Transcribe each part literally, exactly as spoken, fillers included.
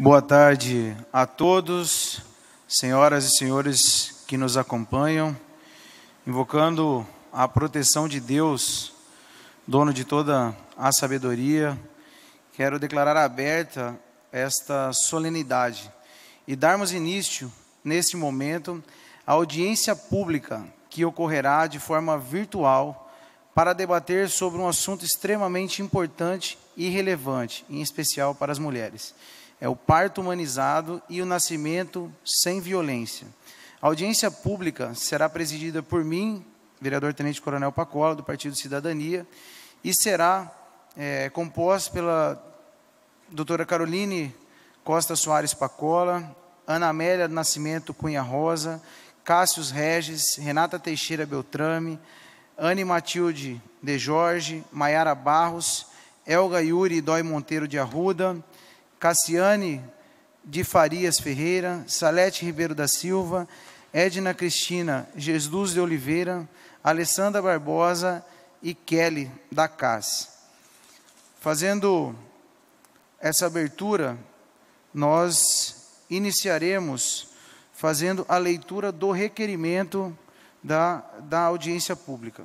Boa tarde a todos, senhoras e senhores que nos acompanham, invocando a proteção de Deus, dono de toda a sabedoria. Quero declarar aberta esta solenidade e darmos início, neste momento, à audiência pública que ocorrerá de forma virtual para debater sobre um assunto extremamente importante e relevante, em especial para as mulheres. É o parto humanizado e o nascimento sem violência. A audiência pública será presidida por mim, vereador Tenente Coronel Pacola, do Partido Cidadania, e será é, composta pela doutora Caroline Costa Soares Pacola, Ana Amélia do Nascimento Cunha Rosa, Cássius Regis, Renata Teixeira Beltrame, Anne Matilde de Jorge, Maiara Barros, Elga Yuri Dói Monteiro de Arruda, Cassiane de Farias Ferreira, Salete Ribeiro da Silva, Edna Cristina Jesus de Oliveira, Alessandra Barbosa e Kelly da Cas. Fazendo essa abertura, nós iniciaremos fazendo a leitura do requerimento da, da audiência pública.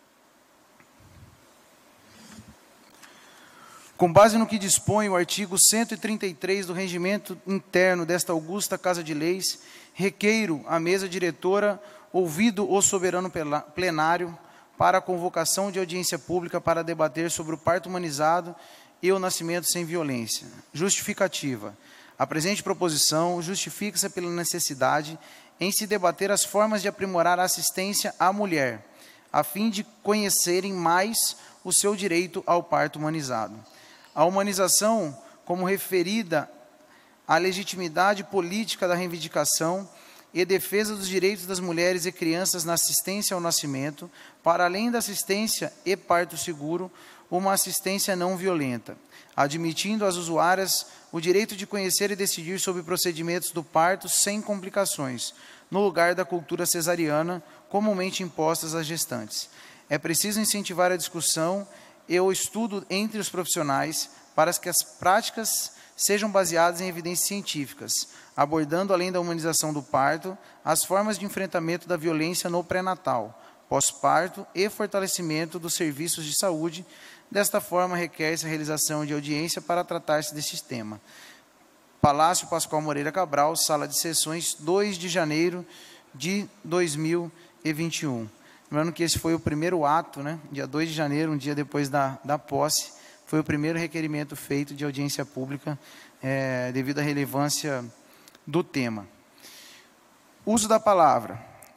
Com base no que dispõe o artigo cento e trinta e três do Regimento Interno desta augusta Casa de Leis, requeiro à mesa diretora, ouvido o soberano plenário, para a convocação de audiência pública para debater sobre o parto humanizado e o nascimento sem violência. Justificativa. A presente proposição justifica-se pela necessidade em se debater as formas de aprimorar a assistência à mulher, a fim de conhecerem mais o seu direito ao parto humanizado. A humanização, como referida à legitimidade política da reivindicação e defesa dos direitos das mulheres e crianças na assistência ao nascimento, para além da assistência e parto seguro, uma assistência não violenta, admitindo às usuárias o direito de conhecer e decidir sobre procedimentos do parto sem complicações, no lugar da cultura cesariana comumente impostas às gestantes. É preciso incentivar a discussão e o estudo entre os profissionais para que as práticas sejam baseadas em evidências científicas, abordando, além da humanização do parto, as formas de enfrentamento da violência no pré-natal, pós-parto e fortalecimento dos serviços de saúde. Desta forma, requer-se a realização de audiência para tratar-se deste tema. Palácio Pascoal Moreira Cabral, Sala de Sessões, dois de janeiro de dois mil e vinte e um. Lembrando que esse foi o primeiro ato, né? Dia dois de janeiro, um dia depois da, da posse, foi o primeiro requerimento feito de audiência pública, é, devido à relevância do tema. Uso da palavra.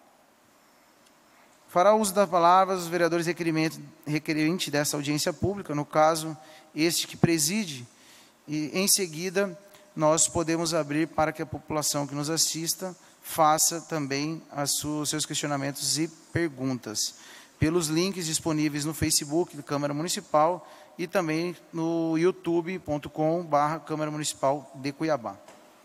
Fará uso da palavra os vereadores requerentes dessa audiência pública, no caso, este que preside, e em seguida nós podemos abrir para que a população que nos assista faça também os seus questionamentos e perguntas, pelos links disponíveis no Facebook da Câmara Municipal e também no youtube ponto com barra Câmara Municipal de Cuiabá.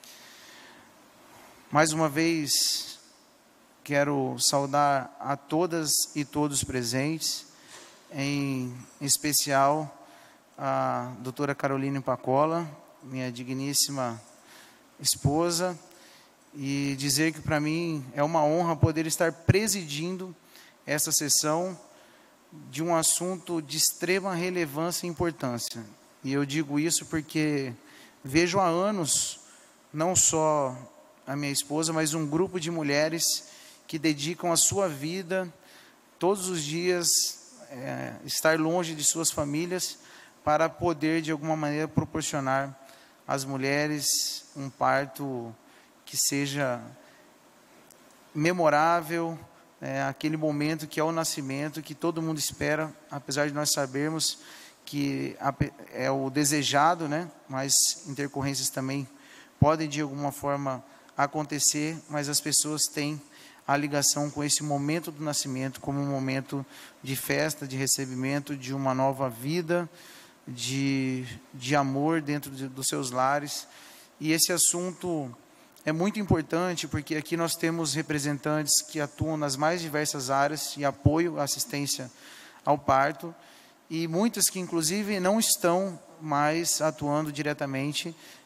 Mais uma vez, quero saudar a todas e todos presentes, em especial a doutora Caroline Pacola, minha digníssima esposa, e dizer que para mim é uma honra poder estar presidindo essa sessão de um assunto de extrema relevância e importância. E eu digo isso porque vejo há anos, não só a minha esposa, mas um grupo de mulheres que dedicam a sua vida, todos os dias, é, estar longe de suas famílias, para poder, de alguma maneira, proporcionar às mulheres um parto que seja memorável, é, aquele momento que é o nascimento, que todo mundo espera, apesar de nós sabermos que é o desejado, né? Mas intercorrências também podem, de alguma forma, acontecer, mas as pessoas têm a ligação com esse momento do nascimento como um momento de festa, de recebimento de uma nova vida, de, de amor dentro de, dos seus lares. E esse assunto é muito importante porque aqui nós temos representantes que atuam nas mais diversas áreas de apoio à assistência ao parto, e muitas que inclusive não estão mais atuando diretamente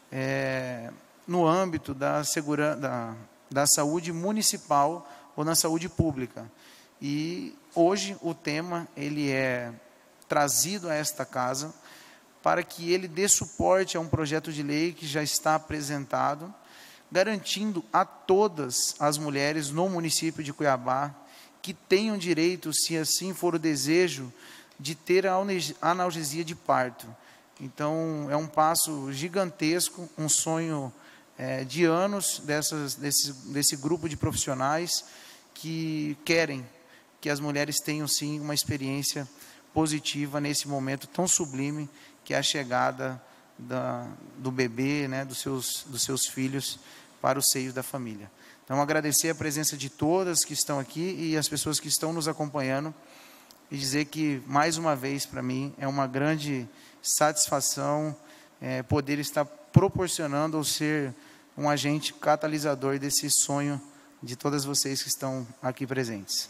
é, no âmbito da, segura, da, da saúde municipal ou na saúde pública. E hoje o tema ele é trazido a esta casa para que ele dê suporte a um projeto de lei que já está apresentado, garantindo a todas as mulheres no município de Cuiabá que tenham direito, se assim for o desejo, de ter a analgesia de parto. Então, é um passo gigantesco, um sonho é, de anos dessas, desse, desse grupo de profissionais que querem que as mulheres tenham, sim, uma experiência positiva nesse momento tão sublime que é a chegada da, do bebê, né, dos seus, dos seus filhos para os seios da família. Então, agradecer a presença de todas que estão aqui e as pessoas que estão nos acompanhando e dizer que, mais uma vez, para mim, é uma grande satisfação é, poder estar proporcionando ou ser um agente catalisador desse sonho de todas vocês que estão aqui presentes.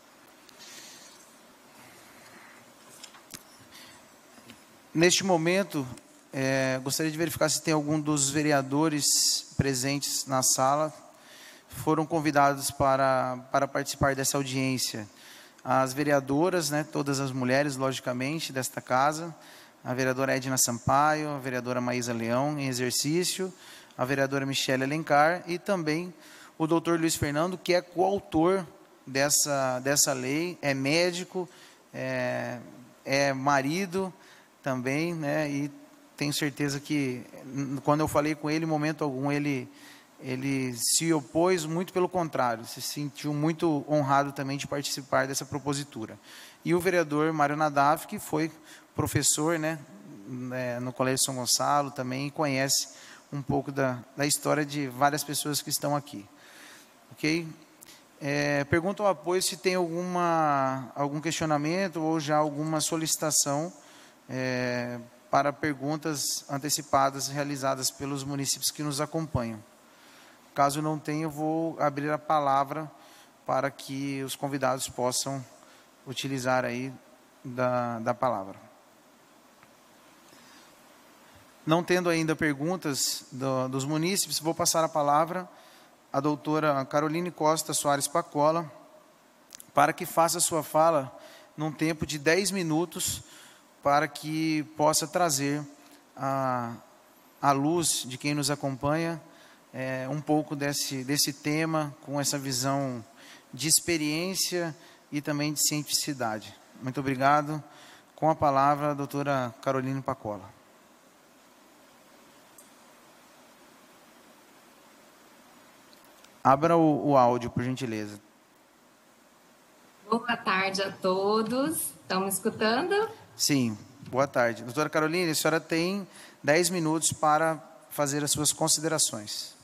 Neste momento, é, gostaria de verificar se tem algum dos vereadores presentes na sala. Foram convidados para, para participar dessa audiência as vereadoras, né, todas as mulheres, logicamente, desta casa, a vereadora Edna Sampaio, a vereadora Maísa Leão, em exercício, a vereadora Michele Alencar e também o doutor Luiz Fernando, que é coautor dessa, dessa lei, é médico, é, é marido também, né, e tenho certeza que, quando eu falei com ele, em momento algum, ele, ele se opôs, muito pelo contrário, se sentiu muito honrado também de participar dessa propositura. E o vereador Mário Nadaf, que foi professor, né, no Colégio São Gonçalo, também conhece um pouco da, da história de várias pessoas que estão aqui. Ok? É, pergunto ao apoio se tem alguma, algum questionamento ou já alguma solicitação é, para perguntas antecipadas realizadas pelos municípios que nos acompanham. Caso não tenha, eu vou abrir a palavra para que os convidados possam utilizar aí da, da palavra. Não tendo ainda perguntas do, dos munícipes, vou passar a palavra à doutora Caroline Costa Soares Pacola, para que faça sua fala num tempo de dez minutos, para que possa trazer a, a luz de quem nos acompanha é, um pouco desse, desse tema, com essa visão de experiência e também de cientificidade. Muito obrigado. Com a palavra, a doutora Caroline Pacola. Abra o, o áudio, por gentileza. Boa tarde a todos. Estão me escutando? Sim, boa tarde. Doutora Caroline, a senhora tem dez minutos para fazer as suas considerações.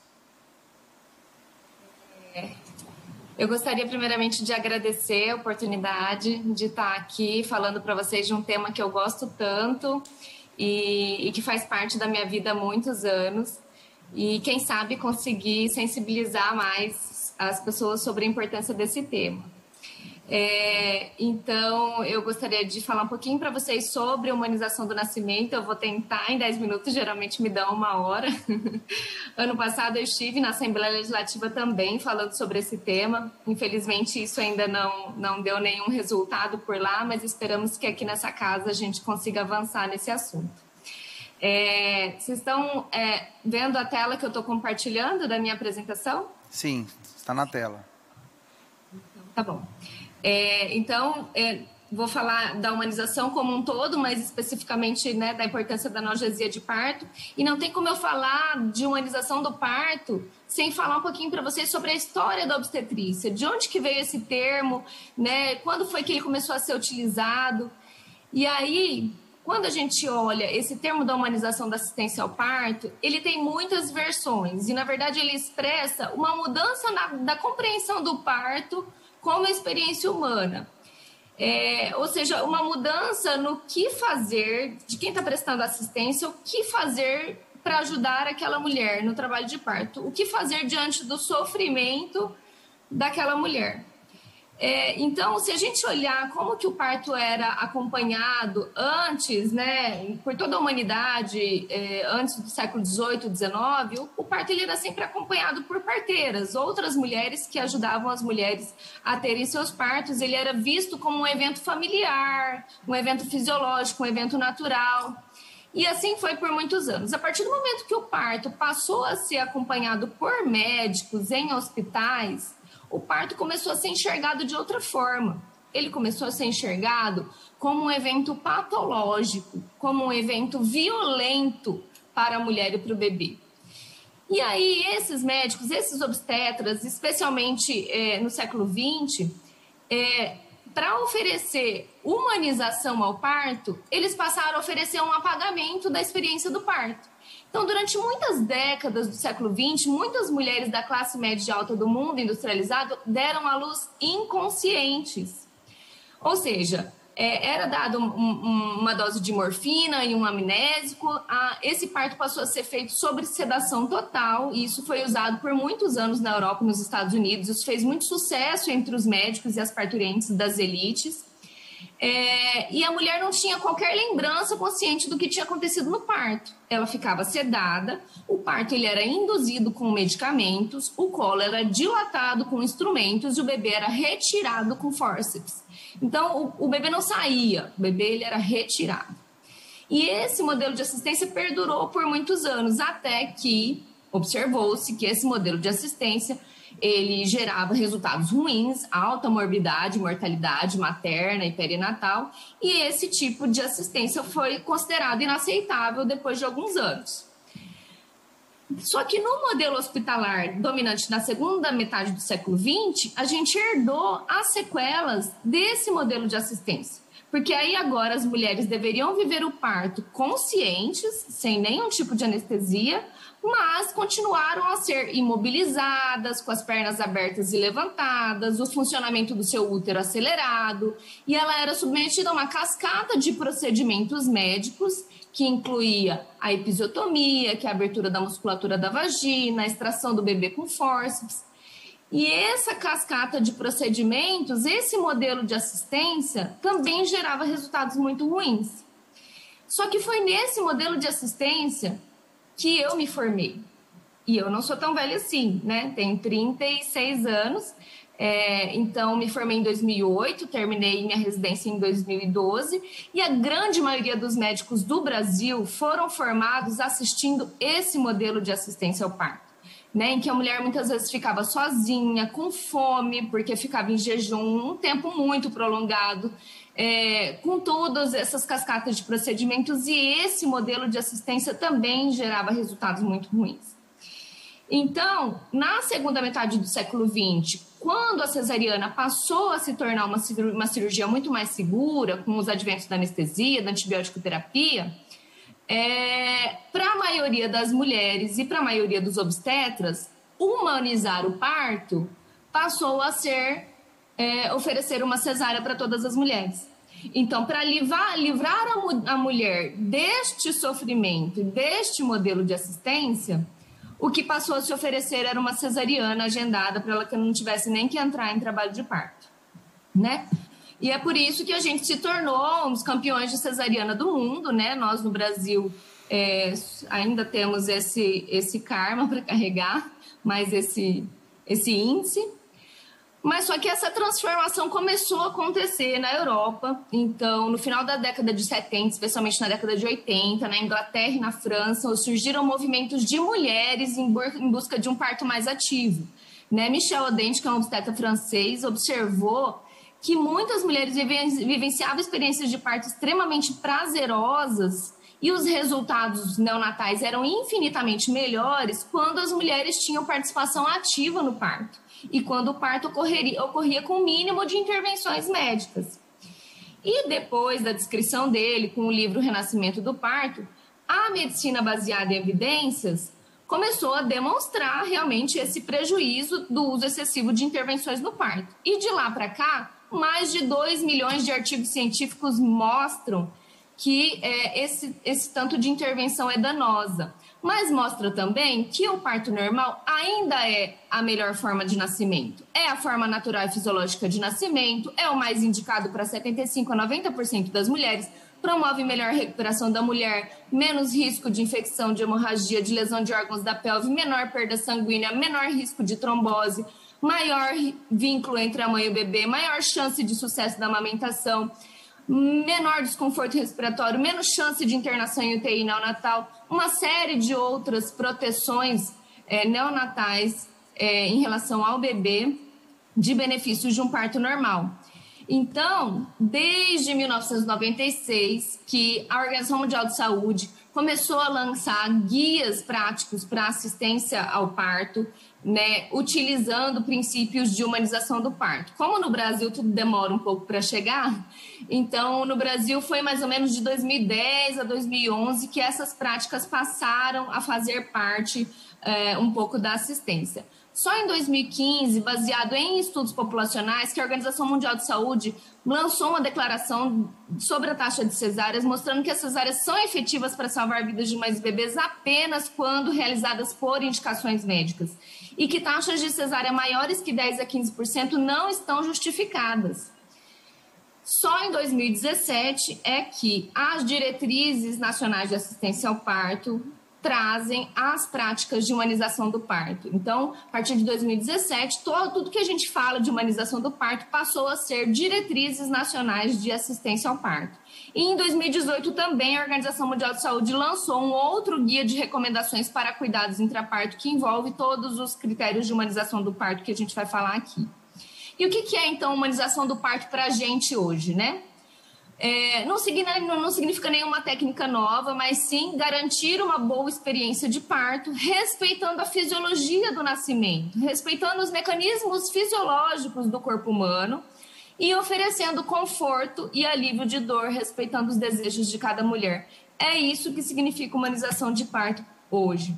É, eu gostaria primeiramente de agradecer a oportunidade de estar aqui falando para vocês de um tema que eu gosto tanto e, e que faz parte da minha vida há muitos anos. E quem sabe conseguir sensibilizar mais as pessoas sobre a importância desse tema. É, então, eu gostaria de falar um pouquinho para vocês sobre a humanização do nascimento. Eu vou tentar em dez minutos, geralmente me dão uma hora. Ano passado eu estive na Assembleia Legislativa também falando sobre esse tema. Infelizmente isso ainda não, não deu nenhum resultado por lá, mas esperamos que aqui nessa casa a gente consiga avançar nesse assunto. É, vocês estão é, vendo a tela que eu estou compartilhando da minha apresentação? Sim, está na tela. Então, tá bom. É, então, é, vou falar da humanização como um todo, mas especificamente, né, da importância da analgesia de parto. E não tem como eu falar de humanização do parto sem falar um pouquinho para vocês sobre a história da obstetrícia. De onde que veio esse termo, né, quando foi que ele começou a ser utilizado. E aí, quando a gente olha esse termo da humanização da assistência ao parto, ele tem muitas versões. E, na verdade, ele expressa uma mudança na, da compreensão do parto como experiência humana. É, ou seja, uma mudança no que fazer, de quem está prestando assistência, o que fazer para ajudar aquela mulher no trabalho de parto, o que fazer diante do sofrimento daquela mulher. É, então, se a gente olhar como que o parto era acompanhado antes, né, por toda a humanidade, é, antes do século dezoito, dezenove, o, o parto ele era sempre acompanhado por parteiras, outras mulheres que ajudavam as mulheres a terem seus partos. Ele era visto como um evento familiar, um evento fisiológico, um evento natural. E assim foi por muitos anos. A partir do momento que o parto passou a ser acompanhado por médicos em hospitais, o parto começou a ser enxergado de outra forma. Ele começou a ser enxergado como um evento patológico, como um evento violento para a mulher e para o bebê. E aí, esses médicos, esses obstetras, especialmente é, no século vinte, é, para oferecer humanização ao parto, eles passaram a oferecer um apagamento da experiência do parto. Então, durante muitas décadas do século vinte, muitas mulheres da classe média e alta do mundo industrializado deram à luz inconscientes. Ou seja, é, era dada um, um, uma dose de morfina e um amnésico. A, esse parto passou a ser feito sob sedação total, e isso foi usado por muitos anos na Europa e nos Estados Unidos. Isso fez muito sucesso entre os médicos e as parturientes das elites. É, e a mulher não tinha qualquer lembrança consciente do que tinha acontecido no parto. Ela ficava sedada, o parto ele era induzido com medicamentos, o colo era dilatado com instrumentos e o bebê era retirado com fórceps. Então, o, o bebê não saía, o bebê ele era retirado. E esse modelo de assistência perdurou por muitos anos, até que observou-se que esse modelo de assistência ele gerava resultados ruins, alta morbidade, mortalidade materna e perinatal, e esse tipo de assistência foi considerado inaceitável depois de alguns anos. Só que no modelo hospitalar dominante na segunda metade do século vinte, a gente herdou as sequelas desse modelo de assistência. Porque aí agora as mulheres deveriam viver o parto conscientes, sem nenhum tipo de anestesia, mas continuaram a ser imobilizadas, com as pernas abertas e levantadas, o funcionamento do seu útero acelerado, e ela era submetida a uma cascata de procedimentos médicos que incluía a episiotomia, que é a abertura da musculatura da vagina, a extração do bebê com fórceps. E essa cascata de procedimentos, esse modelo de assistência também gerava resultados muito ruins. Só que foi nesse modelo de assistência que eu me formei. E eu não sou tão velha assim, né? Tenho trinta e seis anos, é, então me formei em dois mil e oito, terminei minha residência em dois mil e doze, e a grande maioria dos médicos do Brasil foram formados assistindo esse modelo de assistência ao parto. Né, em que a mulher muitas vezes ficava sozinha, com fome, porque ficava em jejum um tempo muito prolongado, é, com todas essas cascatas de procedimentos, e esse modelo de assistência também gerava resultados muito ruins. Então, na segunda metade do século vinte, quando a cesariana passou a se tornar uma cirurgia, uma cirurgia muito mais segura, com os adventos da anestesia, da antibiótico terapia, É, para a maioria das mulheres e para a maioria dos obstetras, humanizar o parto passou a ser é, oferecer uma cesárea para todas as mulheres. Então, para livrar, livrar a, a mulher deste sofrimento, deste modelo de assistência, o que passou a se oferecer era uma cesariana agendada para ela que não tivesse nem que entrar em trabalho de parto, né? E é por isso que a gente se tornou um dos campeões de cesariana do mundo, né? Nós, no Brasil, é, ainda temos esse, esse karma para carregar, mais esse, esse índice. Mas só que essa transformação começou a acontecer na Europa. Então, no final da década de setenta, especialmente na década de oitenta, na Inglaterra e na França, surgiram movimentos de mulheres em, em busca de um parto mais ativo. Né? Michel Odent, que é um obstetra francês, observou que muitas mulheres vivenciavam experiências de parto extremamente prazerosas e os resultados neonatais eram infinitamente melhores quando as mulheres tinham participação ativa no parto e quando o parto ocorreria, ocorria com o mínimo de intervenções médicas. E depois da descrição dele, com o livro Renascimento do Parto, a medicina baseada em evidências começou a demonstrar realmente esse prejuízo do uso excessivo de intervenções no parto. E de lá para cá, mais de dois milhões de artigos científicos mostram que é, esse, esse tanto de intervenção é danosa. Mas mostra também que o parto normal ainda é a melhor forma de nascimento. É a forma natural e fisiológica de nascimento, é o mais indicado para setenta e cinco a noventa por cento das mulheres, promove melhor recuperação da mulher, menos risco de infecção, de hemorragia, de lesão de órgãos da pelve, menor perda sanguínea, menor risco de trombose, maior vínculo entre a mãe e o bebê, maior chance de sucesso da amamentação, menor desconforto respiratório, menos chance de internação em U T I neonatal, uma série de outras proteções é, neonatais é, em relação ao bebê de benefícios de um parto normal. Então, desde mil novecentos e noventa e seis, que a Organização Mundial de Saúde começou a lançar guias práticos para assistência ao parto, né, utilizando princípios de humanização do parto. Como no Brasil tudo demora um pouco para chegar, então no Brasil foi mais ou menos de dois mil e dez a dois mil e onze que essas práticas passaram a fazer parte é, um pouco da assistência. Só em dois mil e quinze, baseado em estudos populacionais, que a Organização Mundial de Saúde lançou uma declaração sobre a taxa de cesáreas, mostrando que as cesáreas são efetivas para salvar vidas de mães e bebês apenas quando realizadas por indicações médicas. E que taxas de cesárea maiores que dez a quinze por cento não estão justificadas. Só em dois mil e dezessete é que as diretrizes nacionais de assistência ao parto trazem as práticas de humanização do parto. Então, a partir de dois mil e dezessete, todo, tudo que a gente fala de humanização do parto passou a ser diretrizes nacionais de assistência ao parto. E em dois mil e dezoito também a Organização Mundial de Saúde lançou um outro guia de recomendações para cuidados intraparto que envolve todos os critérios de humanização do parto que a gente vai falar aqui. E o que, que é, então, humanização do parto para a gente hoje, né? É, não, significa, não significa nenhuma técnica nova, mas sim garantir uma boa experiência de parto, respeitando a fisiologia do nascimento, respeitando os mecanismos fisiológicos do corpo humano e oferecendo conforto e alívio de dor, respeitando os desejos de cada mulher. É isso que significa humanização de parto hoje.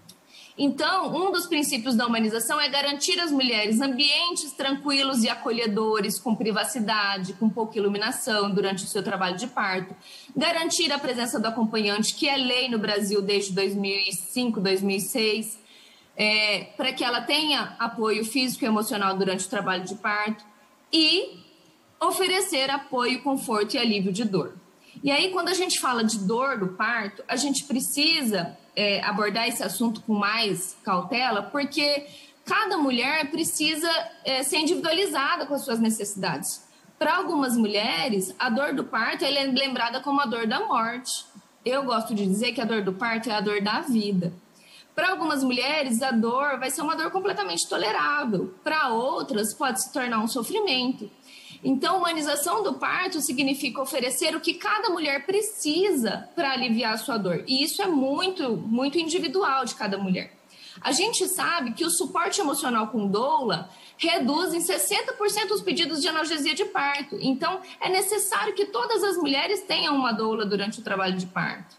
Então, um dos princípios da humanização é garantir às mulheres ambientes tranquilos e acolhedores, com privacidade, com pouca iluminação durante o seu trabalho de parto, garantir a presença do acompanhante, que é lei no Brasil desde dois mil e cinco, dois mil e seis, é, para que ela tenha apoio físico e emocional durante o trabalho de parto e oferecer apoio, conforto e alívio de dor. E aí, quando a gente fala de dor do parto, a gente precisa é, abordar esse assunto com mais cautela, porque cada mulher precisa é, ser individualizada com as suas necessidades. Para algumas mulheres, a dor do parto ela é lembrada como a dor da morte. Eu gosto de dizer que a dor do parto é a dor da vida. Para algumas mulheres, a dor vai ser uma dor completamente tolerável. Para outras, pode se tornar um sofrimento. Então, humanização do parto significa oferecer o que cada mulher precisa para aliviar a sua dor. E isso é muito, muito individual de cada mulher. A gente sabe que o suporte emocional com doula reduz em sessenta por cento os pedidos de analgesia de parto. Então, é necessário que todas as mulheres tenham uma doula durante o trabalho de parto.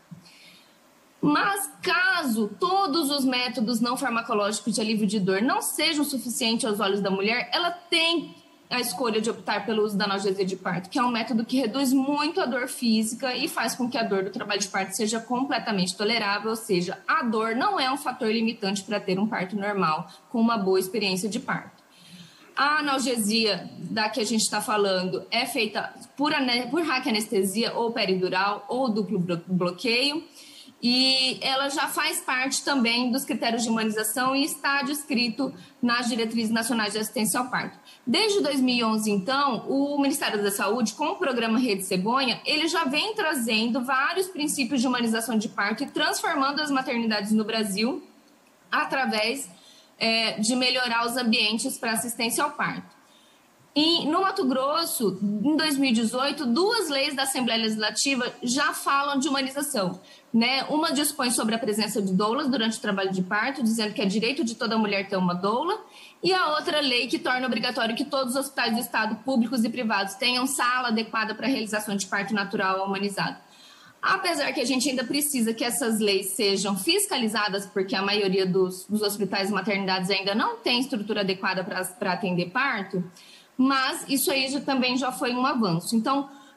Mas, caso todos os métodos não farmacológicos de alívio de dor não sejam suficientes aos olhos da mulher, ela tem a escolha de optar pelo uso da analgesia de parto, que é um método que reduz muito a dor física e faz com que a dor do trabalho de parto seja completamente tolerável, ou seja, a dor não é um fator limitante para ter um parto normal com uma boa experiência de parto. A analgesia da que a gente está falando é feita por, por raquianestesia ou peridural ou duplo bloqueio, e ela já faz parte também dos critérios de humanização e está descrito nas diretrizes nacionais de assistência ao parto. Desde dois mil e onze, então, o Ministério da Saúde, com o programa Rede Cegonha, ele já vem trazendo vários princípios de humanização de parto e transformando as maternidades no Brasil através é, de melhorar os ambientes para assistência ao parto. E no Mato Grosso, em dois mil e dezoito, duas leis da Assembleia Legislativa já falam de humanização, né? Uma dispõe sobre a presença de doulas durante o trabalho de parto, dizendo que é direito de toda mulher ter uma doula, e a outra lei que torna obrigatório que todos os hospitais do Estado, públicos e privados, tenham sala adequada para a realização de parto natural humanizado. Apesar que a gente ainda precisa que essas leis sejam fiscalizadas, porque a maioria dos, dos hospitais e maternidades ainda não tem estrutura adequada para atender parto, mas isso aí já, também já foi um avanço. Então,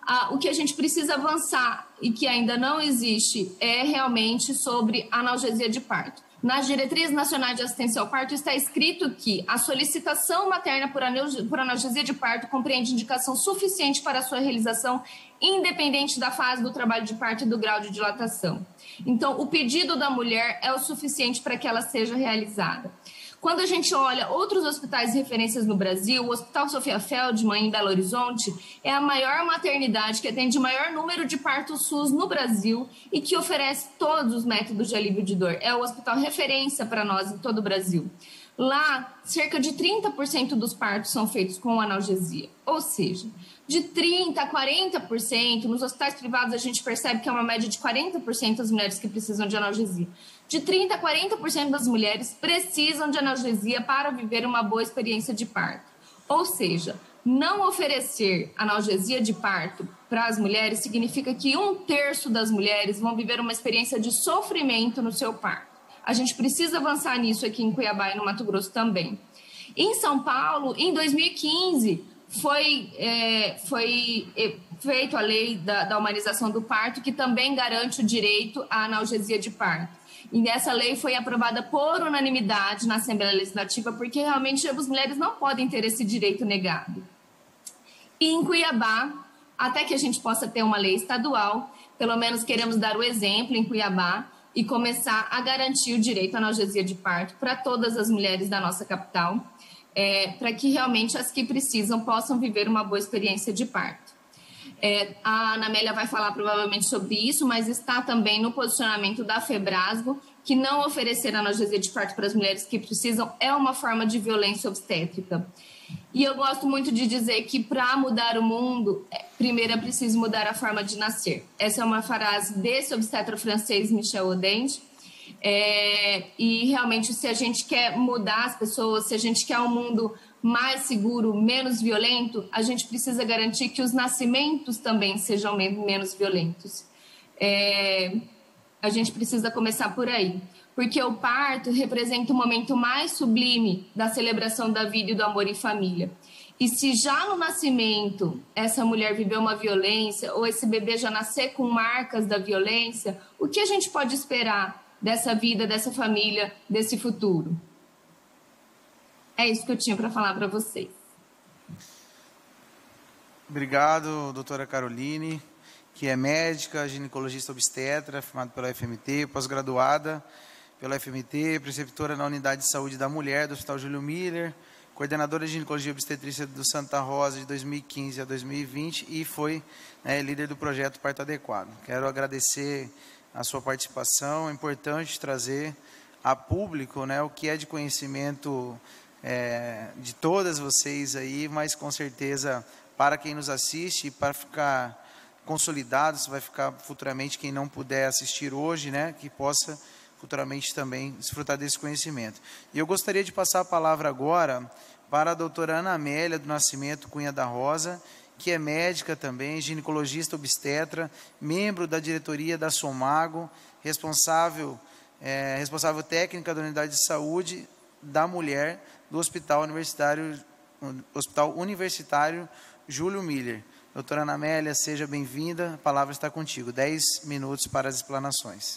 Ah, o que a gente precisa avançar e que ainda não existe é realmente sobre analgesia de parto. Nas diretrizes nacionais de assistência ao parto está escrito que a solicitação materna por analgesia de parto compreende indicação suficiente para a sua realização, independente da fase do trabalho de parto e do grau de dilatação. Então, o pedido da mulher é o suficiente para que ela seja realizada. Quando a gente olha outros hospitais de referências no Brasil, o Hospital Sofia Feldman, em Belo Horizonte, é a maior maternidade que atende o maior número de partos SUS no Brasil e que oferece todos os métodos de alívio de dor. É o hospital referência para nós em todo o Brasil. Lá, cerca de trinta por cento dos partos são feitos com analgesia. Ou seja, de trinta por cento a quarenta por cento, nos hospitais privados a gente percebe que é uma média de quarenta por cento das mulheres que precisam de analgesia. De trinta por cento a quarenta por cento das mulheres precisam de analgesia para viver uma boa experiência de parto. Ou seja, não oferecer analgesia de parto para as mulheres significa que um terço das mulheres vão viver uma experiência de sofrimento no seu parto. A gente precisa avançar nisso aqui em Cuiabá e no Mato Grosso também. Em São Paulo, em dois mil e quinze, foi, é, foi feita a lei da, da humanização do parto, que também garante o direito à analgesia de parto. E essa lei foi aprovada por unanimidade na Assembleia Legislativa, porque realmente as mulheres não podem ter esse direito negado. E em Cuiabá, até que a gente possa ter uma lei estadual, pelo menos queremos dar o exemplo em Cuiabá, e começar a garantir o direito à analgesia de parto para todas as mulheres da nossa capital, é, para que realmente as que precisam possam viver uma boa experiência de parto. É, a Ana Amélia vai falar provavelmente sobre isso, mas está também no posicionamento da FEBRASGO, que não oferecer analgesia de parto para as mulheres que precisam é uma forma de violência obstétrica. E eu gosto muito de dizer que para mudar o mundo, primeiro é preciso mudar a forma de nascer. Essa é uma frase desse obstetra francês Michel Odent. É, e realmente, se a gente quer mudar as pessoas, se a gente quer um mundo mais seguro, menos violento, a gente precisa garantir que os nascimentos também sejam menos violentos. É, a gente precisa começar por aí. Porque o parto representa o momento mais sublime da celebração da vida e do amor em família. E se já no nascimento essa mulher viveu uma violência, ou esse bebê já nascer com marcas da violência, o que a gente pode esperar dessa vida, dessa família, desse futuro? É isso que eu tinha para falar para vocês. Obrigado, doutora Caroline, que é médica, ginecologista obstetra, formada pela U F M T, pós-graduada pela U F M T, preceptora na Unidade de Saúde da Mulher do Hospital Júlio Miller, coordenadora de ginecologia e obstetrícia do Santa Rosa de dois mil e quinze a dois mil e vinte e foi, né, líder do projeto Parto Adequado. Quero agradecer a sua participação. É importante trazer a público, né, o que é de conhecimento é, de todas vocês aí, mas com certeza para quem nos assiste, para ficar consolidado, isso vai ficar futuramente quem não puder assistir hoje, né, que possa futuramente também desfrutar desse conhecimento. E eu gostaria de passar a palavra agora para a doutora Ana Amélia do Nascimento Cunha da Rosa, que é médica também, ginecologista obstetra, membro da diretoria da Somago, responsável, é, responsável técnica da Unidade de Saúde da Mulher do Hospital Universitário, Hospital Universitário Júlio Miller. Doutora Ana Amélia, seja bem-vinda, a palavra está contigo. Dez minutos para as explanações.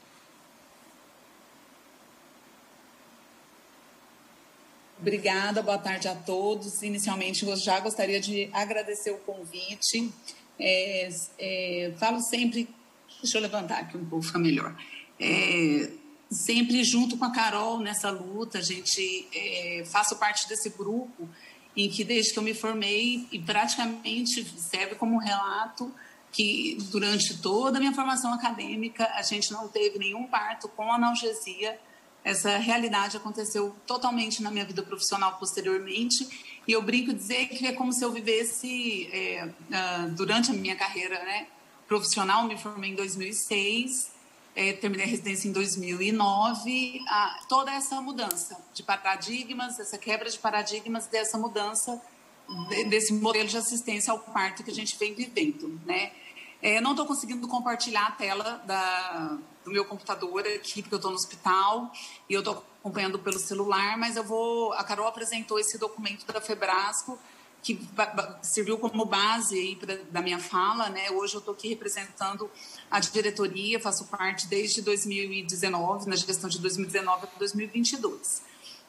Obrigada, boa tarde a todos. Inicialmente, eu já gostaria de agradecer o convite. É, é, falo sempre... Deixa eu levantar aqui um pouco, fica melhor. É, sempre junto com a Carol nessa luta, a gente é, faço parte desse grupo em que, desde que eu me formei, e praticamente serve como um relato que, durante toda a minha formação acadêmica, a gente não teve nenhum parto com analgesia. Essa realidade aconteceu totalmente na minha vida profissional posteriormente, e eu brinco dizer que é como se eu vivesse, é, uh, durante a minha carreira, né, profissional, me formei em dois mil e seis, é, terminei a residência em dois mil e nove, a, toda essa mudança de paradigmas, essa quebra de paradigmas, dessa mudança, de, desse modelo de assistência ao parto que a gente vem vivendo, né? É, não estou conseguindo compartilhar a tela da, do meu computador aqui, porque eu estou no hospital e eu estou acompanhando pelo celular, mas eu vou... A Carol apresentou esse documento da FEBRASGO, que serviu como base aí pra, da minha fala, né? Hoje eu estou aqui representando a diretoria, faço parte desde dois mil e dezenove, na gestão de dois mil e dezenove a dois mil e vinte e dois.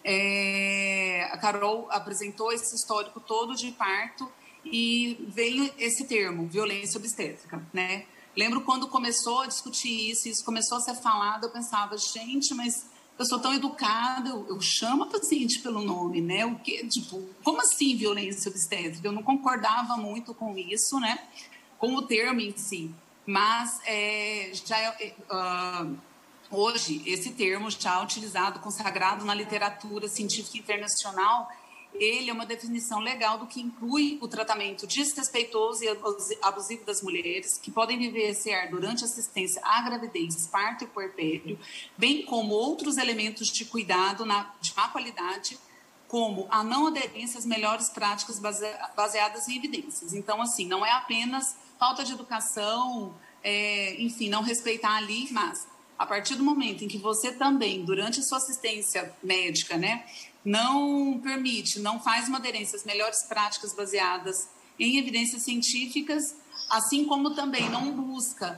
É, a Carol apresentou esse histórico todo de parto e veio esse termo, violência obstétrica, né? Lembro quando começou a discutir isso, isso começou a ser falado, eu pensava, gente, mas eu sou tão educada, eu, eu chamo a paciente pelo nome, né? O que, tipo, como assim violência obstétrica? Eu não concordava muito com isso, né? Com o termo em si. Mas é, já é, uh, hoje, esse termo já é utilizado, consagrado na literatura científica internacional, ele é uma definição legal do que inclui o tratamento desrespeitoso e abusivo das mulheres que podem vivenciar durante assistência à gravidez, parto e puerpério, bem como outros elementos de cuidado na, de má qualidade, como a não aderência às melhores práticas base, baseadas em evidências. Então, assim, não é apenas falta de educação, é, enfim, não respeitar ali, mas a partir do momento em que você também, durante a sua assistência médica, né, não permite, não faz uma aderência às melhores práticas baseadas em evidências científicas, assim como também não busca,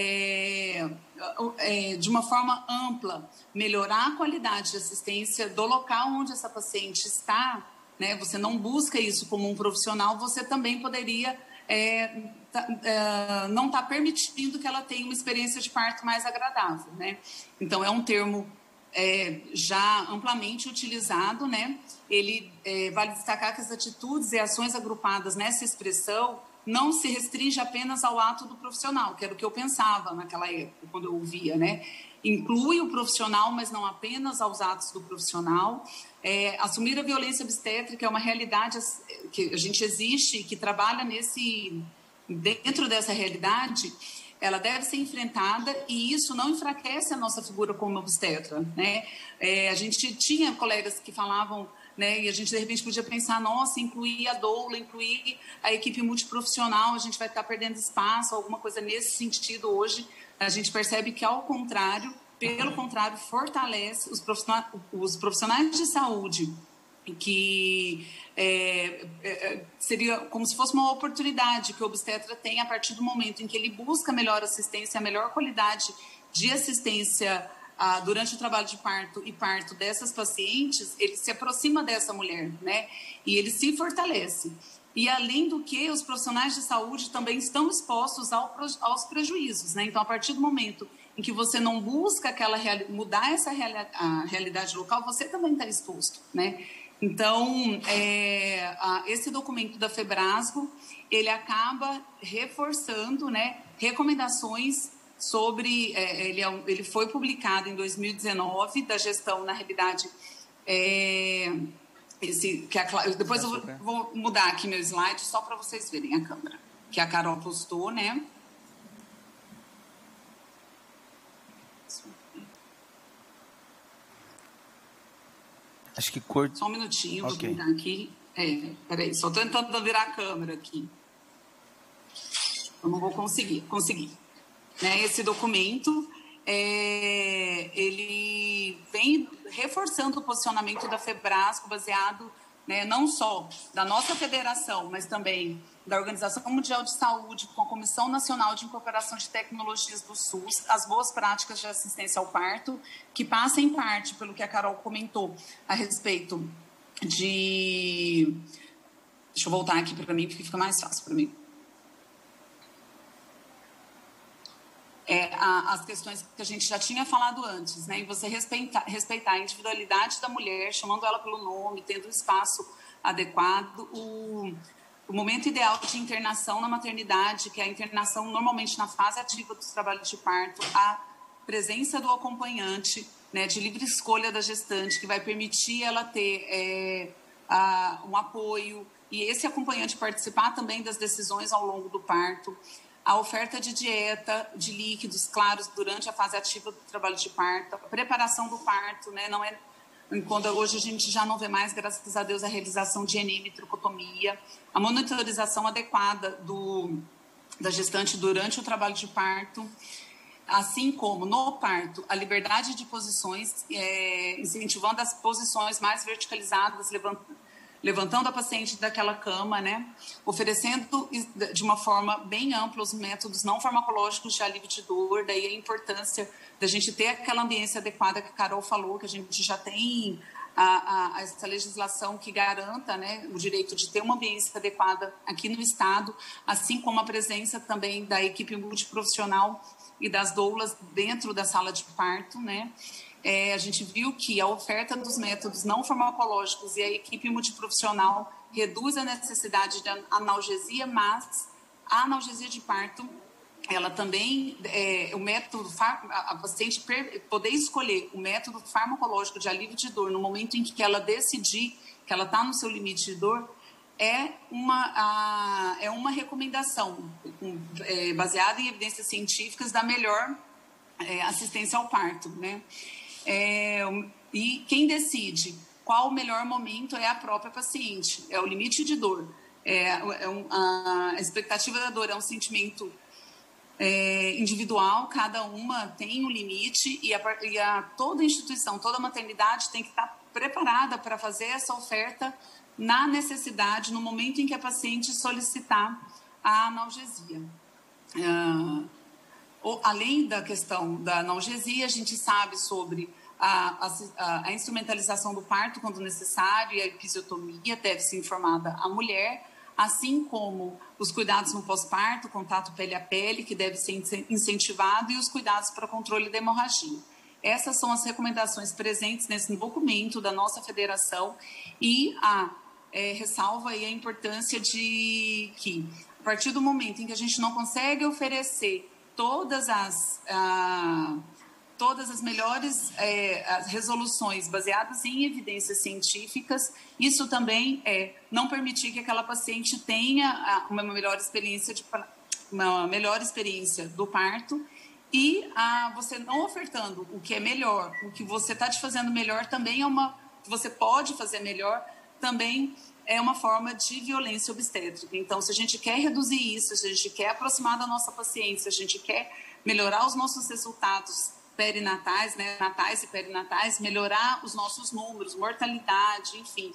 é, é, de uma forma ampla, melhorar a qualidade de assistência do local onde essa paciente está, né, você não busca isso como um profissional, você também poderia é, tá, é, não estar tá permitindo que ela tenha uma experiência de parto mais agradável, né? Então, é um termo É, já amplamente utilizado, né? Ele é, vale destacar que as atitudes e ações agrupadas nessa expressão não se restringe apenas ao ato do profissional, que era o que eu pensava naquela época, quando eu ouvia, né? Inclui o profissional, mas não apenas aos atos do profissional. É, assumir a violência obstétrica é uma realidade que a gente existe, que trabalha nesse, dentro dessa realidade. Ela deve ser enfrentada e isso não enfraquece a nossa figura como obstetra, né? É, a gente tinha colegas que falavam, né, e a gente de repente podia pensar, nossa, incluir a doula, incluir a equipe multiprofissional, a gente vai estar perdendo espaço, alguma coisa nesse sentido hoje. A gente percebe que, ao contrário, pelo contrário, fortalece os profissionais, os profissionais de saúde, que é, é, seria como se fosse uma oportunidade que o obstetra tem a partir do momento em que ele busca melhor assistência, a melhor qualidade de assistência ah, durante o trabalho de parto e parto dessas pacientes, ele se aproxima dessa mulher, né? E ele se fortalece. E, além do que, os profissionais de saúde também estão expostos ao, aos prejuízos, né? Então, a partir do momento em que você não busca aquela, mudar essa reali a realidade local, você também está exposto, né? Então, é, a, esse documento da Febrasgo, ele acaba reforçando, né, recomendações sobre... É, ele, é, ele foi publicado em dois mil e dezenove, da gestão, na realidade... É, esse, que a, depois eu vou, vou mudar aqui meu slide, só para vocês verem a câmera, que a Carol postou, né? Acho que cor... Só um minutinho, okay. Vou virar aqui. É, peraí, só estou tentando virar a câmera aqui. Eu não vou conseguir. Conseguir. Né, esse documento, é, ele vem reforçando o posicionamento da Febrasgo, baseado, né, não só da nossa federação, mas também da Organização Mundial de Saúde, com a Comissão Nacional de Incorporação de Tecnologias do SUS, as boas práticas de assistência ao parto, que passa em parte pelo que a Carol comentou a respeito de... Deixa eu voltar aqui para mim, porque fica mais fácil para mim. É, a, as questões que a gente já tinha falado antes, né? E você respeitar, respeitar a individualidade da mulher, chamando ela pelo nome, tendo um espaço adequado, o... O momento ideal de internação na maternidade, que é a internação normalmente na fase ativa dos trabalhos de parto, a presença do acompanhante, né, de livre escolha da gestante, que vai permitir ela ter é, a, um apoio, e esse acompanhante participar também das decisões ao longo do parto, a oferta de dieta, de líquidos claros durante a fase ativa do trabalho de parto, a preparação do parto, né, não é... Quando hoje a gente já não vê mais, graças a Deus, a realização de enema e tricotomia, a monitorização adequada do, da gestante durante o trabalho de parto, assim como no parto, a liberdade de posições, é, incentivando as posições mais verticalizadas, levant, levantando a paciente daquela cama, né? Oferecendo de uma forma bem ampla os métodos não farmacológicos de alívio de dor, daí a importância da gente ter aquela ambiência adequada que a Carol falou, que a gente já tem a, a, essa legislação que garanta, né, o direito de ter uma ambiência adequada aqui no Estado, assim como a presença também da equipe multiprofissional e das doulas dentro da sala de parto, né? É, a gente viu que a oferta dos métodos não farmacológicos e a equipe multiprofissional reduz a necessidade de analgesia, mas a analgesia de parto, ela também, é, o método, a paciente poder escolher o método farmacológico de alívio de dor no momento em que ela decidir que ela está no seu limite de dor, é uma, a, é uma recomendação é, baseada em evidências científicas da melhor é, assistência ao parto, né? É, e quem decide qual o melhor momento é a própria paciente, é o limite de dor. É, é um, a expectativa da dor é um sentimento é, individual, cada uma tem um limite e, a, e a, toda instituição, toda maternidade tem que estar preparada para fazer essa oferta na necessidade, no momento em que a paciente solicitar a analgesia. Ah, além da questão da analgesia, a gente sabe sobre a, a, a instrumentalização do parto quando necessário e a episiotomia deve ser informada à mulher, assim como os cuidados no pós-parto, contato pele a pele, que deve ser incentivado, e os cuidados para controle da hemorragia. Essas são as recomendações presentes nesse documento da nossa federação e a é, ressalva aí a importância de que, a partir do momento em que a gente não consegue oferecer todas as, ah, todas as melhores eh, as resoluções baseadas em evidências científicas, isso também é não permitir que aquela paciente tenha uma melhor experiência, de, uma melhor experiência do parto e ah, você não ofertando o que é melhor, o que você está te fazendo melhor também é uma, que você pode fazer melhor, também é uma forma de violência obstétrica. Então, se a gente quer reduzir isso, se a gente quer aproximar da nossa paciente, se a gente quer melhorar os nossos resultados perinatais, né, natais e perinatais, melhorar os nossos números, mortalidade, enfim,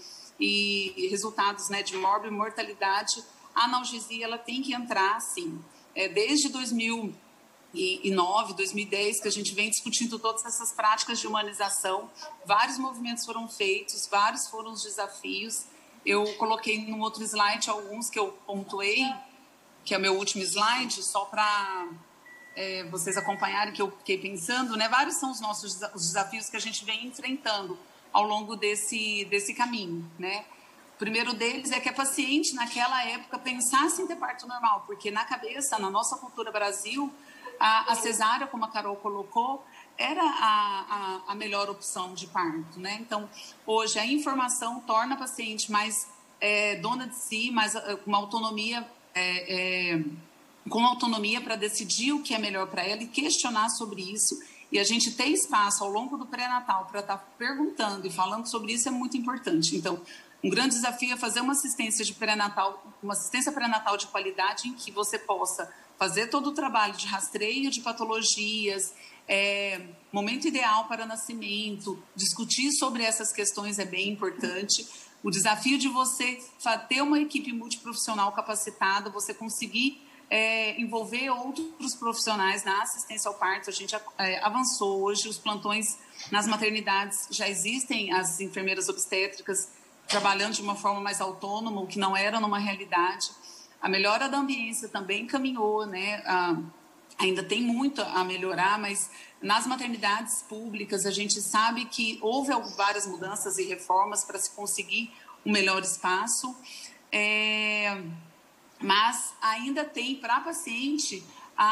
e resultados, né, de mórbida e mortalidade, a analgesia ela tem que entrar, sim. É, desde dois mil e nove, dois mil e dez, que a gente vem discutindo todas essas práticas de humanização, vários movimentos foram feitos, vários foram os desafios. Eu coloquei num outro slide alguns que eu pontuei, que é o meu último slide, só para é, vocês acompanharem que eu fiquei pensando, né? Vários são os nossos os desafios que a gente vem enfrentando ao longo desse, desse caminho, né? O primeiro deles é que a paciente, naquela época, pensasse em ter parto normal, porque na cabeça, na nossa cultura Brasil, a, a cesárea, como a Carol colocou, era a, a, a melhor opção de parto, né? Então, hoje, a informação torna a paciente mais é, dona de si, mais uma autonomia, é, é, com autonomia para decidir o que é melhor para ela e questionar sobre isso. E a gente ter espaço ao longo do pré-natal para estar perguntando e falando sobre isso é muito importante. Então, um grande desafio é fazer uma assistência de pré-natal, uma assistência pré-natal de qualidade em que você possa fazer todo o trabalho de rastreio de patologias, é, momento ideal para nascimento, discutir sobre essas questões é bem importante. O desafio de você ter uma equipe multiprofissional capacitada, você conseguir é, envolver outros profissionais na assistência ao parto. A gente é, avançou hoje, os plantões nas maternidades já existem, as enfermeiras obstétricas trabalhando de uma forma mais autônoma, o que não era numa realidade. A melhora da ambiência também caminhou, né? Ah, ainda tem muito a melhorar, mas nas maternidades públicas a gente sabe que houve várias mudanças e reformas para se conseguir um melhor espaço, é, mas ainda tem para a paciente,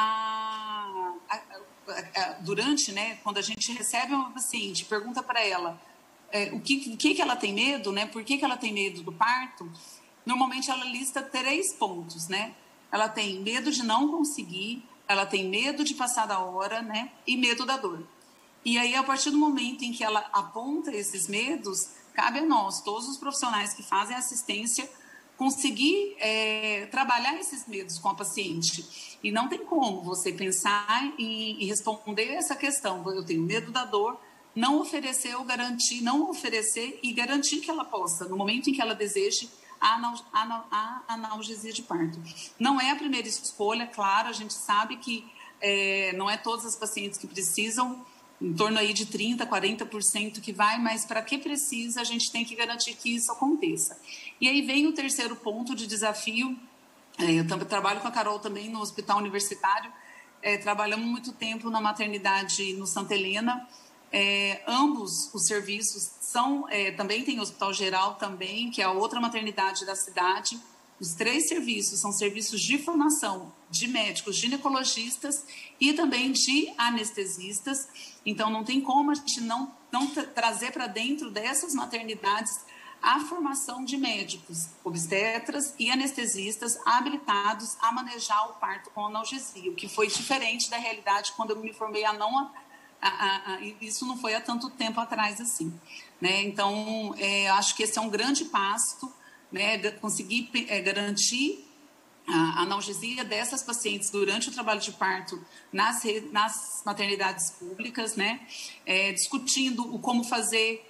a, a, a, a, durante, né, quando a gente recebe uma paciente, pergunta para ela é, o que, que, que ela tem medo, né, por que, que ela tem medo do parto, normalmente ela lista três pontos, né? Ela tem medo de não conseguir, ela tem medo de passar da hora, né? E medo da dor. E aí, a partir do momento em que ela aponta esses medos, cabe a nós, todos os profissionais que fazem assistência, conseguir é, trabalhar esses medos com a paciente. E não tem como você pensar e, e responder essa questão. Eu tenho medo da dor, não oferecer ou garantir, não oferecer e garantir que ela possa, no momento em que ela deseje, a, anal, a, a analgesia de parto. Não é a primeira escolha, claro, a gente sabe que é, não é todas as pacientes que precisam, em torno aí de trinta, quarenta por cento que vai, mas para que precisa, a gente tem que garantir que isso aconteça. E aí vem o terceiro ponto de desafio. É, eu também trabalho com a Carol também no hospital universitário, é, trabalhamos muito tempo na maternidade no Santa Helena. É, ambos os serviços são, é, também tem o Hospital Geral também, que é a outra maternidade da cidade. Os três serviços são serviços de formação de médicos ginecologistas e também de anestesistas. Então, não tem como a gente não, não trazer para dentro dessas maternidades a formação de médicos, obstetras e anestesistas habilitados a manejar o parto com analgesia, o que foi diferente da realidade quando eu me formei a não... A, a, a, isso não foi há tanto tempo atrás assim, né? Então, é, acho que esse é um grande passo, né? Conseguir é, garantir a analgesia dessas pacientes durante o trabalho de parto nas, nas maternidades públicas, né? É, discutindo o como fazer,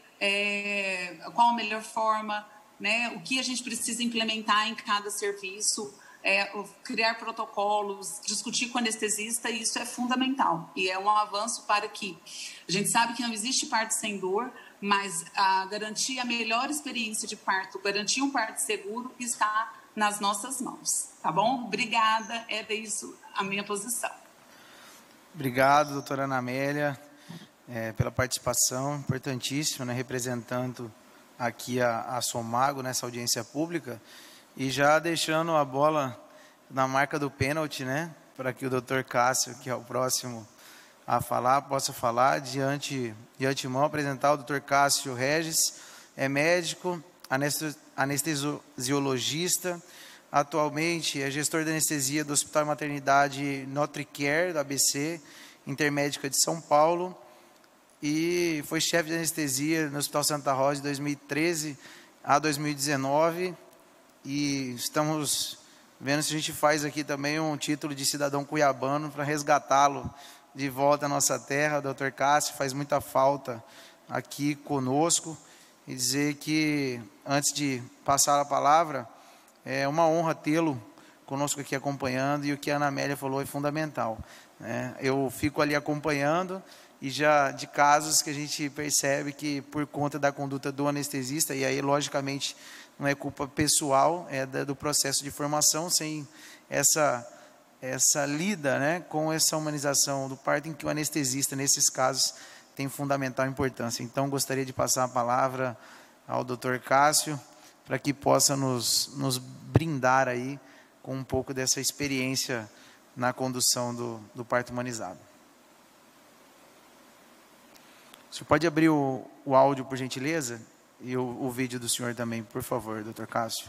é, qual a melhor forma, né? O que a gente precisa implementar em cada serviço, é, criar protocolos, discutir com o anestesista, e isso é fundamental. E é um avanço para que a gente sabe que não existe parto sem dor, mas a garantir a melhor experiência de parto, garantir um parto seguro, está nas nossas mãos, tá bom? Obrigada, é isso a minha posição. Obrigado, doutora Ana Amélia, é, pela participação, importantíssima, né, representando aqui a, a Somago nessa audiência pública, e já deixando a bola na marca do pênalti, né, para que o doutor Cássio, que é o próximo a falar, possa falar. Diante, de antemão, apresentar o doutor Cássio Regis, é médico, anestesiologista, atualmente é gestor de anestesia do Hospital Maternidade Notre Care, da A B C, Intermédica de São Paulo, e foi chefe de anestesia no Hospital Santa Rosa de dois mil e treze a dois mil e dezenove, e estamos vendo se a gente faz aqui também um título de cidadão cuiabano para resgatá-lo de volta à nossa terra. O doutor Cássio faz muita falta aqui conosco, e dizer que, antes de passar a palavra, é uma honra tê-lo conosco aqui acompanhando, e o que a Ana Amélia falou é fundamental, né? Eu fico ali acompanhando, e já de casos que a gente percebe que, por conta da conduta do anestesista, e aí logicamente não é culpa pessoal, é do processo de formação, sem essa, essa lida, né, com essa humanização do parto, em que o anestesista, nesses casos, tem fundamental importância. Então, gostaria de passar a palavra ao doutor Cássio, para que possa nos, nos brindar aí com um pouco dessa experiência na condução do, do parto humanizado. O senhor pode abrir o, o áudio, por gentileza? E o, o vídeo do senhor também, por favor, doutor Cássio.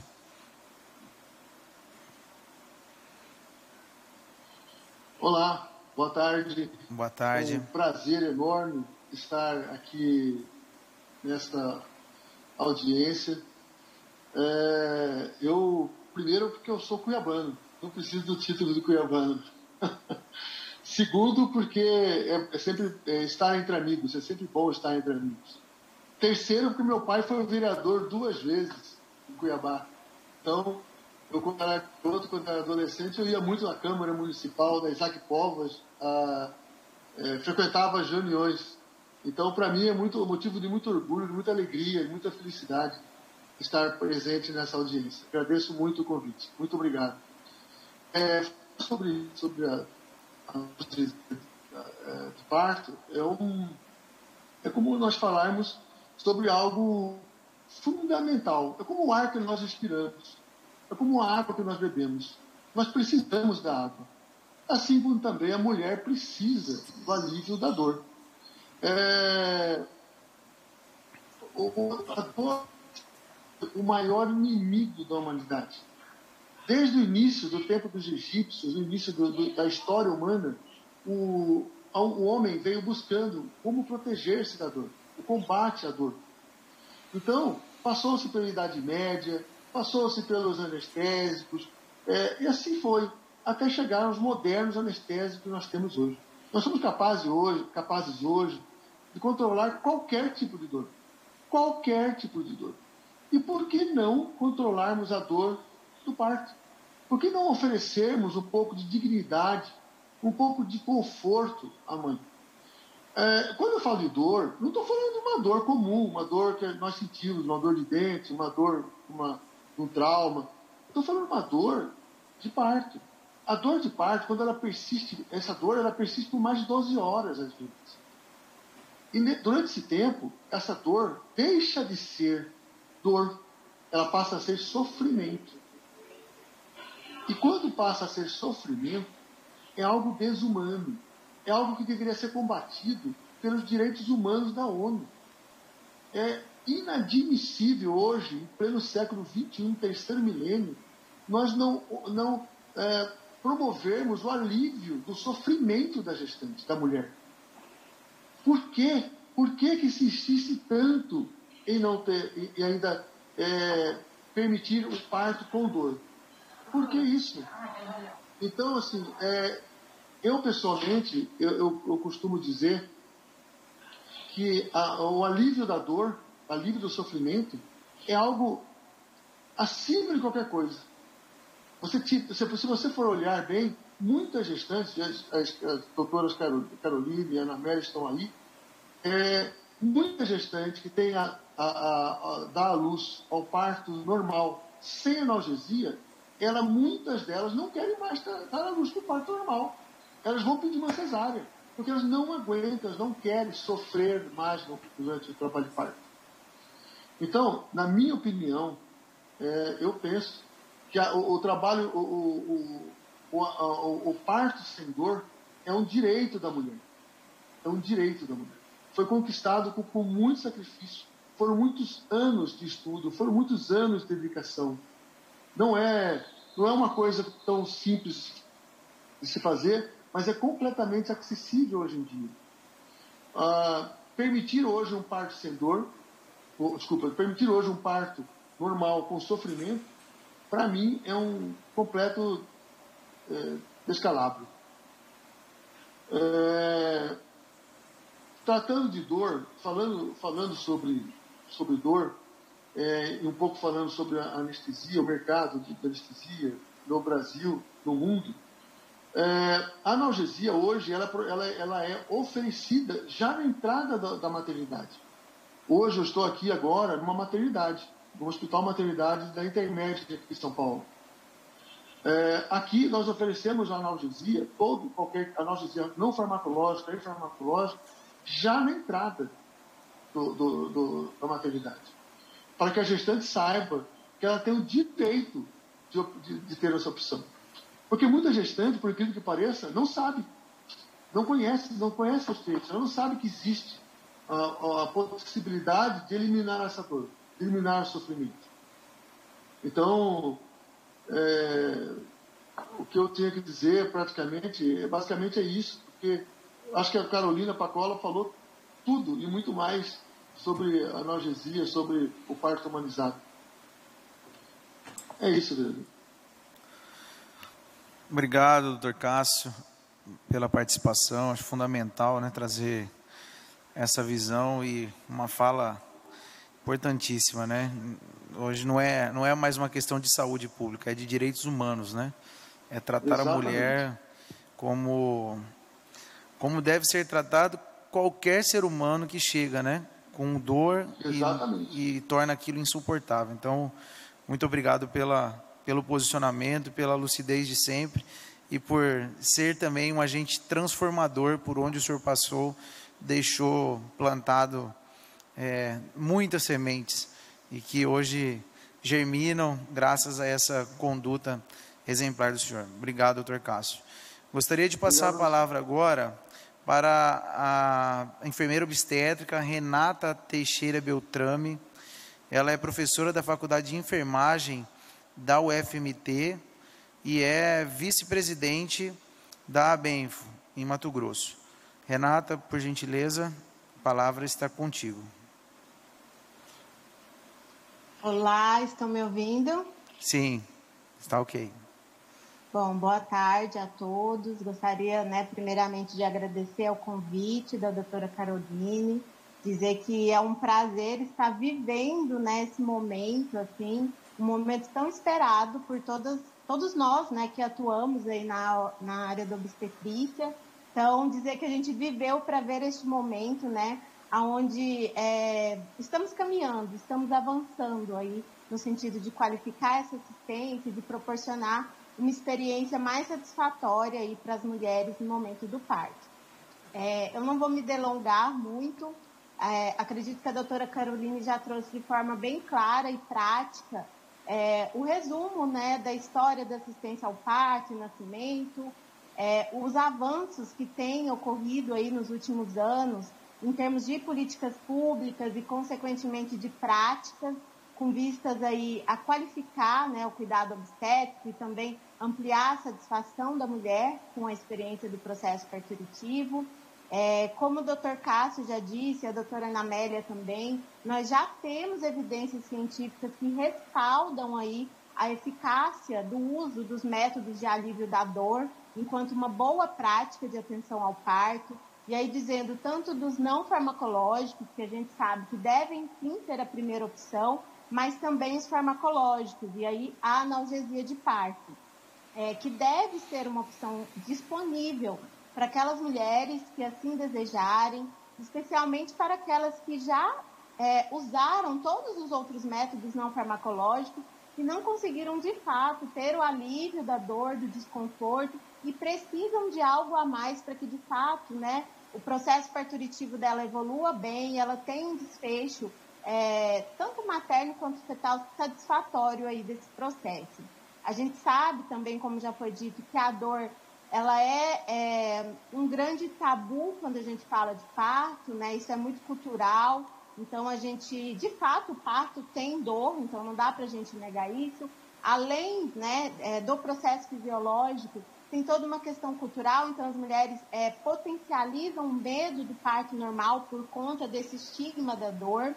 Olá, boa tarde. Boa tarde. É um prazer enorme estar aqui nesta audiência. É, eu, primeiro, porque eu sou cuiabano, não preciso do título de cuiabano. Segundo, porque é, é sempre é, estar entre amigos, é sempre bom estar entre amigos. Terceiro, porque meu pai foi vereador duas vezes em Cuiabá. Então, eu, quando era garoto, quando era adolescente, eu ia muito na Câmara Municipal, da Isaac Povas, a, é, frequentava as reuniões. Então, para mim, é muito, motivo de muito orgulho, de muita alegria, de muita felicidade estar presente nessa audiência. Agradeço muito o convite. Muito obrigado. É, sobre, sobre a, a indústria de parto, é, um, é como nós falarmos sobre algo fundamental. É como o ar que nós respiramos. É como a água que nós bebemos. Nós precisamos da água. Assim como também a mulher precisa do alívio da dor. É, o, a dor é o maior inimigo da humanidade. Desde o início do tempo dos egípcios, no início do, do, da história humana, o, o homem veio buscando como proteger-se da dor, o combate à dor. Então, passou-se pela Idade Média, passou-se pelos anestésicos, é, e assim foi, até chegar aos modernos anestésicos que nós temos hoje. Nós somos capazes hoje, capazes hoje de controlar qualquer tipo de dor. Qualquer tipo de dor. E por que não controlarmos a dor do parto? Por que não oferecermos um pouco de dignidade, um pouco de conforto à mãe? É, quando eu falo de dor, não estou falando de uma dor comum, uma dor que nós sentimos, uma dor de dente, uma dor, uma, um trauma. Estou falando de uma dor de parto. A dor de parto, quando ela persiste, essa dor, ela persiste por mais de doze horas, às vezes. E durante esse tempo, essa dor deixa de ser dor, ela passa a ser sofrimento. E quando passa a ser sofrimento, é algo desumano, é algo que deveria ser combatido pelos direitos humanos da ONU. É inadmissível hoje, em pleno século vinte e um, terceiro milênio, nós não, não é, promovermos o alívio do sofrimento da gestante, da mulher. Por quê? Por que que se insiste tanto em não ter, e ainda é, permitir o parto com dor? Por que isso? Então, assim, é, eu pessoalmente, eu, eu, eu costumo dizer que a, o alívio da dor, o alívio do sofrimento, é algo acima de qualquer coisa. Você, se você for olhar bem, muitas gestantes, as, as, as doutoras Caroline e Ana Amélia estão aí, é, muita gestante que tem a, a, a, a, dá à luz ao parto normal, sem analgesia, ela, muitas delas não querem mais dar, dar à luz para o parto normal. Elas vão pedir uma cesárea, porque elas não aguentam, elas não querem sofrer mais no, durante o trabalho de parto. Então, na minha opinião, é, eu penso que a, o, o trabalho, o, o, o, a, o, o parto sem dor é um direito da mulher. É um direito da mulher. Foi conquistado com, com muito sacrifício. Foram muitos anos de estudo, foram muitos anos de dedicação. Não é, não é uma coisa tão simples de se fazer, mas é completamente acessível hoje em dia. Ah, permitir hoje um parto sem dor, ou, desculpa, permitir hoje um parto normal com sofrimento, para mim é um completo é, descalabro. É, tratando de dor, falando, falando sobre, sobre dor, é, e um pouco falando sobre a anestesia, o mercado de anestesia no Brasil, no mundo, é, a analgesia hoje ela, ela, ela é oferecida já na entrada da, da maternidade. Hoje eu estou aqui agora numa maternidade, no Hospital Maternidade da Intermed aqui em São Paulo. É, aqui nós oferecemos a analgesia, todo, qualquer analgesia não farmacológica e farmacológica, já na entrada do, do, do, da maternidade. Para que a gestante saiba que ela tem o direito de, de, de ter essa opção. Porque muita gestante, por incrível que pareça, não sabe, não conhece, não conhece os feitos, ela não sabe que existe a, a possibilidade de eliminar essa dor, de eliminar o sofrimento. Então, é, o que eu tinha que dizer praticamente, basicamente é isso, porque acho que a Carolina Pacola falou tudo e muito mais sobre a analgesia, sobre o parto humanizado. É isso, Pedro. Obrigado, doutor Cássio, pela participação. Acho fundamental, né, trazer essa visão e uma fala importantíssima, né? Hoje não é, não é mais uma questão de saúde pública, é de direitos humanos, né? É tratar Exatamente. a mulher como, como deve ser tratado qualquer ser humano que chega, né? Com dor e, e torna aquilo insuportável. Então, muito obrigado pela, pelo posicionamento, pela lucidez de sempre e por ser também um agente transformador por onde o senhor passou, deixou plantado é, muitas sementes e que hoje germinam graças a essa conduta exemplar do senhor. Obrigado, doutor Cássio. Gostaria de passar Obrigado. a palavra agora para a enfermeira obstétrica Renata Teixeira Beltrame. Ela é professora da Faculdade de Enfermagem da U F M T e é vice-presidente da ABENFO, em Mato Grosso. Renata, por gentileza, a palavra está contigo. Olá, estão me ouvindo? Sim, está ok. Bom, boa tarde a todos. Gostaria, né, primeiramente, de agradecer ao convite da doutora Caroline, dizer que é um prazer estar vivendo, né, esse momento, assim, um momento tão esperado por todas, todos nós, né, que atuamos aí na, na área da obstetrícia. Então, dizer que a gente viveu para ver este momento, né, onde é, estamos caminhando, estamos avançando aí no sentido de qualificar essa assistência, de proporcionar uma experiência mais satisfatória aí para as mulheres no momento do parto. É, eu não vou me delongar muito, é, acredito que a doutora Caroline já trouxe de forma bem clara e prática é, o resumo, né, da história da assistência ao parto e nascimento, é, os avanços que têm ocorrido aí nos últimos anos em termos de políticas públicas e, consequentemente, de práticas, com vistas aí a qualificar, né, o cuidado obstétrico e também ampliar a satisfação da mulher com a experiência do processo parturitivo. É, como o doutor Cássio já disse, a doutora Ana Amélia também, nós já temos evidências científicas que respaldam aí a eficácia do uso dos métodos de alívio da dor enquanto uma boa prática de atenção ao parto. E aí dizendo tanto dos não farmacológicos, que a gente sabe que devem sim ser a primeira opção, mas também os farmacológicos, e aí a analgesia de parto, é, que deve ser uma opção disponível para aquelas mulheres que assim desejarem, especialmente para aquelas que já é, usaram todos os outros métodos não farmacológicos e não conseguiram de fato ter o alívio da dor, do desconforto e precisam de algo a mais para que de fato, né, o processo parturitivo dela evolua bem e ela tenha um desfecho É, tanto materno quanto fetal satisfatório aí desse processo. A gente sabe também, como já foi dito, que a dor ela é, é um grande tabu quando a gente fala de parto, né? Isso é muito cultural. Então a gente, de fato, o parto tem dor, então não dá para a gente negar isso. Além, né, é, do processo fisiológico, tem toda uma questão cultural. Então as mulheres é, potencializam o medo do parto normal por conta desse estigma da dor.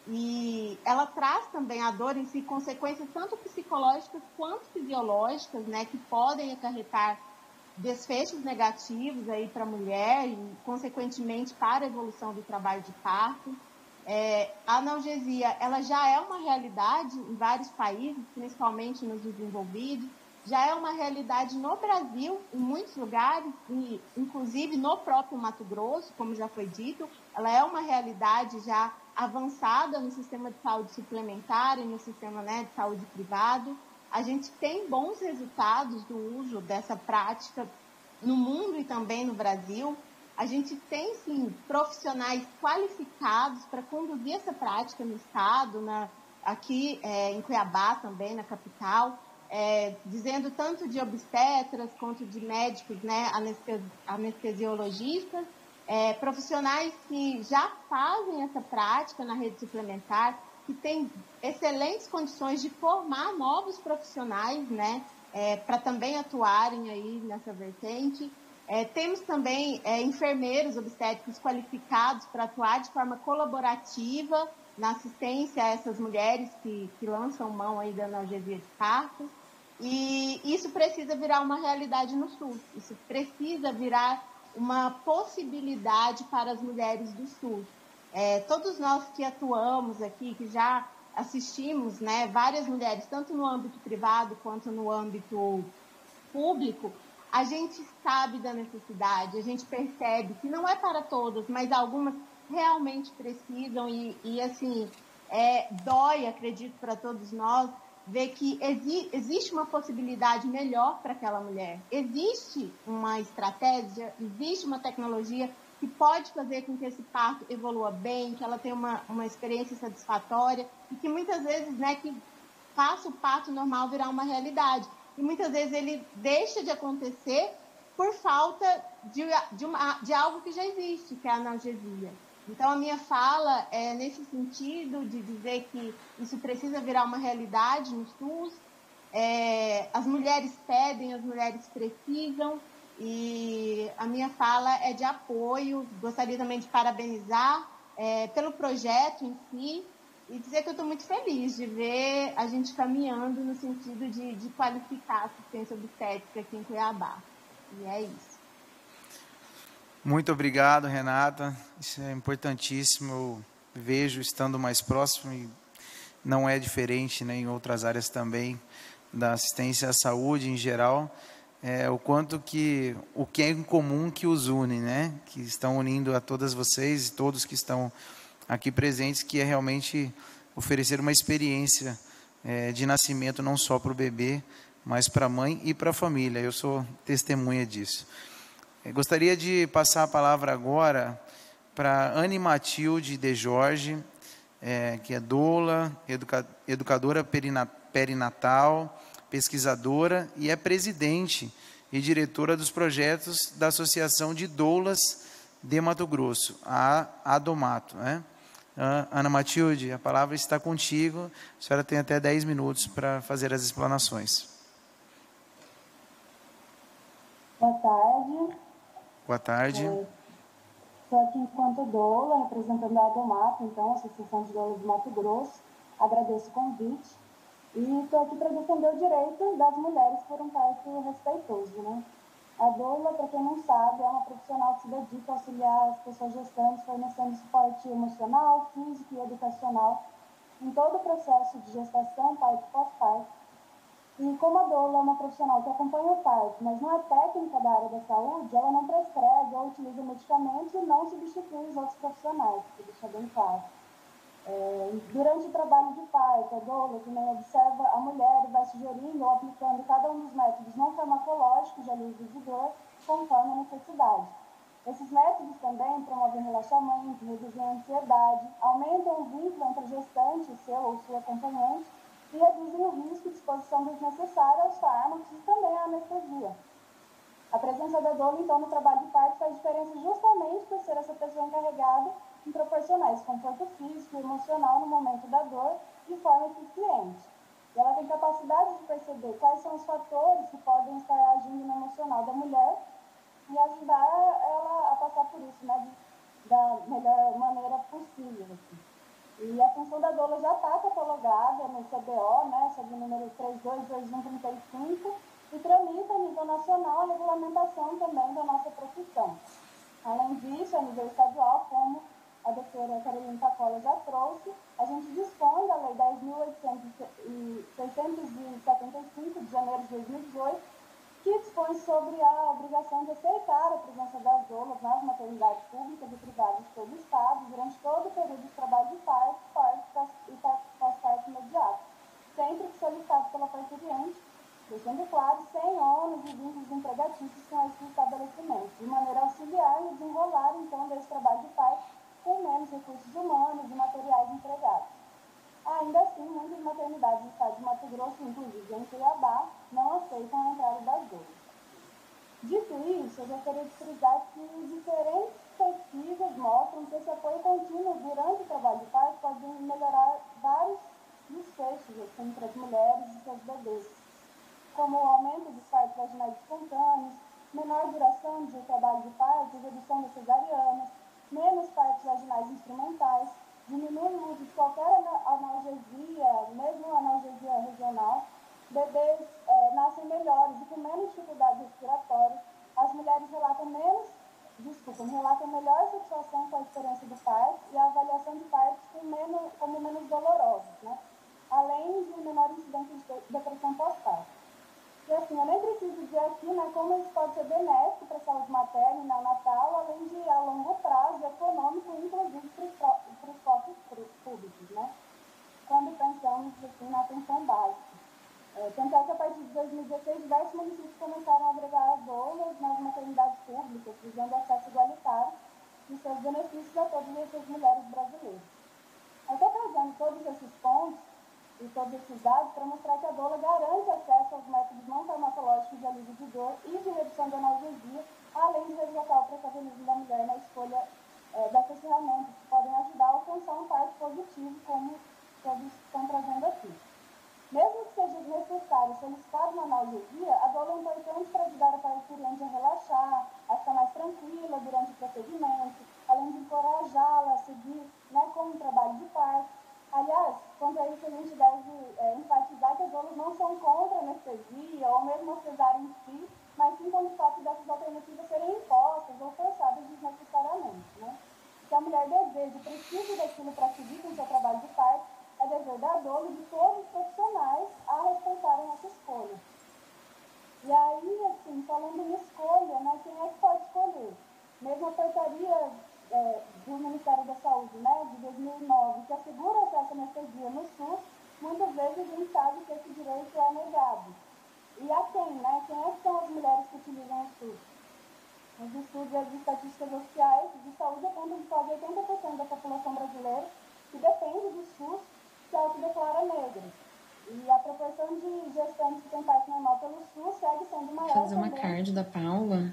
E ela traz também a dor em si consequências tanto psicológicas quanto fisiológicas, né, que podem acarretar desfechos negativos aí para a mulher e, consequentemente, para a evolução do trabalho de parto. É, a analgesia, ela já é uma realidade em vários países, principalmente nos desenvolvidos, já é uma realidade no Brasil, em muitos lugares, e, inclusive no próprio Mato Grosso, como já foi dito, ela é uma realidade já avançada no sistema de saúde suplementar e no sistema, né, de saúde privado. A gente tem bons resultados do uso dessa prática no mundo e também no Brasil. A gente tem, sim, profissionais qualificados para conduzir essa prática no estado, na, aqui é, em Cuiabá também, na capital, é, dizendo tanto de obstetras quanto de médicos, né, anestesi anestesiologistas, É, profissionais que já fazem essa prática na rede suplementar, que têm excelentes condições de formar novos profissionais, né, é, para também atuarem aí nessa vertente. É, temos também é, enfermeiros obstétricos qualificados para atuar de forma colaborativa na assistência a essas mulheres que, que lançam mão aí da analgesia de parto. E isso precisa virar uma realidade no SUS, isso precisa virar uma possibilidade para as mulheres do SUS. É, todos nós que atuamos aqui, que já assistimos, né, várias mulheres, tanto no âmbito privado quanto no âmbito público, a gente sabe da necessidade, a gente percebe que não é para todas, mas algumas realmente precisam e, e assim, é, dói, acredito, para todos nós, ver que exi existe uma possibilidade melhor para aquela mulher. Existe uma estratégia, existe uma tecnologia que pode fazer com que esse parto evolua bem, que ela tenha uma, uma experiência satisfatória e que muitas vezes, né, que faça o parto normal virar uma realidade. E muitas vezes ele deixa de acontecer por falta de, de, uma, de algo que já existe, que é a analgesia. Então, a minha fala é nesse sentido de dizer que isso precisa virar uma realidade no SUS. É, as mulheres pedem, as mulheres precisam, e a minha fala é de apoio. Gostaria também de parabenizar é, pelo projeto em si e dizer que eu estou muito feliz de ver a gente caminhando no sentido de, de qualificar a assistência obstétrica aqui em Cuiabá. E é isso. Muito obrigado, Renata. Isso é importantíssimo. Eu vejo estando mais próximo, e não é diferente, né, em outras áreas também da assistência à saúde em geral, é, o quanto que o que é em comum que os une, né, que estão unindo a todas vocês e todos que estão aqui presentes, que é realmente oferecer uma experiência é, de nascimento não só para o bebê, mas para a mãe e para a família. Eu sou testemunha disso. Eu gostaria de passar a palavra agora para Anne Matilde de Jorge, é, que é doula, educa, educadora perina, perinatal, pesquisadora e é presidente e diretora dos projetos da Associação de Doulas de Mato Grosso, a ADOMATO, né? Ana Matilde, a palavra está contigo. A senhora tem até dez minutos para fazer as explanações. Boa tarde. Boa tarde. Estou aqui enquanto doula, representando a ADOMATO, então, a Associação de Doulas de Mato Grosso. Agradeço o convite. E estou aqui para defender o direito das mulheres por um parto respeitoso, né? A doula, para quem não sabe, é uma profissional que se dedica a auxiliar as pessoas gestantes, fornecendo suporte emocional, físico e educacional em todo o processo de gestação, parto e pós-parto. E como a doula é uma profissional que acompanha o parto, mas não é técnica da área da saúde, ela não prescreve ou utiliza medicamentos e não substitui os outros profissionais, para deixar bem claro. É, durante o trabalho de parto, a doula também observa a mulher e vai sugerindo ou aplicando cada um dos métodos não farmacológicos de alívio de dor, conforme a necessidade. Esses métodos também promovem relaxamento, reduzem a ansiedade, aumentam o vínculo entre a gestante, seu ou sua acompanhante, e reduzem o risco de exposição desnecessária aos fármacos e também à anestesia. A presença da doula, então, no trabalho de parto faz diferença justamente por ser essa pessoa encarregada em proporcionar esse conforto físico e emocional no momento da dor de forma eficiente. E ela tem capacidade de perceber quais são os fatores que podem estar agindo no emocional da mulher e ajudar ela a passar por isso, né, de, da melhor maneira possível. Assim. E a função da doula já está catalogada no C B O, né, sob o número três dois dois um três cinco, e tramita a nível nacional a regulamentação também da nossa profissão. Além disso, a nível estadual, como a doutora Carolina Pacola já trouxe, a gente dispõe da Lei dez mil seiscentos e setenta e cinco, de janeiro de dois mil e dezoito, que dispõe sobre a obrigação de aceitar a presença das doulas nas maternidades públicas e privadas de todo o Estado durante todo o período de trabalho de parto, parto e pós-parto imediato, sempre que solicitado pela parturiente, deixando claro, sem ônus e vínculos empregatícios com esses estabelecimentos, de maneira a auxiliar e desenrolar, então, desse trabalho de parto com menos recursos humanos e materiais empregados. Ainda assim, muitas maternidades do estado de Mato Grosso, inclusive em Cuiabá, não aceitam a entrada das doulas. Dito isso, eu gostaria de frisar que diferentes pesquisas mostram que esse apoio contínuo durante o trabalho de parto pode melhorar vários desfechos assim, entre as mulheres e seus bebês, como o aumento dos partos vaginais espontâneos, menor duração de trabalho de parto e redução das cesarianas, menos partos vaginais instrumentais, diminui o uso de qualquer analgesia, mesmo analgesia regional, bebês é, nascem melhores e com menos dificuldades respiratórias, as mulheres relatam menos, desculpa, relatam melhor satisfação com a experiência do parto e a avaliação de partos com menos, como menos dolorosos, né? Além de menor incidência de depressão pós-parto. E assim, eu nem preciso dizer aqui, né, como isso pode ser benéfico para a saúde materna e neonatal, além de, a longo prazo, econômico, inclusive para os cofres públicos, né? Quando pensamos, assim, na atenção básica. É, tanto é que, a partir de dois mil e dezesseis, diversos municípios começaram a agregar as doulas nas maternidades públicas, visando acesso igualitário e seus benefícios a todas essas mulheres brasileiras. Eu estou trazendo todos esses pontos e todos esses dados para mostrar que a doula garante acesso aos métodos não farmacológicos de alívio de dor e de redução da analgesia, além de resgatar o protagonismo da mulher na escolha é, dessas ferramentas que podem ajudar a alcançar um parto positivo, como todos estão trazendo aqui. Mesmo que seja necessário solicitar uma analgesia, a doula é importante para ajudar a parturiente a relaxar, a ficar mais tranquila durante o procedimento, além de encorajá-la a seguir, né, com o trabalho de parto. Aliás, quanto a isso, a gente deve é, enfatizar que as doulas não são contra a anestesia ou mesmo a cesárea em si, mas sim com o fato dessas alternativas serem impostas ou forçadas desnecessariamente, né? Se a mulher deseja e precisa daquilo para seguir com o seu trabalho de parto, é dever da doula e de todos os profissionais a respeitarem essa escolha. E aí, assim, falando em escolha, né, quem é que pode escolher? Mesmo a portaria é, do Ministério da Saúde, né, de dois mil e nove, que assegura o acesso à anestesia no SUS, muitas vezes a gente sabe que esse direito é negado. E a quem, né? Quem é que são as mulheres que utilizam o SUS? Os estudos e as estatísticas oficiais de saúde apontam que quase oitenta por cento da população brasileira que depende do SUS se autodeclara negra. E a proporção de gestantes que têm parto normal pelo SUS segue sendo maior. Vou fazer uma card da Paula.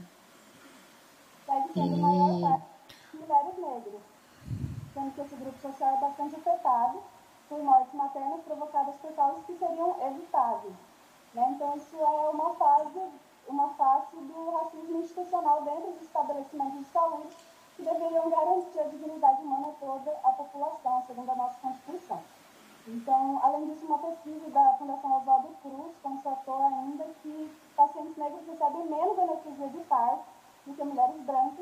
Segue sendo e... maior parte de mulheres negras, sendo que esse grupo social é bastante afetado por mortes maternas provocadas por causas que seriam evitáveis. Né? Então, isso é uma fase, uma face do racismo institucional dentro dos estabelecimentos de saúde que deveriam garantir a dignidade humana a toda a população, segundo a nossa Constituição. Então, além disso, uma pesquisa da Fundação Oswaldo Cruz constatou ainda que pacientes negros recebem menos anestesia de parto do que mulheres brancas,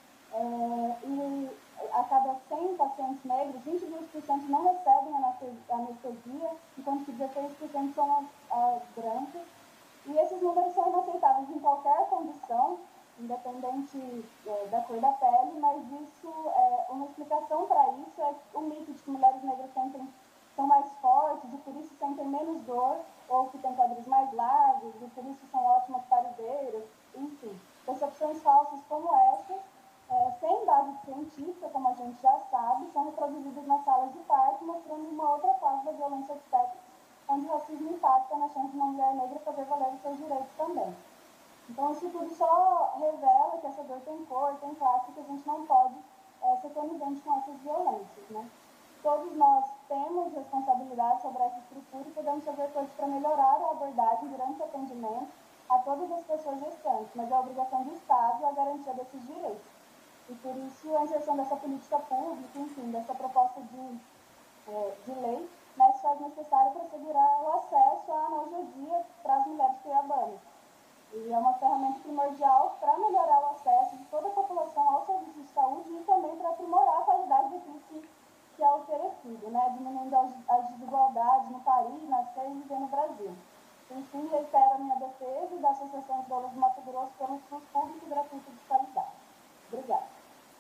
é, e a cada cem pacientes negros, vinte e dois por cento não recebem anestesia, enquanto que dezesseis por cento são as, as brancas. E esses números são inaceitáveis em qualquer condição, independente é, da cor da pele, mas isso, é, uma explicação para isso é o mito de que mulheres negras sentem, são mais fortes e por isso sentem menos dor, ou que têm quadris mais largos e por isso são ótimas parideiras, enfim. Percepções falsas como essas, é, sem base científica, como a gente já sabe, são reproduzidas nas salas de parto, mostrando uma outra face da violência obstétrica, onde o racismo impacta na chance de uma mulher negra fazer valer os seus direitos também. Então, isso tudo só revela que essa dor tem cor, tem classe, que a gente não pode é, ser conivente com essas violências, né? Todos nós temos responsabilidade sobre essa estrutura e podemos fazer coisas para melhorar a abordagem durante o atendimento a todas as pessoas gestantes, mas é a obrigação do Estado a garantia desses direitos. E por isso a inserção dessa política pública, enfim, dessa proposta de, é, de lei, né, se faz necessário para assegurar o acesso à analgesia para as mulheres cuiabanas. E é uma ferramenta primordial para melhorar o acesso de toda a população ao serviço de saúde e também para aprimorar a qualidade daquilo que, que é oferecido, né, diminuindo as, as desigualdades no país, nascer e viver no Brasil. Enfim, reitero a minha defesa e da Associação de Doulas do Mato Grosso pelo SUS público e gratuito de qualidade. Obrigada.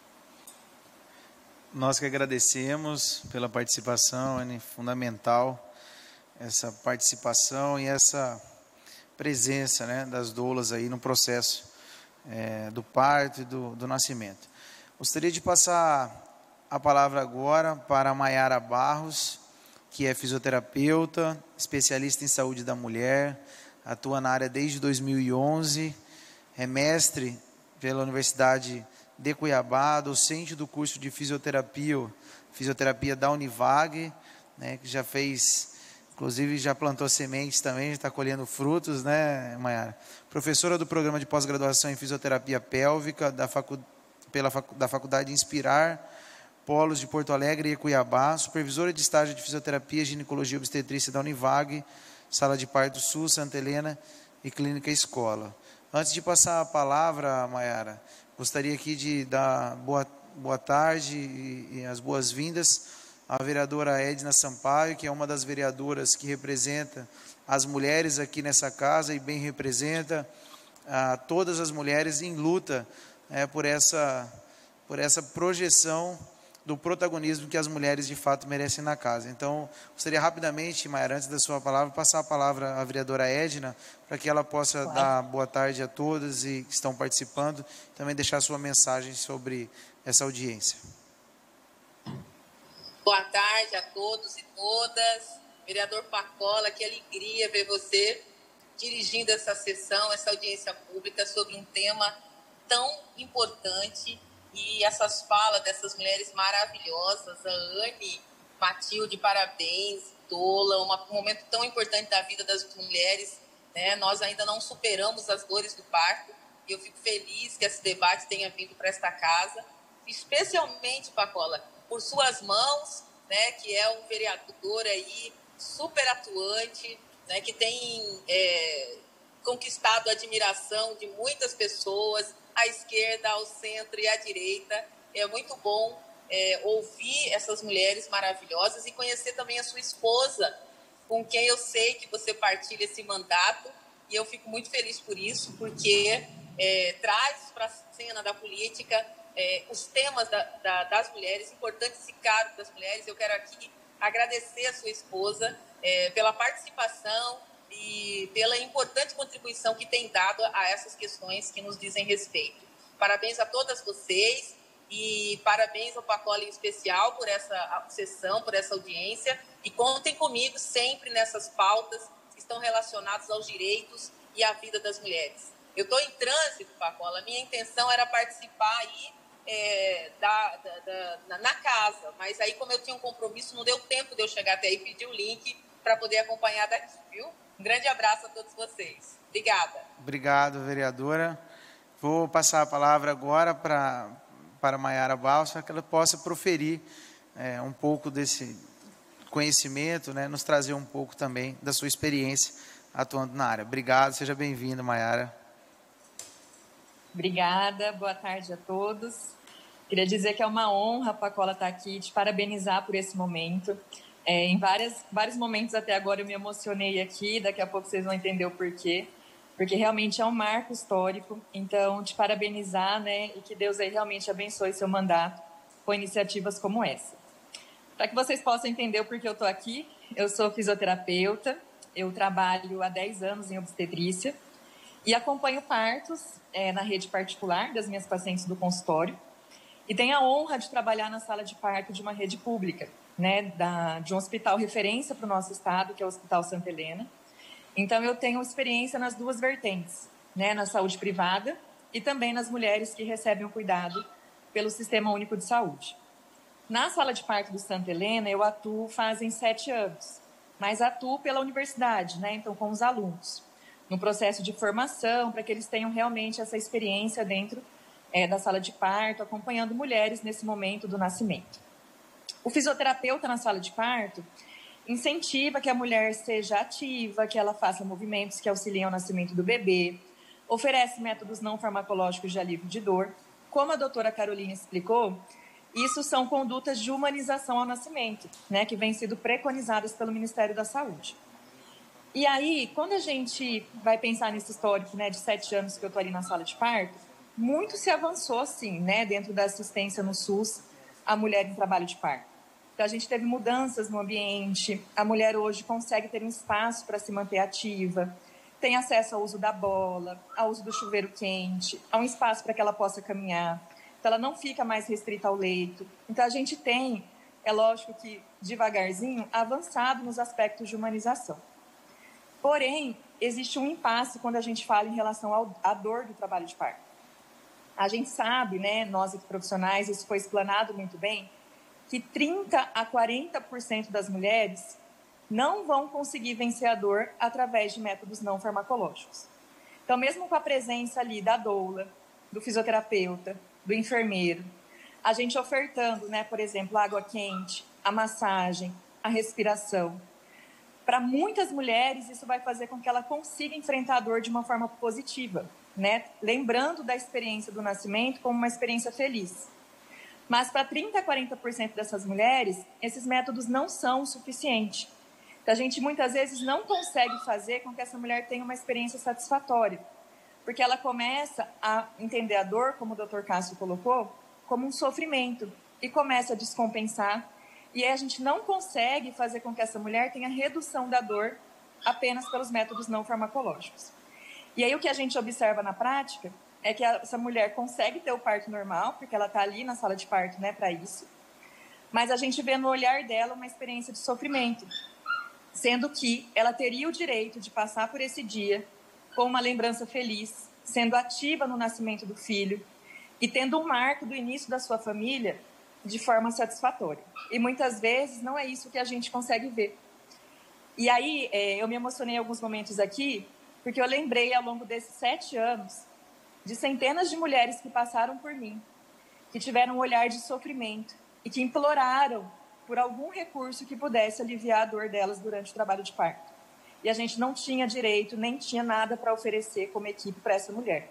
Nós que agradecemos pela participação, é fundamental essa participação e essa presença, né, das doulas aí no processo é, do parto e do, do nascimento. Gostaria de passar a palavra agora para a Maiara Barros, que é fisioterapeuta, especialista em saúde da mulher, atua na área desde dois mil e onze, é mestre pela Universidade de Cuiabá, docente do curso de fisioterapia, fisioterapia da Univag, né, que já fez, inclusive já plantou sementes também, já está colhendo frutos, né, Maiara? Professora do programa de pós-graduação em fisioterapia pélvica da, facu, pela facu, da Faculdade Inspirar, Polos de Porto Alegre e Cuiabá, supervisora de estágio de fisioterapia e ginecologia e obstetrícia da Univag, Sala de Parto Sul, Santa Helena e Clínica Escola. Antes de passar a palavra, Maiara, gostaria aqui de dar boa, boa tarde e, e as boas-vindas à vereadora Edna Sampaio, que é uma das vereadoras que representa as mulheres aqui nessa casa e bem representa a todas as mulheres em luta é, por, essa, por essa projeção do protagonismo que as mulheres de fato merecem na casa. Então, gostaria rapidamente, Maiara, antes da sua palavra, passar a palavra à vereadora Edna, para que ela possa claro. dar boa tarde a todas e que estão participando, também deixar sua mensagem sobre essa audiência. Boa tarde a todos e todas. Vereador Pacola, que alegria ver você dirigindo essa sessão, essa audiência pública sobre um tema tão importante. E essas falas dessas mulheres maravilhosas, a Anne, Matilde, parabéns, Dola, uma, um momento tão importante da vida das mulheres, né? Nós ainda não superamos as dores do parto e eu fico feliz que esse debate tenha vindo para esta casa, especialmente, Pacola, por suas mãos, né, que é um vereador aí super atuante, né, que tem é, conquistado a admiração de muitas pessoas, à esquerda, ao centro e à direita. É muito bom é, ouvir essas mulheres maravilhosas e conhecer também a sua esposa, com quem eu sei que você partilha esse mandato, e eu fico muito feliz por isso, porque é, traz para a cena da política é, os temas da, da, das mulheres, importantes e caros das mulheres. Eu quero aqui agradecer a sua esposa é, pela participação e pela importante contribuição que tem dado a essas questões que nos dizem respeito. Parabéns a todas vocês e parabéns ao Pacola em especial por essa sessão, por essa audiência, e contem comigo sempre nessas pautas que estão relacionadas aos direitos e à vida das mulheres. Eu estou em trânsito, Pacola, minha intenção era participar aí é, da, da, da, na casa, mas aí como eu tinha um compromisso, não deu tempo de eu chegar até aí e pedir o link para poder acompanhar daqui, viu? Um grande abraço a todos vocês. Obrigada. Obrigado, vereadora. Vou passar a palavra agora para, para a Maiara Balsa, que ela possa proferir é, um pouco desse conhecimento, né, nos trazer um pouco também da sua experiência atuando na área. Obrigado, seja bem-vinda, Maiara. Obrigada, boa tarde a todos. Queria dizer que é uma honra, Pacola, estar aqui, te parabenizar por esse momento. É, em várias, vários momentos até agora eu me emocionei aqui, daqui a pouco vocês vão entender o porquê, porque realmente é um marco histórico. Então, te parabenizar, né, e que Deus aí realmente abençoe seu mandato com iniciativas como essa. Para que vocês possam entender o porquê eu estou aqui, eu sou fisioterapeuta, eu trabalho há dez anos em obstetrícia e acompanho partos é, na rede particular das minhas pacientes do consultório e tenho a honra de trabalhar na sala de parto de uma rede pública, né, da, de um hospital referência para o nosso estado, que é o Hospital Santa Helena. Então, eu tenho experiência nas duas vertentes, né, na saúde privada e também nas mulheres que recebem o cuidado pelo Sistema Único de Saúde. Na sala de parto do Santa Helena, eu atuo fazem sete anos, mas atuo pela universidade, né, então com os alunos, no processo de formação, para que eles tenham realmente essa experiência dentro é, da sala de parto, acompanhando mulheres nesse momento do nascimento. O fisioterapeuta na sala de parto incentiva que a mulher seja ativa, que ela faça movimentos que auxiliem o nascimento do bebê, oferece métodos não farmacológicos de alívio de dor. Como a doutora Carolina explicou, isso são condutas de humanização ao nascimento, né, que vêm sendo preconizadas pelo Ministério da Saúde. E aí, quando a gente vai pensar nesse histórico, né, de sete anos que eu estou ali na sala de parto, muito se avançou, sim, né, dentro da assistência no SUS à mulher em trabalho de parto. Então, a gente teve mudanças no ambiente, a mulher hoje consegue ter um espaço para se manter ativa, tem acesso ao uso da bola, ao uso do chuveiro quente, a um espaço para que ela possa caminhar. Então, ela não fica mais restrita ao leito. Então, a gente tem, é lógico que devagarzinho, avançado nos aspectos de humanização. Porém, existe um impasse quando a gente fala em relação ao, à dor do trabalho de parto. A gente sabe, né, nós aqui profissionais, isso foi explanado muito bem, que trinta a quarenta por cento das mulheres não vão conseguir vencer a dor através de métodos não farmacológicos. Então, mesmo com a presença ali da doula, do fisioterapeuta, do enfermeiro, a gente ofertando, né, por exemplo, a água quente, a massagem, a respiração. Para muitas mulheres, isso vai fazer com que ela consiga enfrentar a dor de uma forma positiva, né? Lembrando da experiência do nascimento como uma experiência feliz. Mas para trinta a quarenta por cento dessas mulheres, esses métodos não são o suficiente. Então, a gente muitas vezes não consegue fazer com que essa mulher tenha uma experiência satisfatória, porque ela começa a entender a dor, como o doutor Cássio colocou, como um sofrimento e começa a descompensar. E aí a gente não consegue fazer com que essa mulher tenha redução da dor apenas pelos métodos não farmacológicos. E aí o que a gente observa na prática é que essa mulher consegue ter o parto normal, porque ela está ali na sala de parto, né, para isso. Mas a gente vê no olhar dela uma experiência de sofrimento, sendo que ela teria o direito de passar por esse dia com uma lembrança feliz, sendo ativa no nascimento do filho e tendo um marco do início da sua família de forma satisfatória. E muitas vezes não é isso que a gente consegue ver. E aí é, eu me emocionei em alguns momentos aqui, porque eu lembrei ao longo desses sete anos de centenas de mulheres que passaram por mim, que tiveram um olhar de sofrimento e que imploraram por algum recurso que pudesse aliviar a dor delas durante o trabalho de parto. E a gente não tinha direito, nem tinha nada para oferecer como equipe para essa mulher.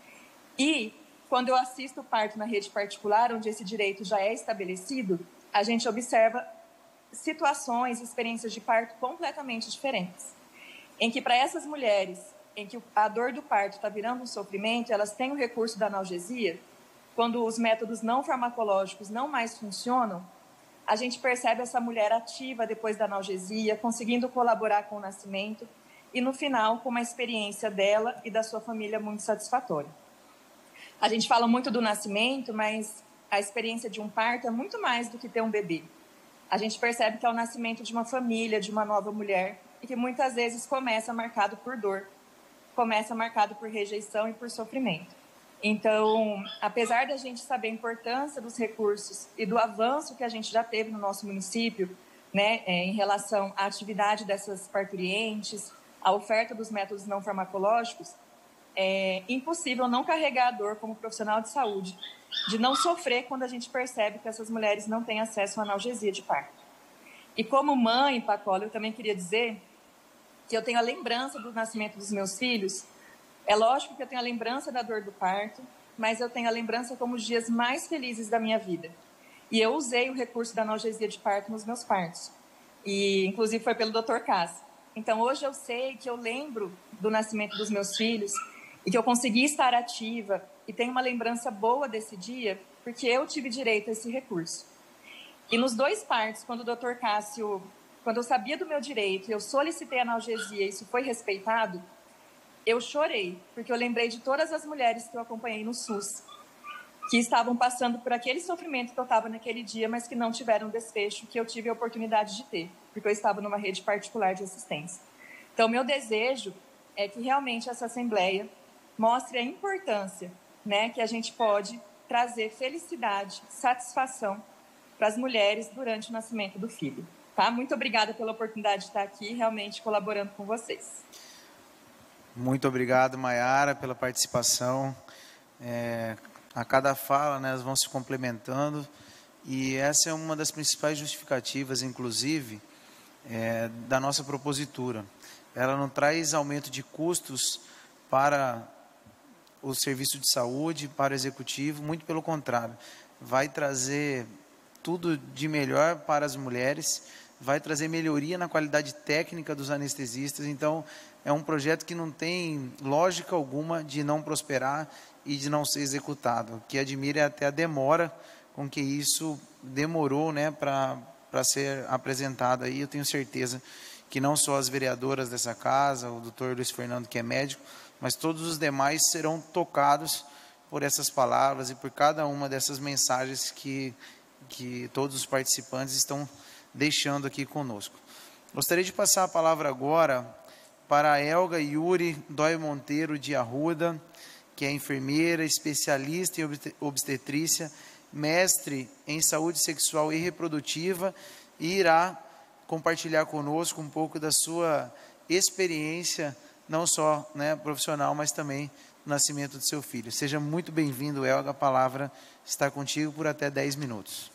E, quando eu assisto o parto na rede particular, onde esse direito já é estabelecido, a gente observa situações, experiências de parto completamente diferentes. Em que, para essas mulheres, em que a dor do parto está virando um sofrimento, elas têm o recurso da analgesia, quando os métodos não farmacológicos não mais funcionam, a gente percebe essa mulher ativa depois da analgesia, conseguindo colaborar com o nascimento e, no final, com uma experiência dela e da sua família muito satisfatória. A gente fala muito do nascimento, mas a experiência de um parto é muito mais do que ter um bebê. A gente percebe que é o nascimento de uma família, de uma nova mulher, e que muitas vezes começa marcado por dor, começa marcado por rejeição e por sofrimento. Então, apesar da gente saber a importância dos recursos e do avanço que a gente já teve no nosso município, né, é, em relação à atividade dessas parturientes, à oferta dos métodos não farmacológicos, é impossível não carregar a dor como profissional de saúde, de não sofrer quando a gente percebe que essas mulheres não têm acesso à analgesia de parto. E como mãe, Pacola, eu também queria dizer que eu tenho a lembrança do nascimento dos meus filhos. É lógico que eu tenho a lembrança da dor do parto, mas eu tenho a lembrança como os dias mais felizes da minha vida. E eu usei o recurso da analgesia de parto nos meus partos. E, inclusive, foi pelo doutor Cássio. Então, hoje eu sei que eu lembro do nascimento dos meus filhos e que eu consegui estar ativa e tenho uma lembrança boa desse dia porque eu tive direito a esse recurso. E nos dois partos, quando o doutor Cássio, quando eu sabia do meu direito e eu solicitei analgesia e isso foi respeitado, eu chorei, porque eu lembrei de todas as mulheres que eu acompanhei no SUS, que estavam passando por aquele sofrimento que eu estava naquele dia, mas que não tiveram o desfecho que eu tive a oportunidade de ter, porque eu estava numa rede particular de assistência. Então, meu desejo é que realmente essa Assembleia mostre a importância, né, que a gente pode trazer felicidade, satisfação para as mulheres durante o nascimento do filho. Tá? Muito obrigada pela oportunidade de estar aqui, realmente colaborando com vocês. Muito obrigado, Maiara, pela participação. É, a cada fala, né, elas vão se complementando, e essa é uma das principais justificativas, inclusive, é, da nossa propositura. Ela não traz aumento de custos para o serviço de saúde, para o executivo, muito pelo contrário, vai trazer tudo de melhor para as mulheres, vai trazer melhoria na qualidade técnica dos anestesistas. Então, é um projeto que não tem lógica alguma de não prosperar e de não ser executado. O que admira é até a demora com que isso demorou, né, para para ser apresentado aí. Eu tenho certeza que não só as vereadoras dessa casa, o doutor Luiz Fernando, que é médico, mas todos os demais serão tocados por essas palavras e por cada uma dessas mensagens que, que todos os participantes estão deixando aqui conosco. Gostaria de passar a palavra agora para a Elga Yuri Dói Monteiro de Arruda, que é enfermeira, especialista em obstetrícia, mestre em saúde sexual e reprodutiva, e irá compartilhar conosco um pouco da sua experiência, não só, né, profissional, mas também no nascimento do seu filho. Seja muito bem-vindo, Elga, a palavra está contigo por até dez minutos.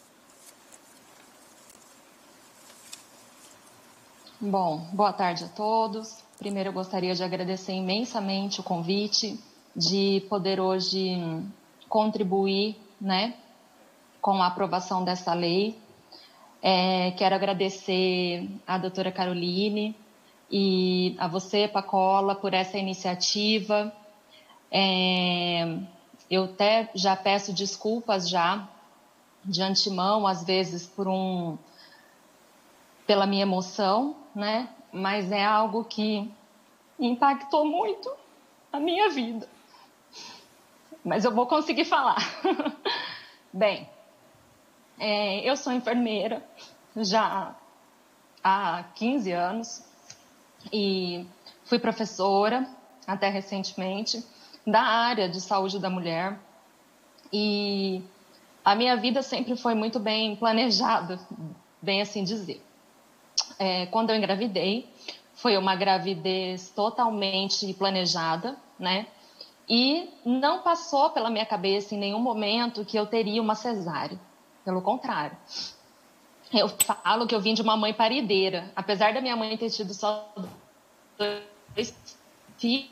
Bom, boa tarde a todos. Primeiro eu gostaria de agradecer imensamente o convite, de poder hoje contribuir, né, com a aprovação dessa lei. É, quero agradecer à doutora Caroline e a você, Pacola, por essa iniciativa. É, eu até já peço desculpas já de antemão, às vezes por um, pela minha emoção, né? Mas é algo que impactou muito a minha vida. Mas eu vou conseguir falar. Bem, é, eu sou enfermeira já há quinze anos e fui professora até recentemente da área de saúde da mulher, e a minha vida sempre foi muito bem planejada, bem assim dizer. É, quando eu engravidei, foi uma gravidez totalmente planejada, né? E não passou pela minha cabeça em nenhum momento que eu teria uma cesárea. Pelo contrário. Eu falo que eu vim de uma mãe parideira. Apesar da minha mãe ter tido só dois filhos,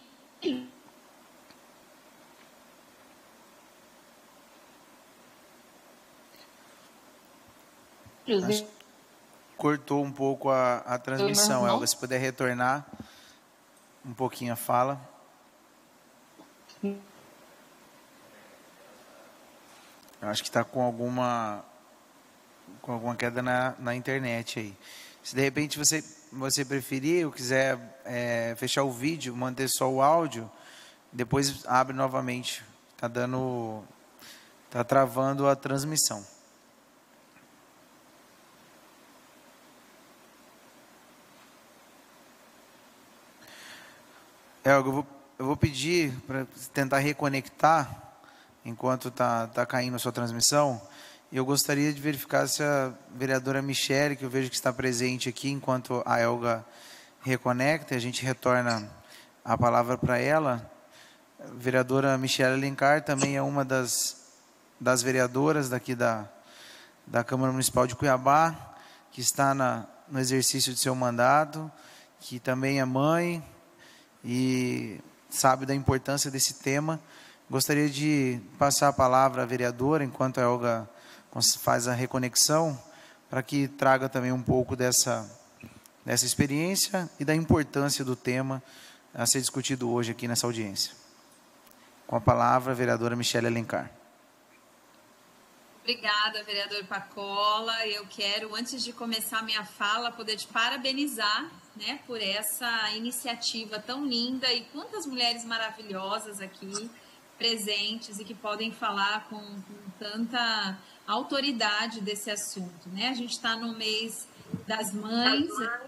Acho que cortou um pouco a, a transmissão, Elga. Se puder retornar um pouquinho a fala. Hum. Eu acho que está com alguma com alguma queda na, na internet aí. Se de repente você, você preferir ou quiser é, fechar o vídeo, manter só o áudio, depois abre novamente. Está dando, tá travando a transmissão. Elga, eu vou, eu vou pedir para tentar reconectar enquanto está tá caindo a sua transmissão. Eu gostaria de verificar se a vereadora Michele, que eu vejo que está presente aqui, enquanto a Elga reconecta, a gente retorna a palavra para ela. A vereadora Michele Alencar também é uma das, das vereadoras daqui da, da Câmara Municipal de Cuiabá, que está na, no exercício de seu mandato, que também é mãe e sabe da importância desse tema. Gostaria de passar a palavra à vereadora, enquanto a Elga faz a reconexão, para que traga também um pouco dessa, dessa experiência e da importância do tema a ser discutido hoje aqui nessa audiência. Com a palavra, a vereadora Michele Alencar. Obrigada, vereador Pacola. Eu quero, antes de começar a minha fala, poder te parabenizar, né, por essa iniciativa tão linda e quantas mulheres maravilhosas aqui presentes e que podem falar com, com tanta autoridade desse assunto, né? A gente está no mês das mães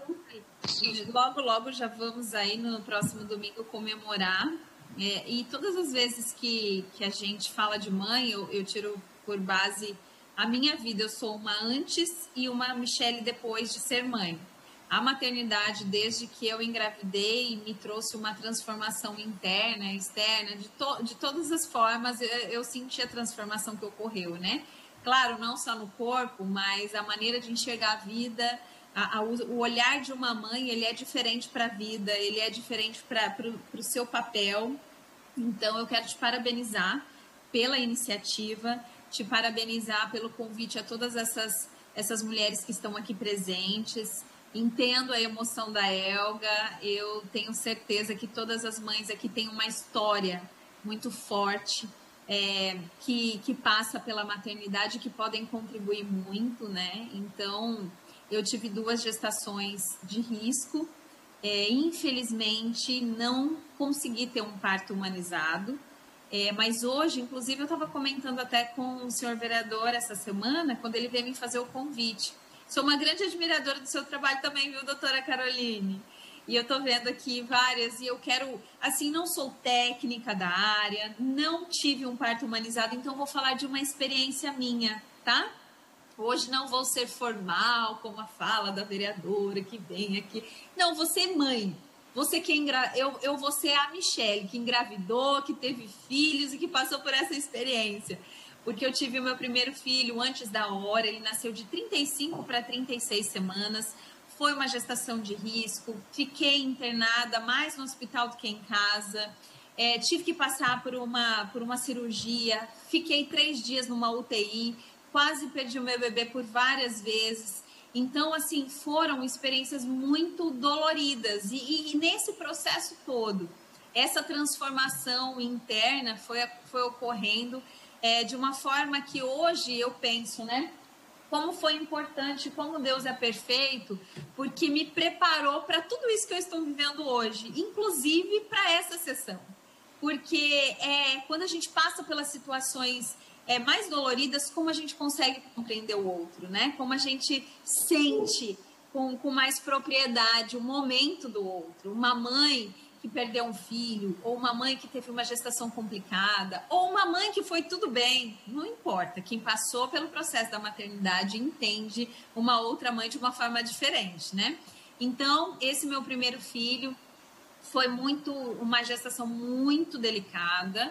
e logo, logo já vamos aí no próximo domingo comemorar. É, e todas as vezes que, que a gente fala de mãe, eu, eu tiro por base a minha vida. Eu sou uma antes e uma Michele depois de ser mãe. A maternidade, desde que eu engravidei, me trouxe uma transformação interna, externa, de, to, de todas as formas, eu, eu senti a transformação que ocorreu, né? Claro, não só no corpo, mas a maneira de enxergar a vida, a, a, o olhar de uma mãe, ele é diferente para a vida, ele é diferente para o seu papel. Então, eu quero te parabenizar pela iniciativa, te parabenizar pelo convite a todas essas, essas mulheres que estão aqui presentes. Entendo a emoção da Elga, eu tenho certeza que todas as mães aqui têm uma história muito forte, é, que, que passa pela maternidade, que podem contribuir muito, né? Então, eu tive duas gestações de risco, é, infelizmente não consegui ter um parto humanizado, é, mas hoje, inclusive, eu estava comentando até com o senhor vereador essa semana, quando ele veio me fazer o convite. Sou uma grande admiradora do seu trabalho também, viu, doutora Caroline? E eu tô vendo aqui várias e eu quero, assim, não sou técnica da área, não tive um parto humanizado, então vou falar de uma experiência minha, tá? Hoje não vou ser formal, como a fala da vereadora que vem aqui. Não, vou ser mãe. Você que engra... eu, eu vou ser a Michele, que engravidou, que teve filhos e que passou por essa experiência. Porque eu tive o meu primeiro filho antes da hora, ele nasceu de trinta e cinco para trinta e seis semanas, foi uma gestação de risco, fiquei internada mais no hospital do que em casa, é, tive que passar por uma, por uma cirurgia, fiquei três dias numa U T I, quase perdi o meu bebê por várias vezes. Então, assim, foram experiências muito doloridas e, e nesse processo todo, essa transformação interna foi, foi ocorrendo É, de uma forma que hoje eu penso, né? Como foi importante, como Deus é perfeito, porque me preparou para tudo isso que eu estou vivendo hoje, inclusive para essa sessão. Porque é, quando a gente passa pelas situações é, mais doloridas, como a gente consegue compreender o outro, né? Como a gente sente com, com mais propriedade o momento do outro. Uma mãe que perdeu um filho, ou uma mãe que teve uma gestação complicada, ou uma mãe que foi tudo bem, não importa. Quem passou pelo processo da maternidade entende uma outra mãe de uma forma diferente, né? Então, esse meu primeiro filho foi muito, uma gestação muito delicada,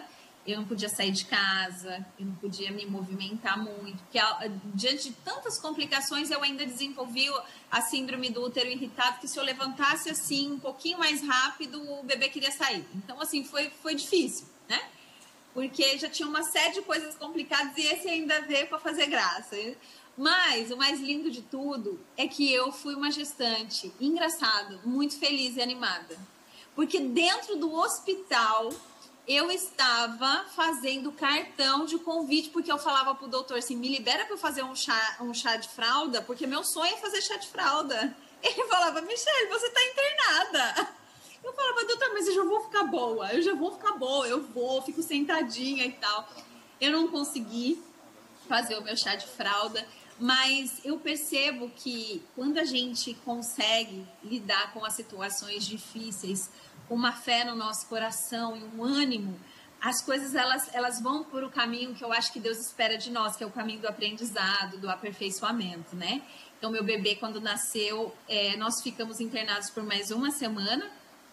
eu não podia sair de casa, eu não podia me movimentar muito, porque diante de tantas complicações eu ainda desenvolvi a síndrome do útero irritado, que se eu levantasse assim um pouquinho mais rápido, o bebê queria sair. Então, assim, foi, foi difícil, né? Porque já tinha uma série de coisas complicadas e esse ainda veio para fazer graça. Mas o mais lindo de tudo é que eu fui uma gestante, engraçado, muito feliz e animada. Porque dentro do hospital eu estava fazendo cartão de convite, porque eu falava pro doutor assim, me libera para eu fazer um chá, um chá de fralda, porque meu sonho é fazer chá de fralda. Ele falava, Michele, você tá internada. Eu falava, doutor, mas eu já vou ficar boa, eu já vou ficar boa, eu vou, fico sentadinha e tal. Eu não consegui fazer o meu chá de fralda, mas eu percebo que quando a gente consegue lidar com as situações difíceis, com uma fé no nosso coração e um ânimo, as coisas elas, elas vão por o caminho que eu acho que Deus espera de nós, que é o caminho do aprendizado, do aperfeiçoamento, né? Então, meu bebê, quando nasceu, é, nós ficamos internados por mais uma semana,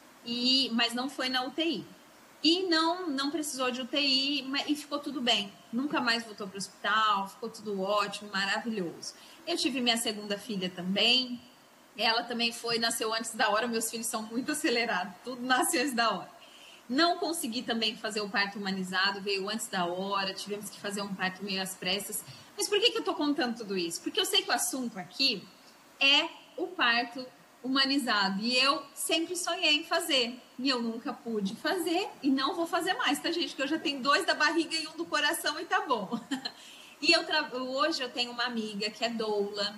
e, mas não foi na U T I. E não, não precisou de U T I, mas, e ficou tudo bem. Nunca mais voltou para o hospital, ficou tudo ótimo, maravilhoso. Eu tive minha segunda filha também. Ela também foi, nasceu antes da hora, meus filhos são muito acelerados, tudo nasceu antes da hora. Não consegui também fazer o parto humanizado, veio antes da hora, tivemos que fazer um parto meio às pressas. Mas por que, que eu estou contando tudo isso? Porque eu sei que o assunto aqui é o parto humanizado, e eu sempre sonhei em fazer, e eu nunca pude fazer, e não vou fazer mais, tá, gente? Porque eu já tenho dois da barriga e um do coração, e tá bom. E eu tra... hoje eu tenho uma amiga que é doula.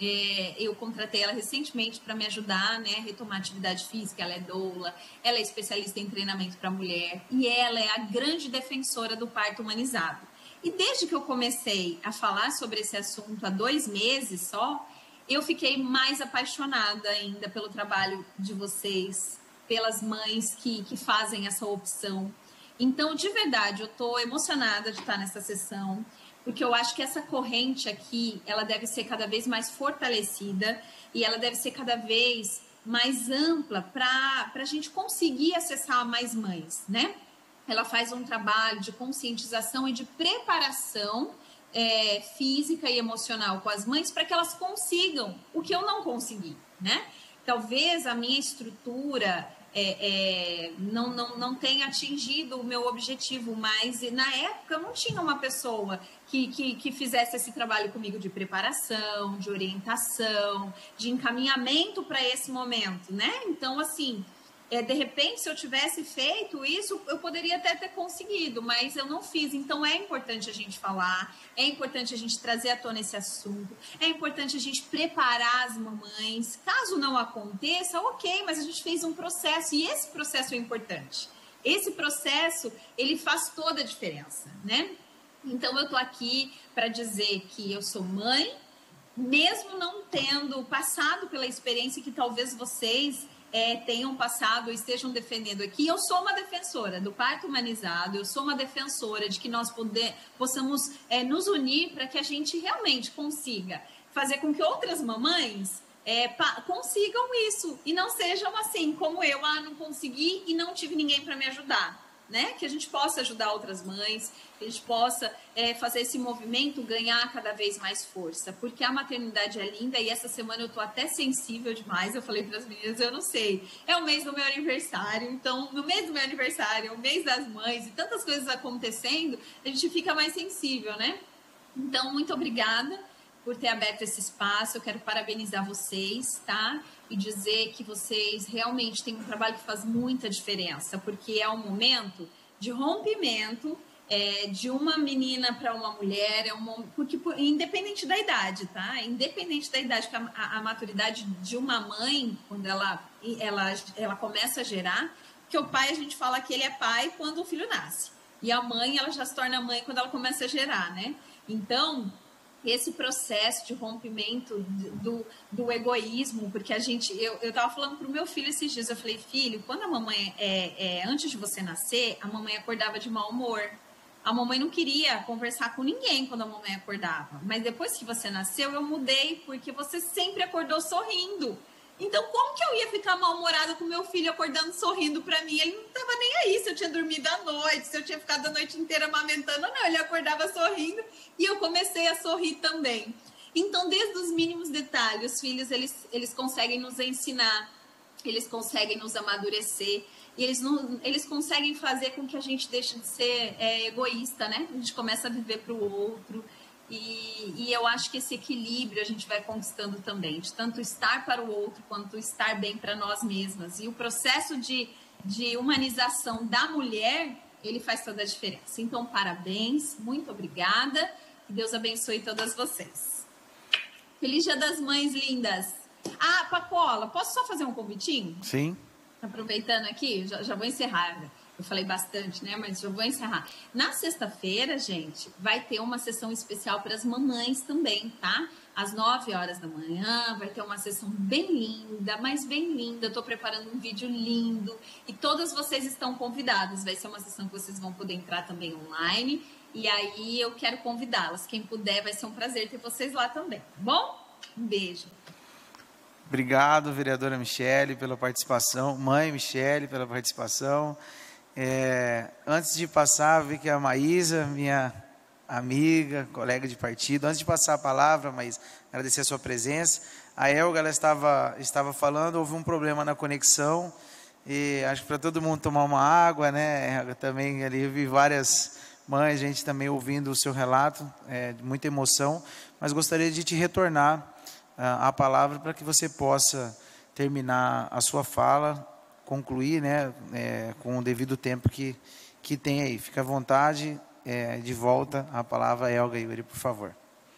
É, eu contratei ela recentemente para me ajudar, né, a retomar a atividade física. Ela é doula, ela é especialista em treinamento para mulher e ela é a grande defensora do parto humanizado. E desde que eu comecei a falar sobre esse assunto há dois meses só, eu fiquei mais apaixonada ainda pelo trabalho de vocês, pelas mães que, que fazem essa opção. Então, de verdade, eu estou emocionada de estar nessa sessão, porque eu acho que essa corrente aqui, ela deve ser cada vez mais fortalecida e ela deve ser cada vez mais ampla para a gente conseguir acessar mais mães, né? Ela faz um trabalho de conscientização e de preparação é, física e emocional com as mães para que elas consigam o que eu não consegui, né? Talvez a minha estrutura É, é, não, não, não tenha atingido o meu objetivo, mas na época eu não tinha uma pessoa que, que, que fizesse esse trabalho comigo de preparação, de orientação, de encaminhamento para esse momento, né? Então, assim, é, de repente, se eu tivesse feito isso, eu poderia até ter conseguido, mas eu não fiz. Então, é importante a gente falar, é importante a gente trazer à tona esse assunto, é importante a gente preparar as mamães. Caso não aconteça, ok, mas a gente fez um processo e esse processo é importante. Esse processo, ele faz toda a diferença, né? Então, eu tô aqui para dizer que eu sou mãe, mesmo não tendo passado pela experiência que talvez vocês É, tenham passado ou estejam defendendo aqui. Eu sou uma defensora do parto humanizado, eu sou uma defensora de que nós poder, possamos é, nos unir para que a gente realmente consiga fazer com que outras mamães é, pa, consigam isso e não sejam assim como eu, ah, não consegui e não tive ninguém para me ajudar, né? Que a gente possa ajudar outras mães, que a gente possa é, fazer esse movimento ganhar cada vez mais força, porque a maternidade é linda e essa semana eu tô até sensível demais. Eu falei para as meninas, eu não sei, é o mês do meu aniversário, então no mês do meu aniversário, é o mês das mães e tantas coisas acontecendo, a gente fica mais sensível, né? Então, muito obrigada por ter aberto esse espaço, eu quero parabenizar vocês, tá? E dizer que vocês realmente têm um trabalho que faz muita diferença, porque é um momento de rompimento é, de uma menina para uma mulher, é um, porque independente da idade, tá? Independente da idade, que a, a, a maturidade de uma mãe, quando ela, ela, ela começa a gerar, porque o pai, a gente fala que ele é pai quando o filho nasce, e a mãe, ela já se torna mãe quando ela começa a gerar, né? Então, esse processo de rompimento do, do egoísmo, porque a gente, eu, eu tava falando pro meu filho esses dias, eu falei, filho, quando a mamãe, é, é, antes de você nascer, a mamãe acordava de mau humor, a mamãe não queria conversar com ninguém quando a mamãe acordava, mas depois que você nasceu, eu mudei, porque você sempre acordou sorrindo, Então, como que eu ia ficar mal-humorada com meu filho acordando sorrindo para mim? Ele não estava nem aí se eu tinha dormido à noite, se eu tinha ficado a noite inteira amamentando, não. Ele acordava sorrindo e eu comecei a sorrir também. Então, desde os mínimos detalhes, os filhos, eles, eles conseguem nos ensinar, eles conseguem nos amadurecer, e eles, não, eles conseguem fazer com que a gente deixe de ser é, egoísta, né? A gente começa a viver para o outro. E, e eu acho que esse equilíbrio a gente vai conquistando também, de tanto estar para o outro quanto estar bem para nós mesmas. E o processo de, de humanização da mulher, ele faz toda a diferença. Então, parabéns, muito obrigada, que Deus abençoe todas vocês. Feliz Dia das Mães, lindas! Ah, Pacola, posso só fazer um convitinho? Sim. Aproveitando aqui, já, já vou encerrar. Eu falei bastante, né? Mas eu vou encerrar. Na sexta-feira, gente, vai ter uma sessão especial para as mamães também, tá? Às nove horas da manhã, vai ter uma sessão bem linda, mas bem linda. Eu tô preparando um vídeo lindo e todas vocês estão convidadas. Vai ser uma sessão que vocês vão poder entrar também online. E aí eu quero convidá-las. Quem puder, vai ser um prazer ter vocês lá também, tá bom? Um beijo. Obrigado, vereadora Michele, pela participação. Mãe Michele, pela participação. É, antes de passar, vi que a Maísa, minha amiga, colega de partido, antes de passar a palavra, mas agradecer a sua presença. A Elga, ela estava, estava falando, houve um problema na conexão, e acho que para todo mundo tomar uma água, né, Elga, também ali eu vi várias mães, gente também ouvindo o seu relato, é, de muita emoção, mas gostaria de te retornar uh, a palavra para que você possa terminar a sua fala, concluir, né, é, com o devido tempo que, que tem aí. Fica à vontade, é, de volta a palavra, Elga Yuri, por favor.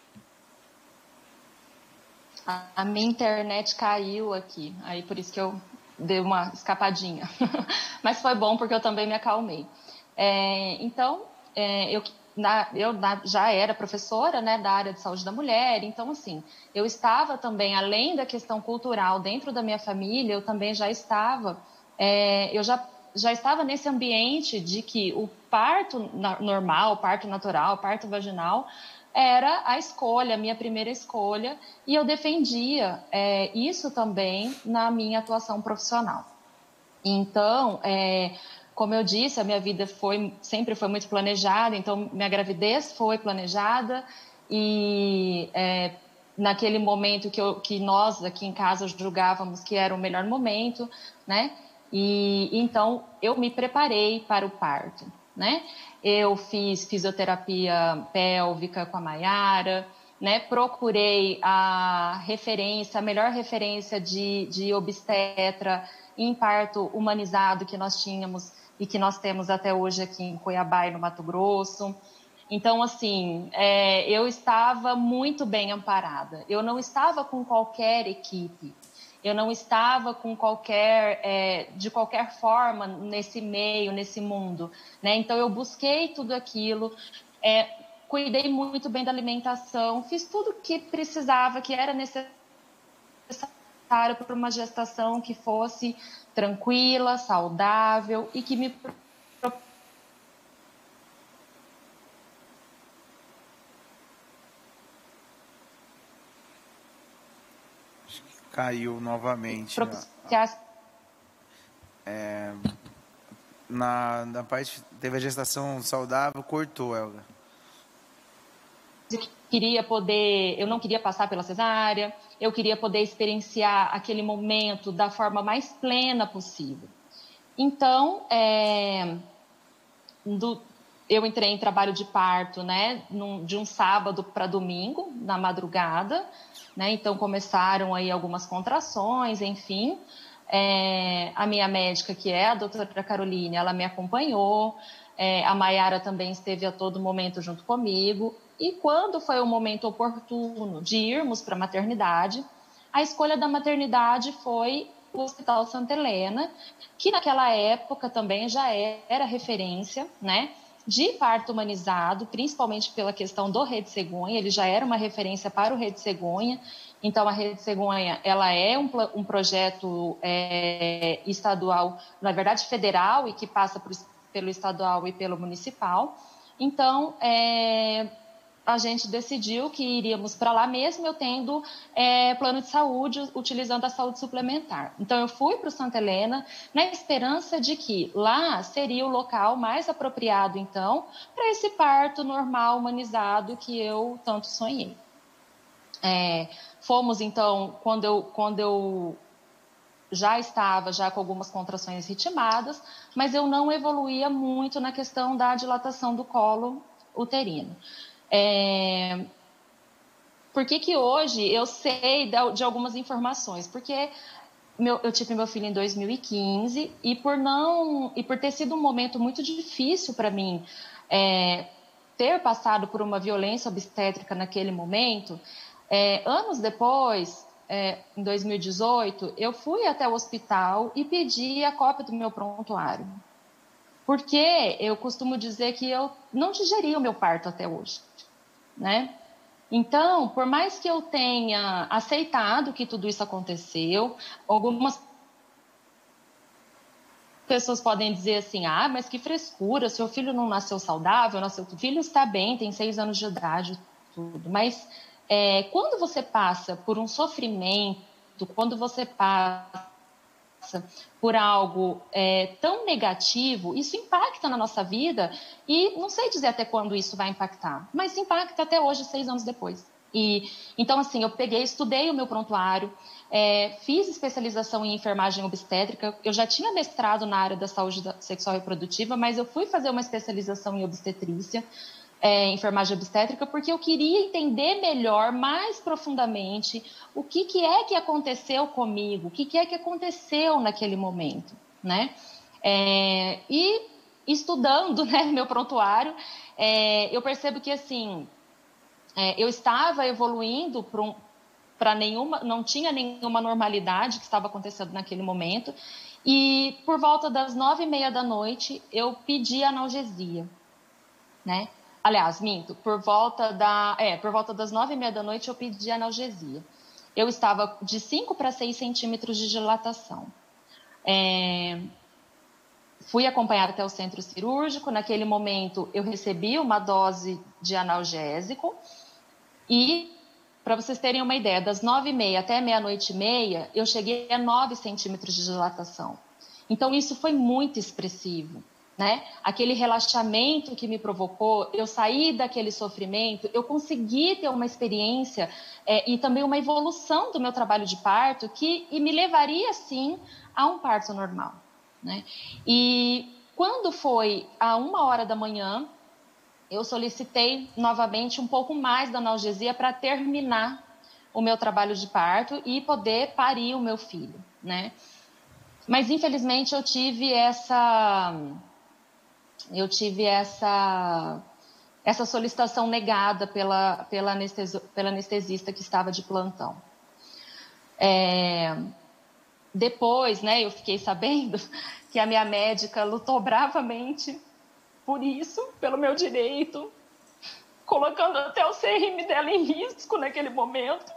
A minha internet caiu aqui, aí por isso que eu dei uma escapadinha. Mas foi bom porque eu também me acalmei. É, então, é, eu, na, eu na, já era professora, né, da área de saúde da mulher, então assim, eu estava também, além da questão cultural dentro da minha família, eu também já estava É, eu já, já estava nesse ambiente de que o parto normal, o parto natural, o parto vaginal, era a escolha, a minha primeira escolha, e eu defendia é, isso também na minha atuação profissional. Então, é, como eu disse, a minha vida foi, sempre foi muito planejada, então minha gravidez foi planejada, e é, naquele momento que, eu, que nós aqui em casa julgávamos que era o melhor momento, né? E então eu me preparei para o parto, né? Eu fiz fisioterapia pélvica com a Maiara, né? Procurei a referência, a melhor referência de, de obstetra em parto humanizado que nós tínhamos e que nós temos até hoje aqui em Cuiabá e no Mato Grosso. Então, assim, é, eu estava muito bem amparada. Eu não estava com qualquer equipe. Eu não estava com qualquer, é, de qualquer forma nesse meio, nesse mundo, né? Então, eu busquei tudo aquilo, é, cuidei muito bem da alimentação, fiz tudo o que precisava, que era necessário para uma gestação que fosse tranquila, saudável e que me Caiu novamente. É, na, na parte, teve a gestação saudável, cortou, Elga. Queria poder, eu não queria passar pela cesárea, eu queria poder experienciar aquele momento da forma mais plena possível. Então, é, do, eu entrei em trabalho de parto, né, num, de um sábado para domingo, na madrugada, né, então começaram aí algumas contrações, enfim. É, a minha médica, que é a doutora Caroline, ela me acompanhou, é, a Maiara também esteve a todo momento junto comigo, e quando foi o momento oportuno de irmos para a maternidade, a escolha da maternidade foi o Hospital Santa Helena, que naquela época também já era referência, né, de parto humanizado, principalmente pela questão do Rede Cegonha. Ele já era uma referência para o Rede Cegonha. Então, a Rede Cegonha, ela é um, um projeto é, estadual, na verdade federal, e que passa por, pelo estadual e pelo municipal. Então, é, a gente decidiu que iríamos para lá mesmo eu tendo é, plano de saúde, utilizando a saúde suplementar. Então, eu fui para o Santa Helena na esperança de que lá seria o local mais apropriado, então, para esse parto normal, humanizado, que eu tanto sonhei. É, fomos, então, quando eu, quando eu já estava já com algumas contrações ritmadas, mas eu não evoluía muito na questão da dilatação do colo uterino. É... Por que que hoje eu sei de algumas informações? Porque meu, eu tive meu filho em dois mil e quinze e por, não, e por ter sido um momento muito difícil para mim é, ter passado por uma violência obstétrica naquele momento, é, anos depois, é, em dois mil e dezoito, eu fui até o hospital e pedi a cópia do meu prontuário. Porque eu costumo dizer que eu não digeri o meu parto até hoje, né? Então, por mais que eu tenha aceitado que tudo isso aconteceu, algumas pessoas podem dizer assim, ah, mas que frescura, seu filho não nasceu saudável, nasceu, o filho está bem, tem seis anos de idade, tudo. Mas é, quando você passa por um sofrimento, quando você passa por algo é, tão negativo, isso impacta na nossa vida e não sei dizer até quando isso vai impactar, mas impacta até hoje, seis anos depois. E, então, assim, eu peguei, estudei o meu prontuário, é, fiz especialização em enfermagem obstétrica, eu já tinha mestrado na área da saúde sexual e reprodutiva, mas eu fui fazer uma especialização em obstetrícia, É, enfermagem obstétrica, porque eu queria entender melhor, mais profundamente, o que, que é que aconteceu comigo, o que, que é que aconteceu naquele momento, né? É, e estudando, né, meu prontuário, é, eu percebo que, assim, é, eu estava evoluindo para um, para nenhuma, não tinha nenhuma normalidade que estava acontecendo naquele momento, e por volta das nove e meia da noite, eu pedi analgesia, né? Aliás, minto, por volta, da, é, por volta das nove e meia da noite eu pedi analgesia. Eu estava de cinco para seis centímetros de dilatação. É, fui acompanhada até o centro cirúrgico. Naquele momento eu recebi uma dose de analgésico. E, para vocês terem uma ideia, das nove e meia até meia-noite e meia, eu cheguei a nove centímetros de dilatação. Então, isso foi muito expressivo. Né? Aquele relaxamento que me provocou, eu saí daquele sofrimento, eu consegui ter uma experiência é, e também uma evolução do meu trabalho de parto que e me levaria, sim, a um parto normal. Né? E quando foi a uma hora da manhã, eu solicitei novamente um pouco mais da analgesia para terminar o meu trabalho de parto e poder parir o meu filho. Né? Mas, infelizmente, eu tive essa... Eu tive essa, essa solicitação negada pela, pela, anesteso, pela anestesista que estava de plantão. É, depois, né, eu fiquei sabendo que a minha médica lutou bravamente por isso, pelo meu direito, colocando até o C R M dela em risco naquele momento.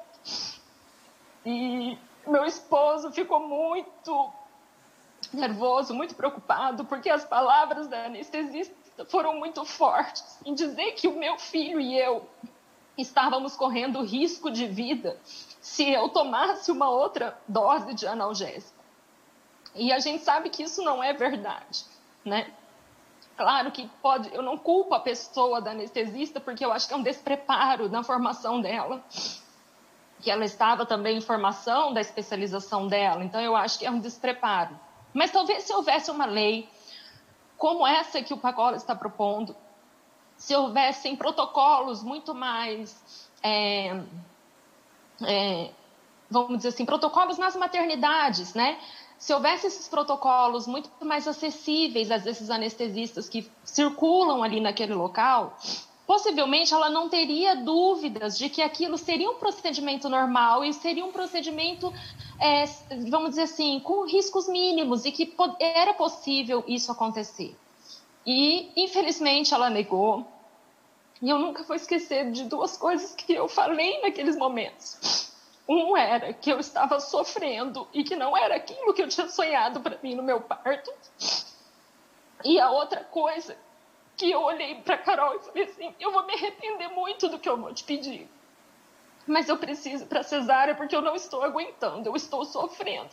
E meu esposo ficou muito nervoso, muito preocupado, porque as palavras da anestesista foram muito fortes em dizer que o meu filho e eu estávamos correndo risco de vida se eu tomasse uma outra dose de analgésico. E a gente sabe que isso não é verdade, né? Claro que pode, eu não culpo a pessoa da anestesista, porque eu acho que é um despreparo na formação dela, que ela estava também em formação da especialização dela, então eu acho que é um despreparo. Mas talvez se houvesse uma lei como essa que o Pacola está propondo, se houvessem protocolos muito mais, é, é, vamos dizer assim, protocolos nas maternidades, né? Se houvesse esses protocolos muito mais acessíveis a esses anestesistas que circulam ali naquele local, possivelmente ela não teria dúvidas de que aquilo seria um procedimento normal e seria um procedimento, é, vamos dizer assim, com riscos mínimos e que era possível isso acontecer. E, infelizmente, ela negou. E eu nunca vou esquecer de duas coisas que eu falei naqueles momentos. Um era que eu estava sofrendo e que não era aquilo que eu tinha sonhado para mim no meu parto. E a outra coisa, que que eu olhei para a Carol e falei assim, eu vou me arrepender muito do que eu vou te pedir. Mas eu preciso ir para a cesárea porque eu não estou aguentando, eu estou sofrendo.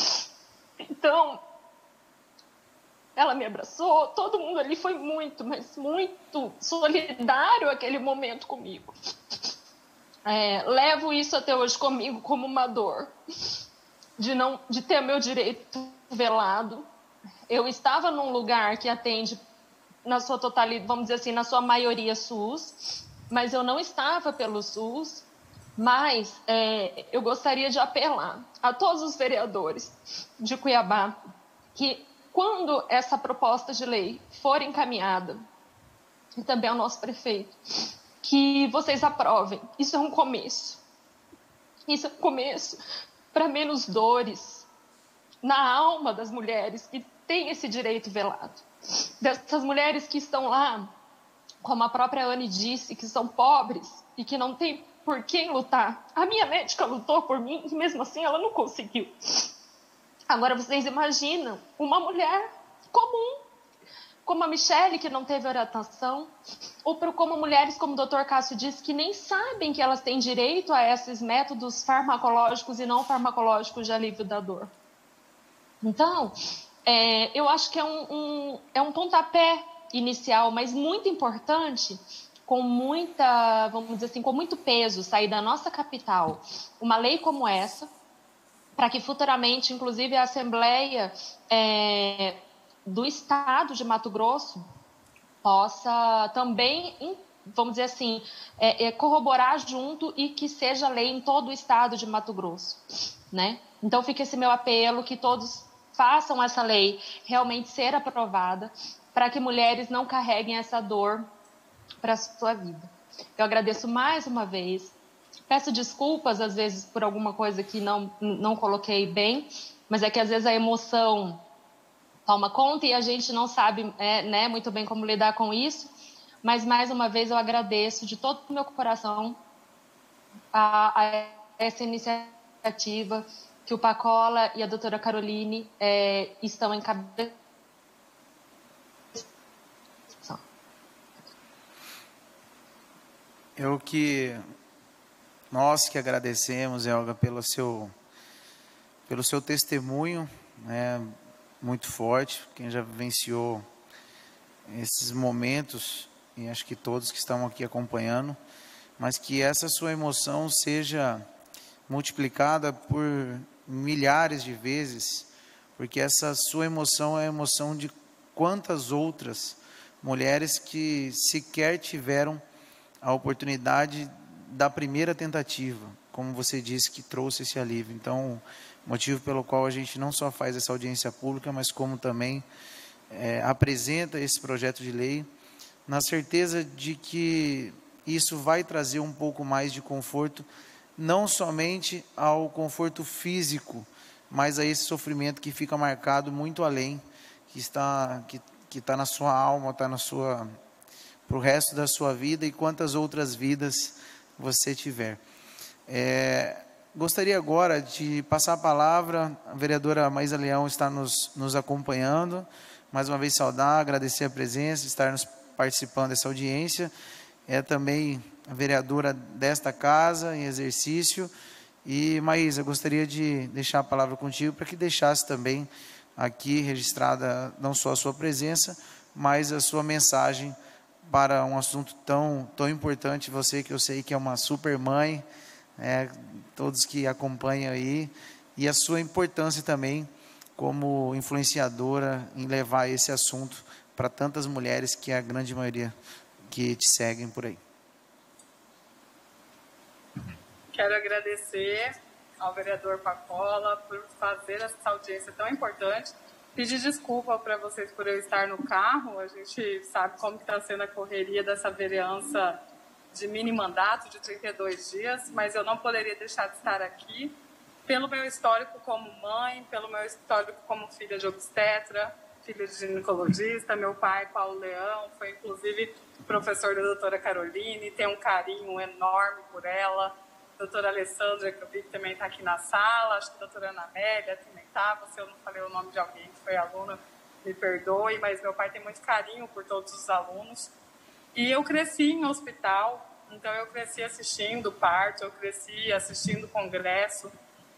Então, ela me abraçou, todo mundo ali foi muito, mas muito solidário aquele momento comigo. É, levo isso até hoje comigo como uma dor, de, não, de ter meu direito velado. Eu estava num lugar que atende na sua totalidade, vamos dizer assim, na sua maioria SUS, mas eu não estava pelo SUS, mas é, eu gostaria de apelar a todos os vereadores de Cuiabá que, quando essa proposta de lei for encaminhada, e também ao nosso prefeito, que vocês aprovem. Isso é um começo. Isso é um começo para menos dores na alma das mulheres que têm esse direito velado. Dessas mulheres que estão lá, como a própria Anne disse, que são pobres e que não têm por quem lutar. A minha médica lutou por mim e mesmo assim ela não conseguiu. Agora vocês imaginam uma mulher comum, como a Michele, que não teve orientação, ou como mulheres, como o doutor Cássio disse, que nem sabem que elas têm direito a esses métodos farmacológicos e não farmacológicos de alívio da dor. Então, é, eu acho que é um, um, é um pontapé inicial, mas muito importante, com muita, vamos dizer assim, com muito peso, sair da nossa capital uma lei como essa, para que futuramente, inclusive, a Assembleia é, do Estado de Mato Grosso possa também, vamos dizer assim, é, é, corroborar junto e que seja lei em todo o Estado de Mato Grosso, né? Então fica esse meu apelo, que todos façam essa lei realmente ser aprovada, para que mulheres não carreguem essa dor para a sua vida. Eu agradeço mais uma vez. Peço desculpas, às vezes, por alguma coisa que não, não coloquei bem, mas é que, às vezes, a emoção toma conta e a gente não sabe é, né, muito bem como lidar com isso. Mas, mais uma vez, eu agradeço de todo o meu coração a, a essa iniciativa que o Pacola e a doutora Caroline é, estão encabeçando. Eu que... Nós que agradecemos, Elga, pelo seu, pelo seu testemunho, né, muito forte. Quem já vivenciou esses momentos, e acho que todos que estão aqui acompanhando, mas que essa sua emoção seja multiplicada por milhares de vezes, porque essa sua emoção é a emoção de quantas outras mulheres que sequer tiveram a oportunidade da primeira tentativa, como você disse, que trouxe esse alívio. Então, motivo pelo qual a gente não só faz essa audiência pública, mas como também é, apresenta esse projeto de lei, na certeza de que isso vai trazer um pouco mais de conforto, não somente ao conforto físico, mas a esse sofrimento que fica marcado muito além, que está, que, que está na sua alma, está na sua, para o resto da sua vida e quantas outras vidas você tiver. É, gostaria agora de passar a palavra, a vereadora Maísa Leão está nos, nos acompanhando, mais uma vez saudar, agradecer a presença, estar nos participando dessa audiência, é também a vereadora desta casa em exercício, e Maísa, gostaria de deixar a palavra contigo, para que deixasse também aqui registrada não só a sua presença, mas a sua mensagem para um assunto tão, tão importante, você que eu sei que é uma super mãe, é, todos que acompanham aí, e a sua importância também como influenciadora em levar esse assunto para tantas mulheres, que é a grande maioria que te seguem por aí. Quero agradecer ao vereador Pacola por fazer essa audiência tão importante. Pedir desculpa para vocês por eu estar no carro. A gente sabe como está sendo a correria dessa vereança de mini mandato de trinta e dois dias, mas eu não poderia deixar de estar aqui pelo meu histórico como mãe, pelo meu histórico como filha de obstetra, filha de ginecologista. Meu pai, Paulo Leão, foi inclusive professor da doutora Caroline, tem um carinho enorme por ela. Doutora Alessandra, que eu vi que também está aqui na sala, acho que a doutora Ana Amélia também estava, se eu não falei o nome de alguém que foi aluna me perdoe, mas meu pai tem muito carinho por todos os alunos. E eu cresci em hospital, então eu cresci assistindo parto, eu cresci assistindo congresso.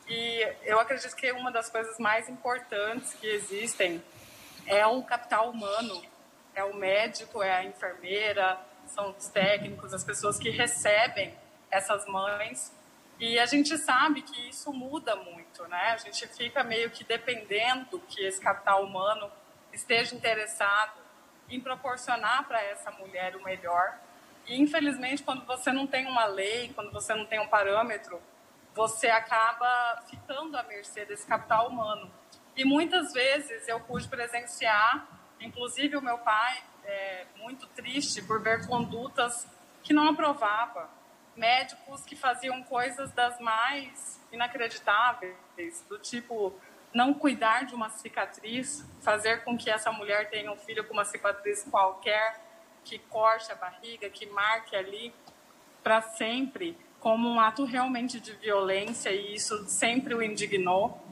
E eu acredito que uma das coisas mais importantes que existem é o capital humano, é o médico, é a enfermeira, são os técnicos, as pessoas que recebem essas mães. E a gente sabe que isso muda muito, né? A gente fica meio que dependendo que esse capital humano esteja interessado em proporcionar para essa mulher o melhor. E, infelizmente, quando você não tem uma lei, quando você não tem um parâmetro, você acaba ficando à mercê desse capital humano. E muitas vezes eu pude presenciar, inclusive o meu pai, é, muito triste por ver condutas que não aprovava, médicos que faziam coisas das mais inacreditáveis, do tipo não cuidar de uma cicatriz, fazer com que essa mulher tenha um filho com uma cicatriz qualquer, que corte a barriga, que marque ali para sempre, como um ato realmente de violência, e isso sempre o indignou.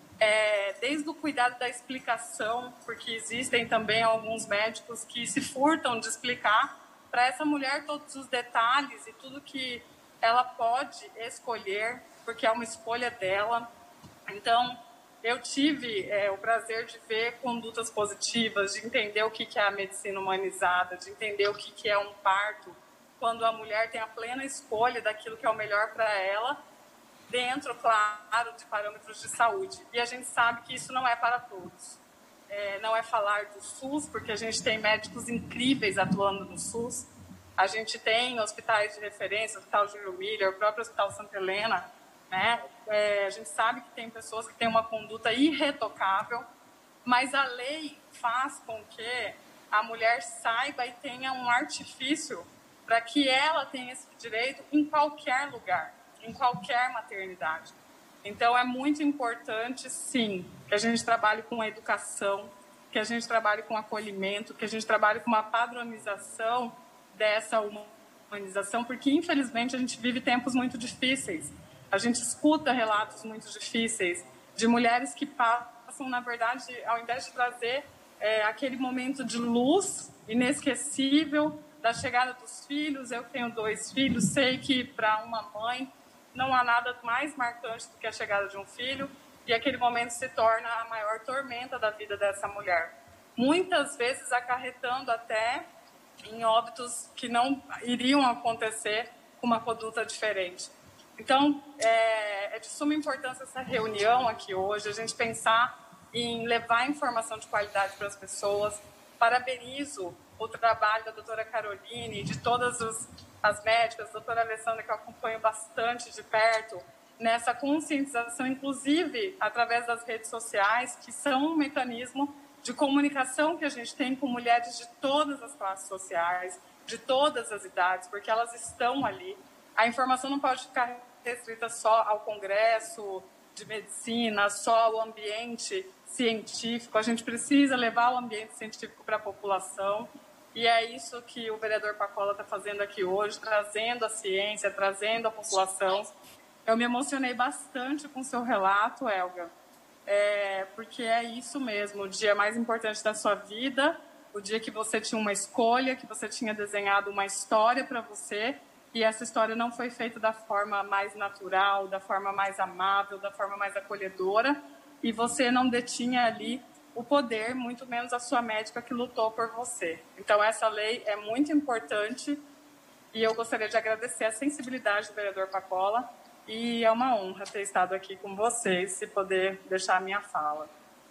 É, desde o cuidado da explicação, porque existem também alguns médicos que se furtam de explicar para essa mulher todos os detalhes e tudo que ela pode escolher, porque é uma escolha dela. Então, eu tive é, o prazer de ver condutas positivas, de entender o que, que é a medicina humanizada, de entender o que, que é um parto, quando a mulher tem a plena escolha daquilo que é o melhor para ela, dentro, claro, de parâmetros de saúde. E a gente sabe que isso não é para todos. É, não é falar do SUS, porque a gente tem médicos incríveis atuando no SUS. A gente tem hospitais de referência, o Hospital Júlio Miller, o próprio Hospital Santa Helena, né? É, a gente sabe que tem pessoas que têm uma conduta irretocável, mas a lei faz com que a mulher saiba e tenha um artifício para que ela tenha esse direito em qualquer lugar, em qualquer maternidade. Então, é muito importante, sim, que a gente trabalhe com a educação, que a gente trabalhe com acolhimento, que a gente trabalhe com uma padronização dessa humanização, porque, infelizmente, a gente vive tempos muito difíceis. A gente escuta relatos muito difíceis de mulheres que passam, na verdade, ao invés de trazer é, aquele momento de luz inesquecível da chegada dos filhos. Eu tenho dois filhos, sei que para uma mãe não há nada mais marcante do que a chegada de um filho, e aquele momento se torna a maior tormenta da vida dessa mulher. Muitas vezes acarretando até em óbitos que não iriam acontecer com uma conduta diferente. Então, é, é de suma importância essa reunião aqui hoje, a gente pensar em levar informação de qualidade para as pessoas. Parabenizo o trabalho da doutora Caroline, de todas os, as médicas, a doutora Alessandra, que eu acompanho bastante de perto, nessa conscientização, inclusive através das redes sociais, que são um mecanismo de comunicação que a gente tem com mulheres de todas as classes sociais, de todas as idades, porque elas estão ali. A informação não pode ficar restrita só ao congresso de medicina, só ao ambiente científico. A gente precisa levar o ambiente científico para a população. E é isso que o vereador Pacola está fazendo aqui hoje, trazendo a ciência, trazendo a população. Eu me emocionei bastante com o seu relato, Elga, é, porque é isso mesmo, o dia mais importante da sua vida, o dia que você tinha uma escolha, que você tinha desenhado uma história para você, e essa história não foi feita da forma mais natural, da forma mais amável, da forma mais acolhedora, e você não detinha ali o poder, muito menos a sua médica que lutou por você. Então, essa lei é muito importante, e eu gostaria de agradecer a sensibilidade do vereador Pacola, e é uma honra ter estado aqui com vocês e poder deixar a minha fala.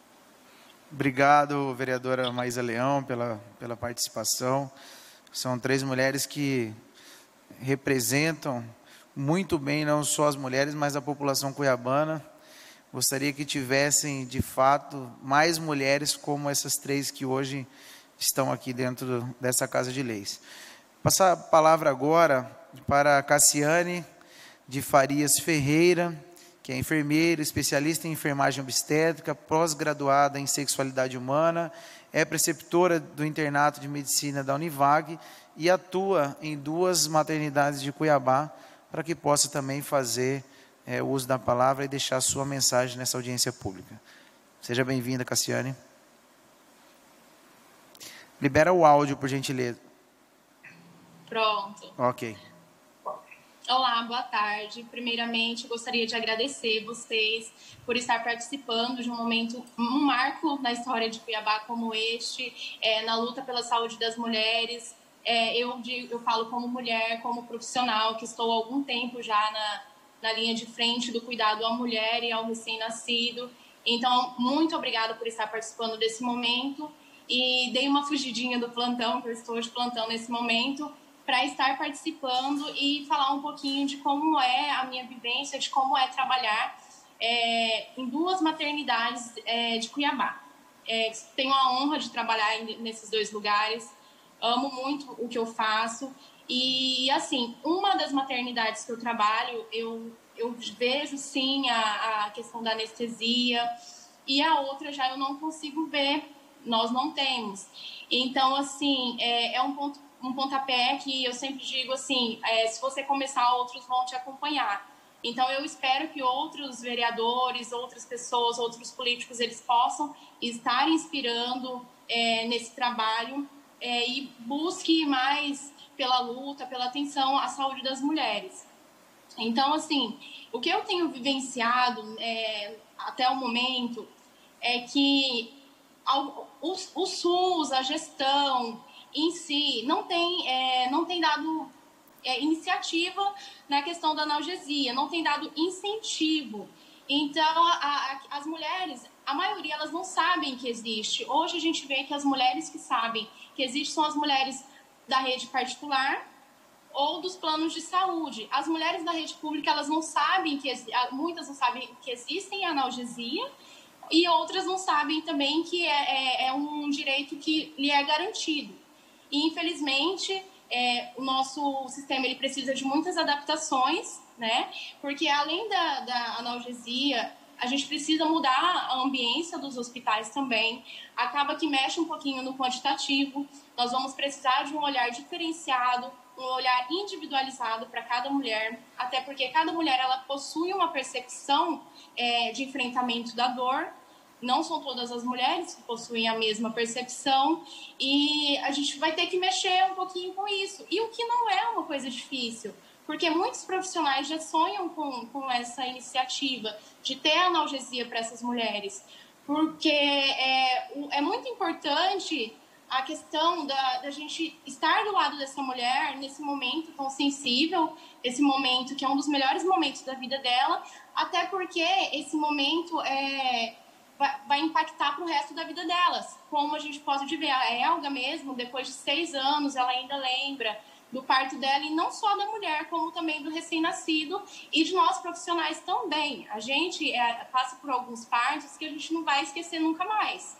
Obrigado, vereadora Maísa Leão, pela, pela participação. São três mulheres que representam muito bem não só as mulheres, mas a população cuiabana. Gostaria que tivessem, de fato, mais mulheres como essas três que hoje estão aqui dentro dessa Casa de Leis. Passar a palavra agora para a Cassiane de Farias Ferreira, que é enfermeira, especialista em enfermagem obstétrica, pós-graduada em sexualidade humana, é preceptora do internato de medicina da Univag e atua em duas maternidades de Cuiabá, para que possa também fazer é, o uso da palavra e deixar sua mensagem nessa audiência pública. Seja bem-vinda, Cassiane. Libera o áudio, por gentileza. Pronto. Ok. Olá, boa tarde. Primeiramente, gostaria de agradecer vocês por estar participando de um momento, um marco na história de Cuiabá como este, é, na luta pela saúde das mulheres. É, eu, eu falo como mulher, como profissional, que estou há algum tempo já na, na linha de frente do cuidado à mulher e ao recém-nascido. Então, muito obrigada por estar participando desse momento. E dei uma fugidinha do plantão, que eu estou de plantão nesse momento, para estar participando e falar um pouquinho de como é a minha vivência, de como é trabalhar é, em duas maternidades é, de Cuiabá. É, tenho a honra de trabalhar nesses dois lugares, amo muito o que eu faço. E, assim, uma das maternidades que eu trabalho, eu, eu vejo, sim, a, a questão da anestesia, e a outra já eu não consigo ver, nós não temos. Então, assim, é, é um ponto um pontapé que eu sempre digo assim, é, se você começar, outros vão te acompanhar. Então, eu espero que outros vereadores, outras pessoas, outros políticos, eles possam estar inspirando é, nesse trabalho é, e busque mais pela luta, pela atenção à saúde das mulheres. Então, assim, o que eu tenho vivenciado é, até o momento é que o, o SUS, a gestão em si, não tem, é, não tem dado é, iniciativa na questão da analgesia, não tem dado incentivo. Então, a, a, as mulheres, a maioria, elas não sabem que existe. Hoje a gente vê que as mulheres que sabem que existe são as mulheres da rede particular ou dos planos de saúde. As mulheres da rede pública, elas não sabem que, muitas não sabem que existem analgesia, e outras não sabem também que é, é, é um direito que lhe é garantido. E, infelizmente, é, o nosso sistema ele precisa de muitas adaptações, né? Porque, além da, da analgesia, a gente precisa mudar a ambiência dos hospitais também. Acaba que mexe um pouquinho no quantitativo. Nós vamos precisar de um olhar diferenciado, um olhar individualizado para cada mulher, até porque cada mulher ela possui uma percepção é, de enfrentamento da dor. Não são todas as mulheres que possuem a mesma percepção, e a gente vai ter que mexer um pouquinho com isso. E o que não é uma coisa difícil, porque muitos profissionais já sonham com, com essa iniciativa de ter analgesia para essas mulheres, porque é, é muito importante a questão da, da gente estar do lado dessa mulher nesse momento tão sensível, esse momento que é um dos melhores momentos da vida dela, até porque esse momento é... vai impactar para o resto da vida delas. Como a gente pode ver, a Elga mesmo, depois de seis anos, ela ainda lembra do parto dela, e não só da mulher, como também do recém-nascido, e de nós profissionais também. A gente é, passa por alguns partos que a gente não vai esquecer nunca mais.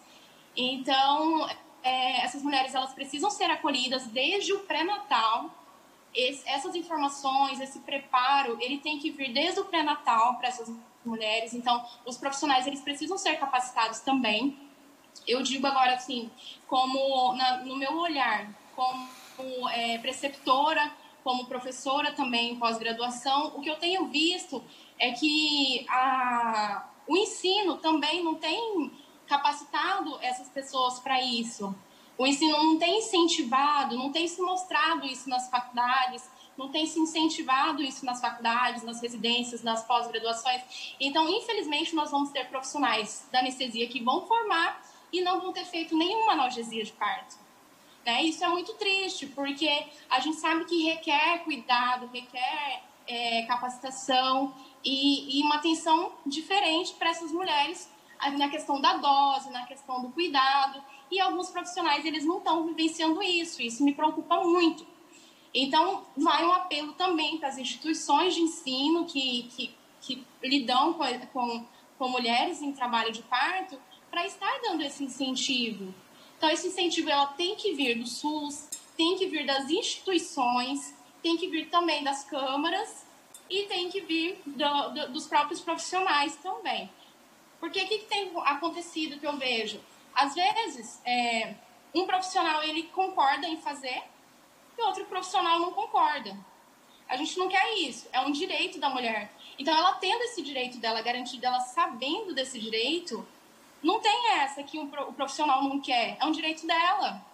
Então, é, essas mulheres, elas precisam ser acolhidas desde o pré-natal. Esse, essas informações, esse preparo, ele tem que vir desde o pré-natal para essas mulheres. Então, os profissionais, eles precisam ser capacitados também. Eu digo agora, assim, como na, no meu olhar, como é, preceptora, como professora também em pós-graduação, o que eu tenho visto é que a, o ensino também não tem capacitado essas pessoas para isso. O ensino não tem incentivado, não tem se mostrado isso nas faculdades, não tem se incentivado isso nas faculdades, nas residências, nas pós-graduações. Então, infelizmente, nós vamos ter profissionais da anestesia que vão formar e não vão ter feito nenhuma analgesia de parto. Né? Isso é muito triste, porque a gente sabe que requer cuidado, requer é, capacitação e, e uma atenção diferente para essas mulheres na questão da dose, na questão do cuidado. E alguns profissionais, eles não estão vivenciando isso. Isso me preocupa muito. Então, vai um apelo também para as instituições de ensino que, que, que lidam com, com, com mulheres em trabalho de parto, para estar dando esse incentivo. Então, esse incentivo ela tem que vir do SUS, tem que vir das instituições, tem que vir também das câmaras e tem que vir do, do, dos próprios profissionais também. Porque o que, que tem acontecido que eu vejo? Às vezes, é, um profissional ele concorda em fazer e outro profissional não concorda. A gente não quer isso, é um direito da mulher. Então, ela tendo esse direito dela garantido, ela sabendo desse direito, não tem essa que o profissional não quer, é um direito dela.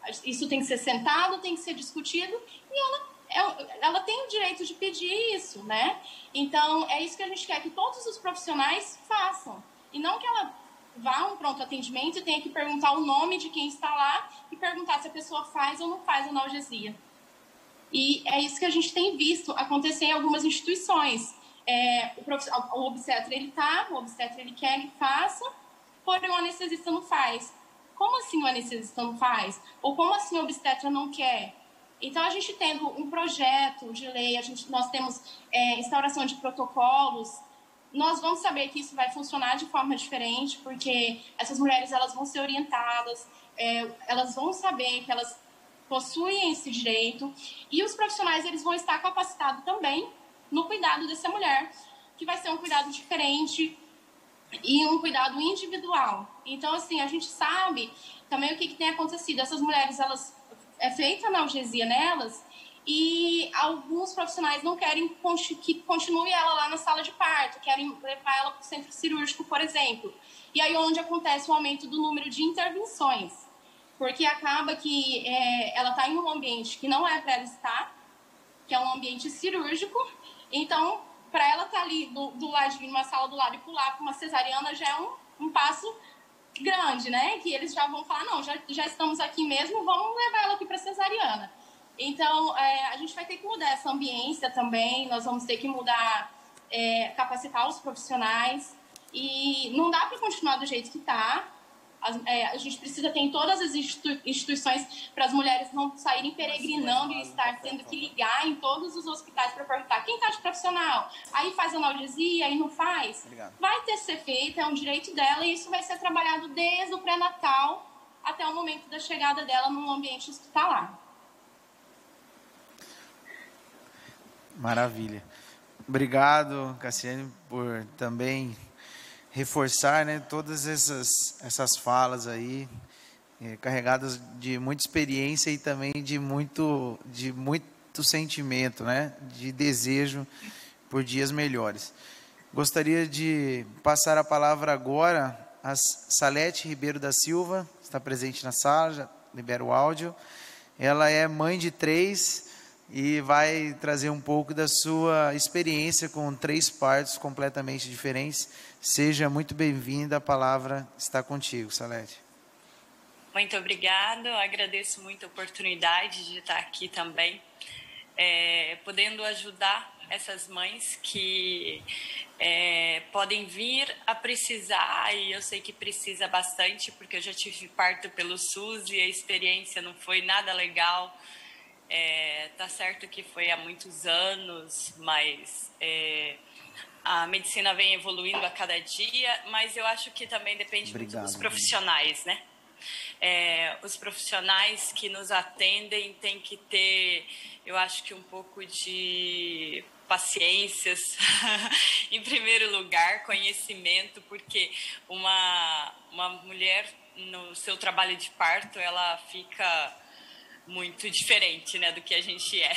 isso tem que ser sentado, tem que ser discutido, e ela, ela tem o direito de pedir isso, né? Então, é isso que a gente quer que todos os profissionais façam. E não que ela vá a um pronto atendimento e tenha que perguntar o nome de quem está lá e perguntar se a pessoa faz ou não faz analgesia. E é isso que a gente tem visto acontecer em algumas instituições. É, o, o obstetra, ele tá, o obstetra, ele quer que faça, porém o anestesista não faz. Como assim o anestesista não faz? Ou como assim o obstetra não quer? Então, a gente tendo um projeto de lei, a gente, nós temos é, instauração de protocolos, nós vamos saber que isso vai funcionar de forma diferente, porque essas mulheres, elas vão ser orientadas, é, elas vão saber que elas possuem esse direito, e os profissionais, eles vão estar capacitados também no cuidado dessa mulher, que vai ser um cuidado diferente e um cuidado individual. Então, assim, a gente sabe também o que, que tem acontecido. Essas mulheres, elas é feita analgesia nelas e alguns profissionais não querem que continue ela lá na sala de parto, querem levar ela para o centro cirúrgico, por exemplo. E aí onde acontece o aumento do número de intervenções, porque acaba que é, ela está em um ambiente que não é para ela estar, que é um ambiente cirúrgico. Então, para ela estar tá ali do, do ladinho, numa sala do lado e pular para uma cesariana já é um, um passo grande, né? Que eles já vão falar, não, já, já estamos aqui mesmo, vamos levar ela aqui para cesariana. Então, é, a gente vai ter que mudar essa ambiência também, nós vamos ter que mudar, é, capacitar os profissionais, e não dá para continuar do jeito que está. É, a gente precisa ter em todas as institui- instituições para as mulheres não saírem peregrinando e estar tendo que ligar em todos os hospitais para perguntar quem está de profissional, aí faz analgesia, aí não faz. Obrigado. Vai ter que ser feito, é um direito dela, e isso vai ser trabalhado desde o pré-natal até o momento da chegada dela num ambiente hospitalar. Maravilha. Obrigado, Cassiane, por também reforçar, né, todas essas, essas falas aí, é, carregadas de muita experiência e também de muito, de muito sentimento, né, de desejo por dias melhores. Gostaria de passar a palavra agora a Salete Ribeiro da Silva, que está presente na sala, já libera o áudio. Ela é mãe de três e vai trazer um pouco da sua experiência com três partos completamente diferentes. Seja muito bem-vinda, a palavra está contigo, Salete. Muito obrigado, agradeço muito a oportunidade de estar aqui também, é, podendo ajudar essas mães que é, podem vir a precisar, e eu sei que precisa bastante, porque eu já tive parto pelo SUS e a experiência não foi nada legal. É, tá certo que foi há muitos anos, mas é, a medicina vem evoluindo a cada dia, mas eu acho que também depende Obrigado, muito dos profissionais, né? É, os profissionais que nos atendem têm que ter, eu acho que um pouco de paciências, em primeiro lugar, conhecimento, porque uma, uma mulher no seu trabalho de parto, ela fica muito diferente, né, do que a gente é.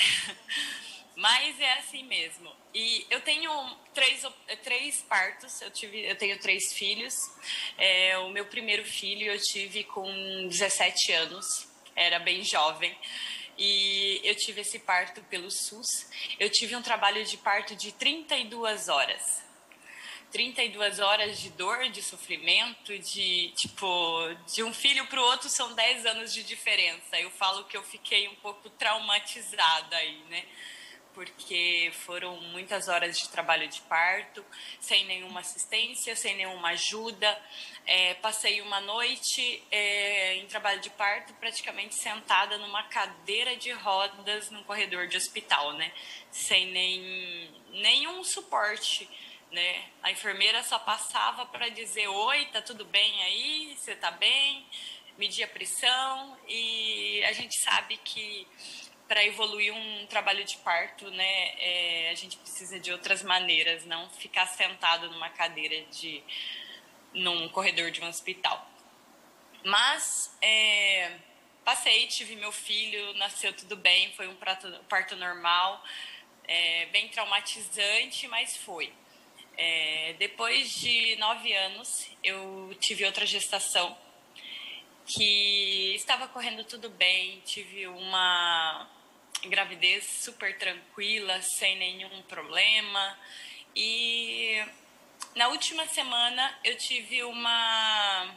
Mas é assim mesmo. E eu tenho três, três partos, eu, tive, eu tenho três filhos. É, o meu primeiro filho eu tive com dezessete anos, era bem jovem. E eu tive esse parto pelo SUS. Eu tive um trabalho de parto de trinta e duas horas. trinta e duas horas de dor, de sofrimento, de, tipo, de um filho para o outro são dez anos de diferença. Eu falo que eu fiquei um pouco traumatizada aí, né? Porque foram muitas horas de trabalho de parto, sem nenhuma assistência, sem nenhuma ajuda. É, passei uma noite é, em trabalho de parto praticamente sentada numa cadeira de rodas num corredor de hospital, né? Sem nem, nenhum suporte, né? A enfermeira só passava para dizer: oi, tá tudo bem aí? Você tá bem? Medir a pressão. E a gente sabe que para evoluir um trabalho de parto, né, é, a gente precisa de outras maneiras, não ficar sentado numa cadeira de num corredor de um hospital. Mas é, passei, tive meu filho, nasceu tudo bem, foi um parto, parto normal, é, bem traumatizante, mas foi. É, depois de nove anos, eu tive outra gestação que estava correndo tudo bem, tive uma gravidez super tranquila, sem nenhum problema. E na última semana eu tive uma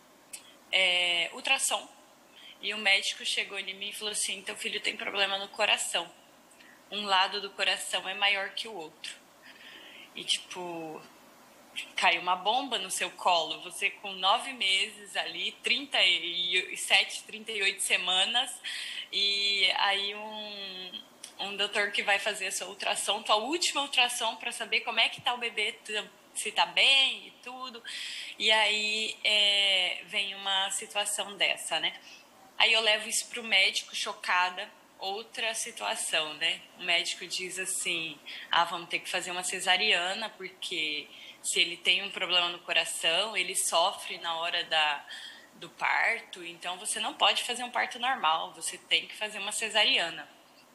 é, ultrassom e o médico chegou em mim e falou assim: teu filho tem problema no coração. Um lado do coração é maior que o outro. E tipo, caiu uma bomba no seu colo. Você com nove meses ali, trinta e sete, trinta e oito semanas, e aí um, um doutor que vai fazer a sua ultrassom, tua última ultrassom, para saber como é que tá o bebê, se tá bem e tudo. E aí é, vem uma situação dessa, né? Aí eu levo isso pro médico chocada. Outra situação, né? O médico diz assim: ah, vamos ter que fazer uma cesariana, porque se ele tem um problema no coração, ele sofre na hora da, do parto, então você não pode fazer um parto normal, você tem que fazer uma cesariana.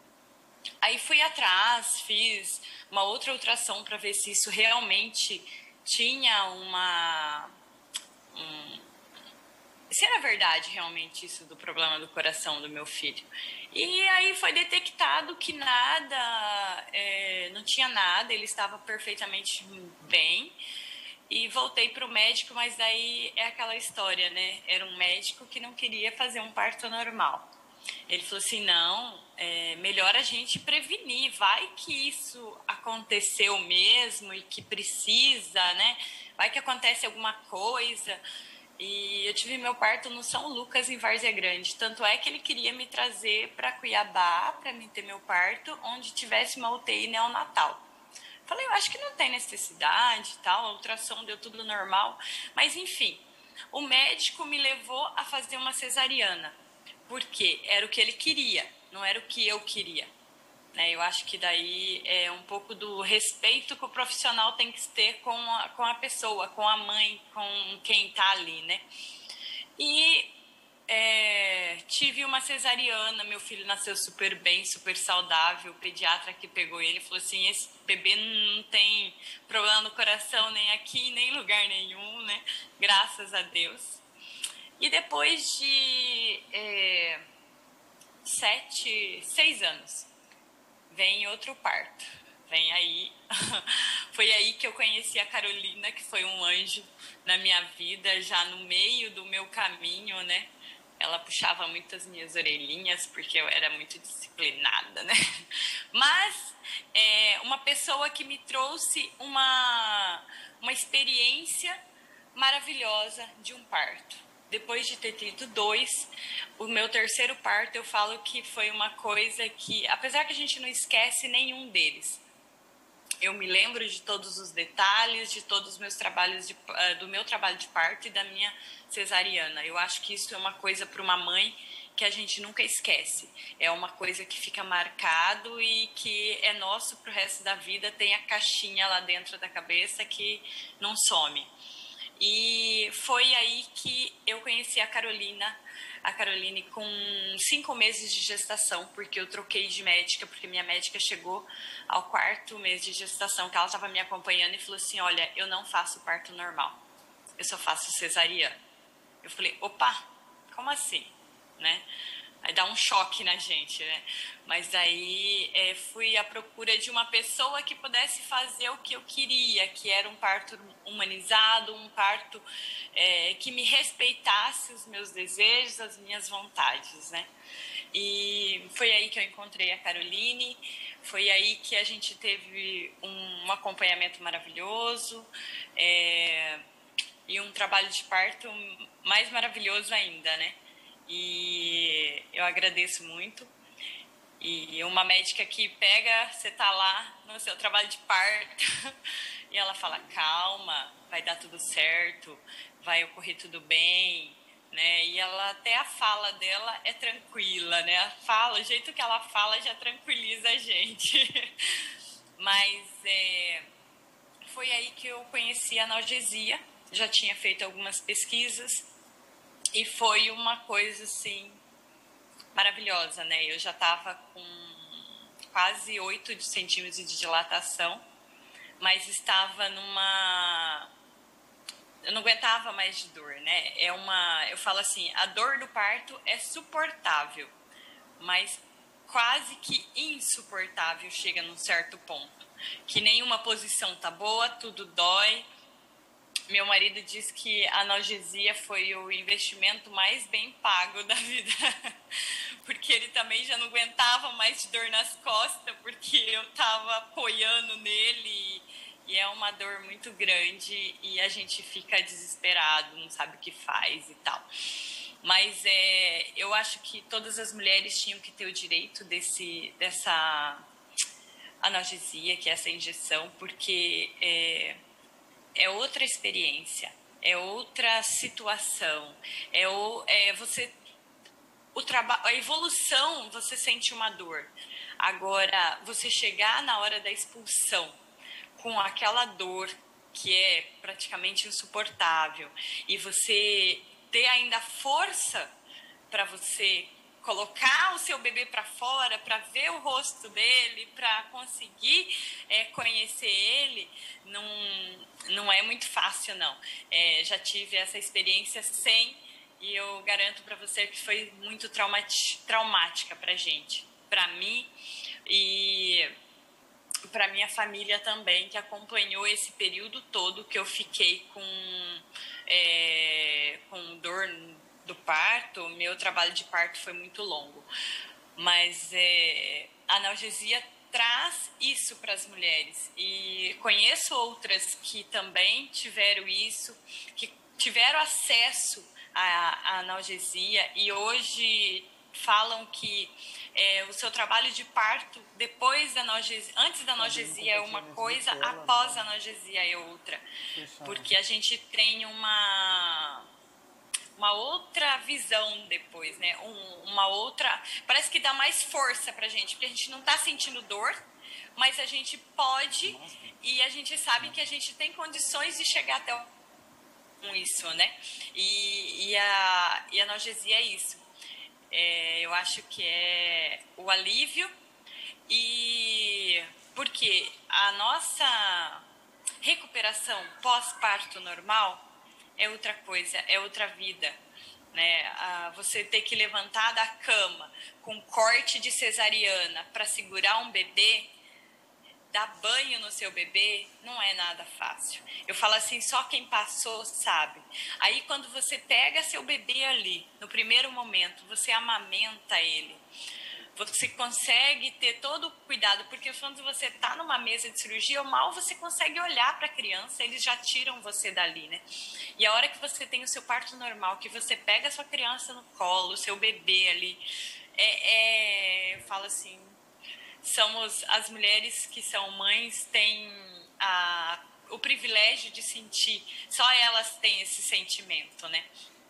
Aí fui atrás, fiz uma outra ultrassom para ver se isso realmente tinha uma... Um, se era verdade realmente isso do problema do coração do meu filho. E aí foi detectado que nada, é, não tinha nada, ele estava perfeitamente bem. E voltei para o médico, mas daí é aquela história, né? Era um médico que não queria fazer um parto normal. Ele falou assim, não, é melhor a gente prevenir, vai que isso aconteceu mesmo e que precisa, né? Vai que acontece alguma coisa. E eu tive meu parto no São Lucas, em Várzea Grande. Tanto é que ele queria me trazer para Cuiabá, para mim ter meu parto, onde tivesse uma U T I neonatal. Falei, eu acho que não tem necessidade e tal, a ultrassom deu tudo normal. Mas, enfim, o médico me levou a fazer uma cesariana. Porque era o que ele queria, não era o que eu queria. Eu acho que daí é um pouco do respeito que o profissional tem que ter com a, com a pessoa, com a mãe, com quem está ali, né? E é, tive uma cesariana, meu filho nasceu super bem, super saudável. O pediatra que pegou ele falou assim, esse bebê não tem problema no coração nem aqui, nem em lugar nenhum, né? Graças a Deus. E depois de é, sete, seis anos, vem outro parto, vem aí, foi aí que eu conheci a Carolina, que foi um anjo na minha vida, já no meio do meu caminho, né? Ela puxava muito as minhas orelhinhas, porque eu era muito disciplinada, né? Mas é, uma pessoa que me trouxe uma, uma experiência maravilhosa de um parto. Depois de ter tido dois, o meu terceiro parto, eu falo que foi uma coisa que, apesar que a gente não esquece nenhum deles, eu me lembro de todos os detalhes, de todos os meus trabalhos, de, do meu trabalho de parto e da minha cesariana. Eu acho que isso é uma coisa para uma mãe que a gente nunca esquece. É uma coisa que fica marcado e que é nosso para o resto da vida, tem a caixinha lá dentro da cabeça que não some. E foi aí que eu conheci a Carolina, a Caroline com cinco meses de gestação, porque eu troquei de médica, porque minha médica chegou ao quarto mês de gestação, que ela estava me acompanhando e falou assim, olha, eu não faço parto normal, eu só faço cesariana. Eu falei, opa, como assim? Né? Aí dá um choque na gente, né? Mas aí é, fui à procura de uma pessoa que pudesse fazer o que eu queria, que era um parto humanizado, um parto é, que me respeitasse os meus desejos, as minhas vontades, né? E foi aí que eu encontrei a Caroline, foi aí que a gente teve um, um acompanhamento maravilhoso é, e um trabalho de parto mais maravilhoso ainda, né? E eu agradeço muito. E uma médica que pega, você tá lá no seu trabalho de parto e ela fala, calma, vai dar tudo certo, vai ocorrer tudo bem, né? E ela, até a fala dela é tranquila, né? A fala, o jeito que ela fala já tranquiliza a gente. Mas é, foi aí que eu conheci a analgesia, já tinha feito algumas pesquisas. E foi uma coisa, assim, maravilhosa, né? Eu já estava com quase oito centímetros de dilatação, mas estava numa, eu não aguentava mais de dor, né? É uma, eu falo assim, a dor do parto é suportável, mas quase que insuportável chega num certo ponto, que nenhuma posição tá boa, tudo dói. Meu marido diz que a analgesia foi o investimento mais bem pago da vida, porque ele também já não aguentava mais de dor nas costas, porque eu tava apoiando nele, e é uma dor muito grande, e a gente fica desesperado, não sabe o que faz e tal. Mas é, eu acho que todas as mulheres tinham que ter o direito desse, dessa analgesia, que é essa injeção, porque é, é outra experiência, é outra situação, é, o, é você, o trabalho, a evolução, você sente uma dor. Agora, você chegar na hora da expulsão com aquela dor que é praticamente insuportável, e você ter ainda força para você colocar o seu bebê para fora, para ver o rosto dele, para conseguir é, conhecer ele, não, não é muito fácil, não. É, já tive essa experiência sem, e eu garanto para você que foi muito traumática para a gente, para mim e para minha família também, que acompanhou esse período todo que eu fiquei com, é, com dor do parto. Meu trabalho de parto foi muito longo, mas é, a analgesia traz isso para as mulheres, e conheço outras que também tiveram isso, que tiveram acesso à, à analgesia, e hoje falam que é, o seu trabalho de parto depois da analgesia, antes da analgesia é uma coisa, após a analgesia é outra, porque a gente tem uma uma outra visão depois, né? Um, uma outra, parece que dá mais força pra gente, porque a gente não tá sentindo dor, mas a gente pode, e a gente sabe que a gente tem condições de chegar até o, com isso, né? E, e, a, e a analgesia é isso. É, eu acho que é o alívio, e porque a nossa recuperação pós-parto normal é outra coisa, é outra vida, né? Ah, você ter que levantar da cama com corte de cesariana para segurar um bebê, dar banho no seu bebê, não é nada fácil. Eu falo assim, só quem passou sabe. Aí quando você pega seu bebê ali, no primeiro momento, você amamenta ele, você consegue ter todo o cuidado, porque quando você está numa mesa de cirurgia, mal você consegue olhar para a criança, eles já tiram você dali, né? E a hora que você tem o seu parto normal, que você pega a sua criança no colo, o seu bebê ali, é, é, eu falo assim, somos as mulheres que são mães, têm a, o privilégio de sentir, só elas têm esse sentimento, né?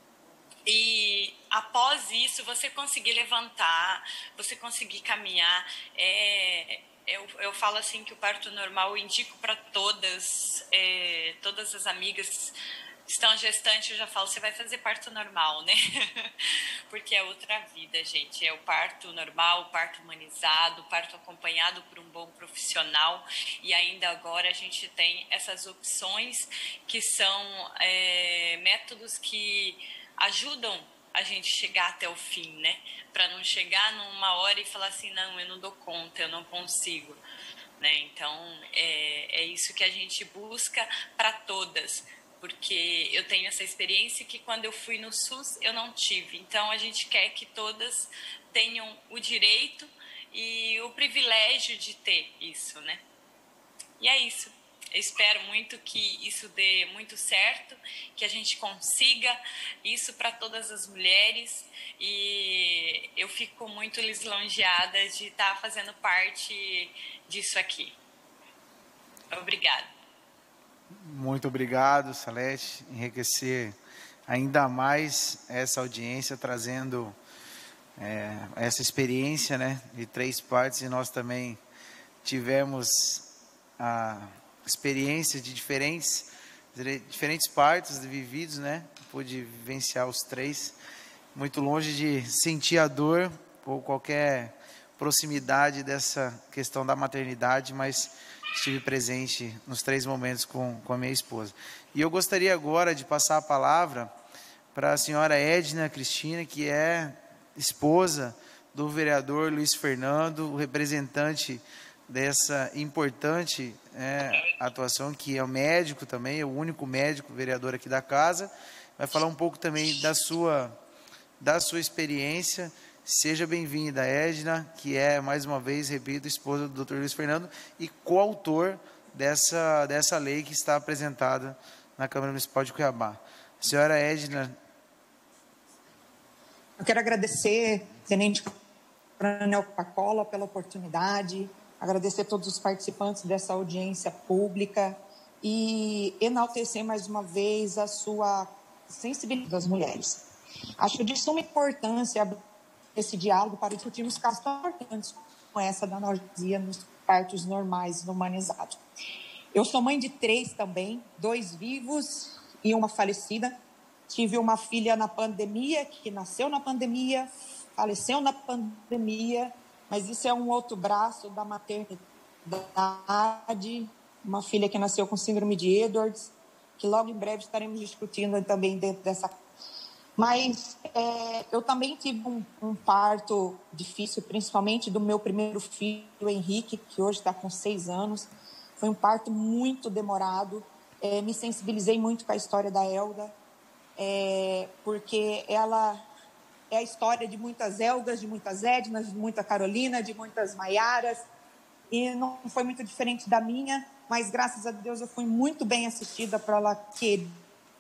E após isso, você conseguir levantar, você conseguir caminhar, é, eu, eu falo assim que o parto normal eu indico para todas, é, todas as amigas que estão gestantes, eu já falo, você vai fazer parto normal, né? Porque é outra vida, gente, é o parto normal, o parto humanizado, o parto acompanhado por um bom profissional, e ainda agora a gente tem essas opções que são é, métodos que ajudam a gente chegar até o fim, né? Para não chegar numa hora e falar assim, não, eu não dou conta, eu não consigo, né? Então, é, é isso que a gente busca para todas, porque eu tenho essa experiência que quando eu fui no SUS eu não tive. Então, a gente quer que todas tenham o direito e o privilégio de ter isso, né? E é isso. Eu espero muito que isso dê muito certo, que a gente consiga isso para todas as mulheres, e eu fico muito lisonjeada de estar fazendo parte disso aqui. Obrigada. Muito obrigado, Salete, enriquecer ainda mais essa audiência, trazendo é, essa experiência, né, de três partes, e nós também tivemos a experiência de diferentes, diferentes partos vividos, né? Pude vivenciar os três, muito longe de sentir a dor ou qualquer proximidade dessa questão da maternidade, mas estive presente nos três momentos com, com a minha esposa. E eu gostaria agora de passar a palavra para a senhora Edna Cristina, que é esposa do vereador Luiz Fernando, o representante dessa importante é, atuação, que é o médico também, é o único médico vereador aqui da casa. Vai falar um pouco também da sua, da sua experiência. Seja bem-vinda, Edna, que é, mais uma vez, repito, esposa do doutor Luiz Fernando e coautor dessa, dessa lei que está apresentada na Câmara Municipal de Cuiabá. Senhora Edna. Eu quero agradecer, Tenente Coronel Pacola, pela oportunidade, agradecer a todos os participantes dessa audiência pública e enaltecer mais uma vez a sua sensibilidade das mulheres. Acho de suma importância esse diálogo para discutirmos casos tão importantes como essa da analgesia nos partos normais e humanizados. Eu sou mãe de três também, dois vivos e uma falecida. Tive uma filha na pandemia, que nasceu na pandemia, faleceu na pandemia, mas isso é um outro braço da maternidade. Uma filha que nasceu com síndrome de Edwards, que logo em breve estaremos discutindo também dentro dessa. Mas é, eu também tive um, um parto difícil, principalmente do meu primeiro filho, Henrique, que hoje está com seis anos. Foi um parto muito demorado. É, me sensibilizei muito com a história da Elda, é, porque ela é a história de muitas Elgas, de muitas Ednas, de muita Carolina, de muitas Maiaras, e não foi muito diferente da minha, mas graças a Deus eu fui muito bem assistida por ela, querida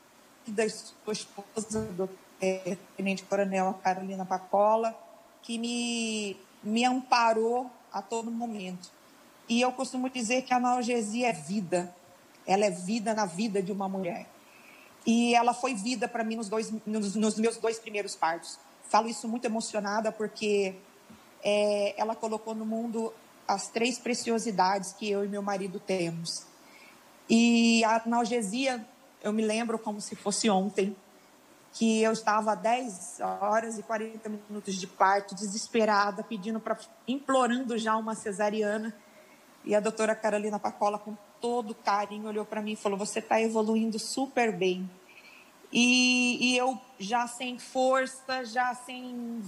sua esposa, do é, Tenente Coronel Carolina Pacola, que me, me amparou a todo momento. E eu costumo dizer que a analgesia é vida, ela é vida na vida de uma mulher. E ela foi vida para mim nos, dois, nos, nos meus dois primeiros partos. Falo isso muito emocionada porque é, ela colocou no mundo as três preciosidades que eu e meu marido temos. E a analgesia, eu me lembro como se fosse ontem, que eu estava a dez horas e quarenta minutos de parto, desesperada, pedindo para, implorando já uma cesariana. E a doutora Carolina Pacola, com todo carinho, olhou para mim e falou: você está evoluindo super bem. E, e eu já sem força, já sem,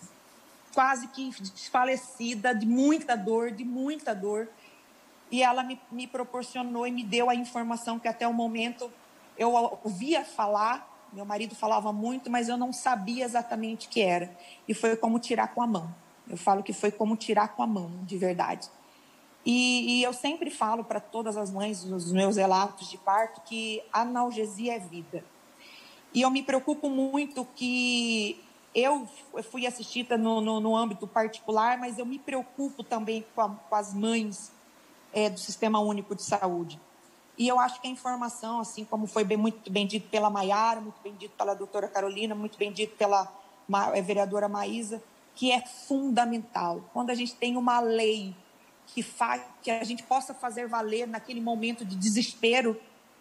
quase que desfalecida, de muita dor, de muita dor. E ela me, me proporcionou e me deu a informação que até o momento eu ouvia falar, meu marido falava muito, mas eu não sabia exatamente o que era. E foi como tirar com a mão. Eu falo que foi como tirar com a mão, de verdade. E, e eu sempre falo para todas as mães nos meus relatos de parto que a analgesia é vida. E eu me preocupo muito que eu fui assistida no, no, no âmbito particular, mas eu me preocupo também com, a, com as mães é, do Sistema Único de Saúde. E eu acho que a informação, assim como foi bem, muito bem dito pela Maiara, muito bem dito pela doutora Carolina, muito bem dito pela a vereadora Maísa, que é fundamental. Quando a gente tem uma lei que, faz, que a gente possa fazer valer naquele momento de desespero,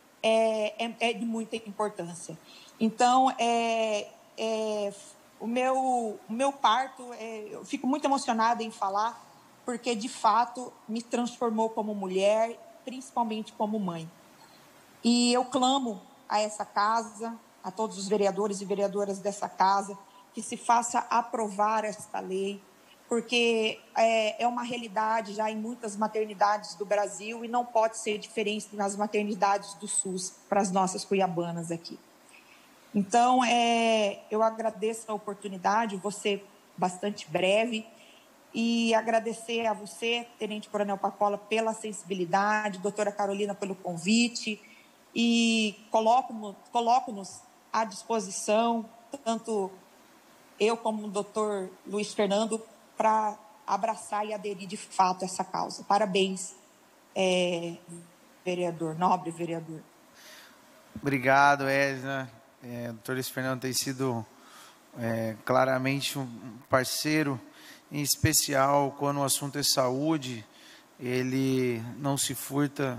é, é, é de muita importância. Então, é, é, o, meu, o meu parto, é, eu fico muito emocionada em falar, porque, de fato, me transformou como mulher, principalmente como mãe. E eu clamo a essa casa, a todos os vereadores e vereadoras dessa casa, que se faça aprovar esta lei, porque é, é uma realidade já em muitas maternidades do Brasil e não pode ser diferente nas maternidades do SUS para as nossas cuiabanas aqui. Então, é, eu agradeço a oportunidade, vou ser bastante breve, e agradecer a você, Tenente Coronel Pacola, pela sensibilidade, doutora Carolina pelo convite, e coloco-nos coloco à disposição, tanto eu como o doutor Luiz Fernando, para abraçar e aderir de fato a essa causa. Parabéns, é, vereador, nobre vereador. Obrigado, Edna. É, o doutor Luiz Fernando tem sido é, claramente um parceiro, em especial quando o assunto é saúde, ele não se furta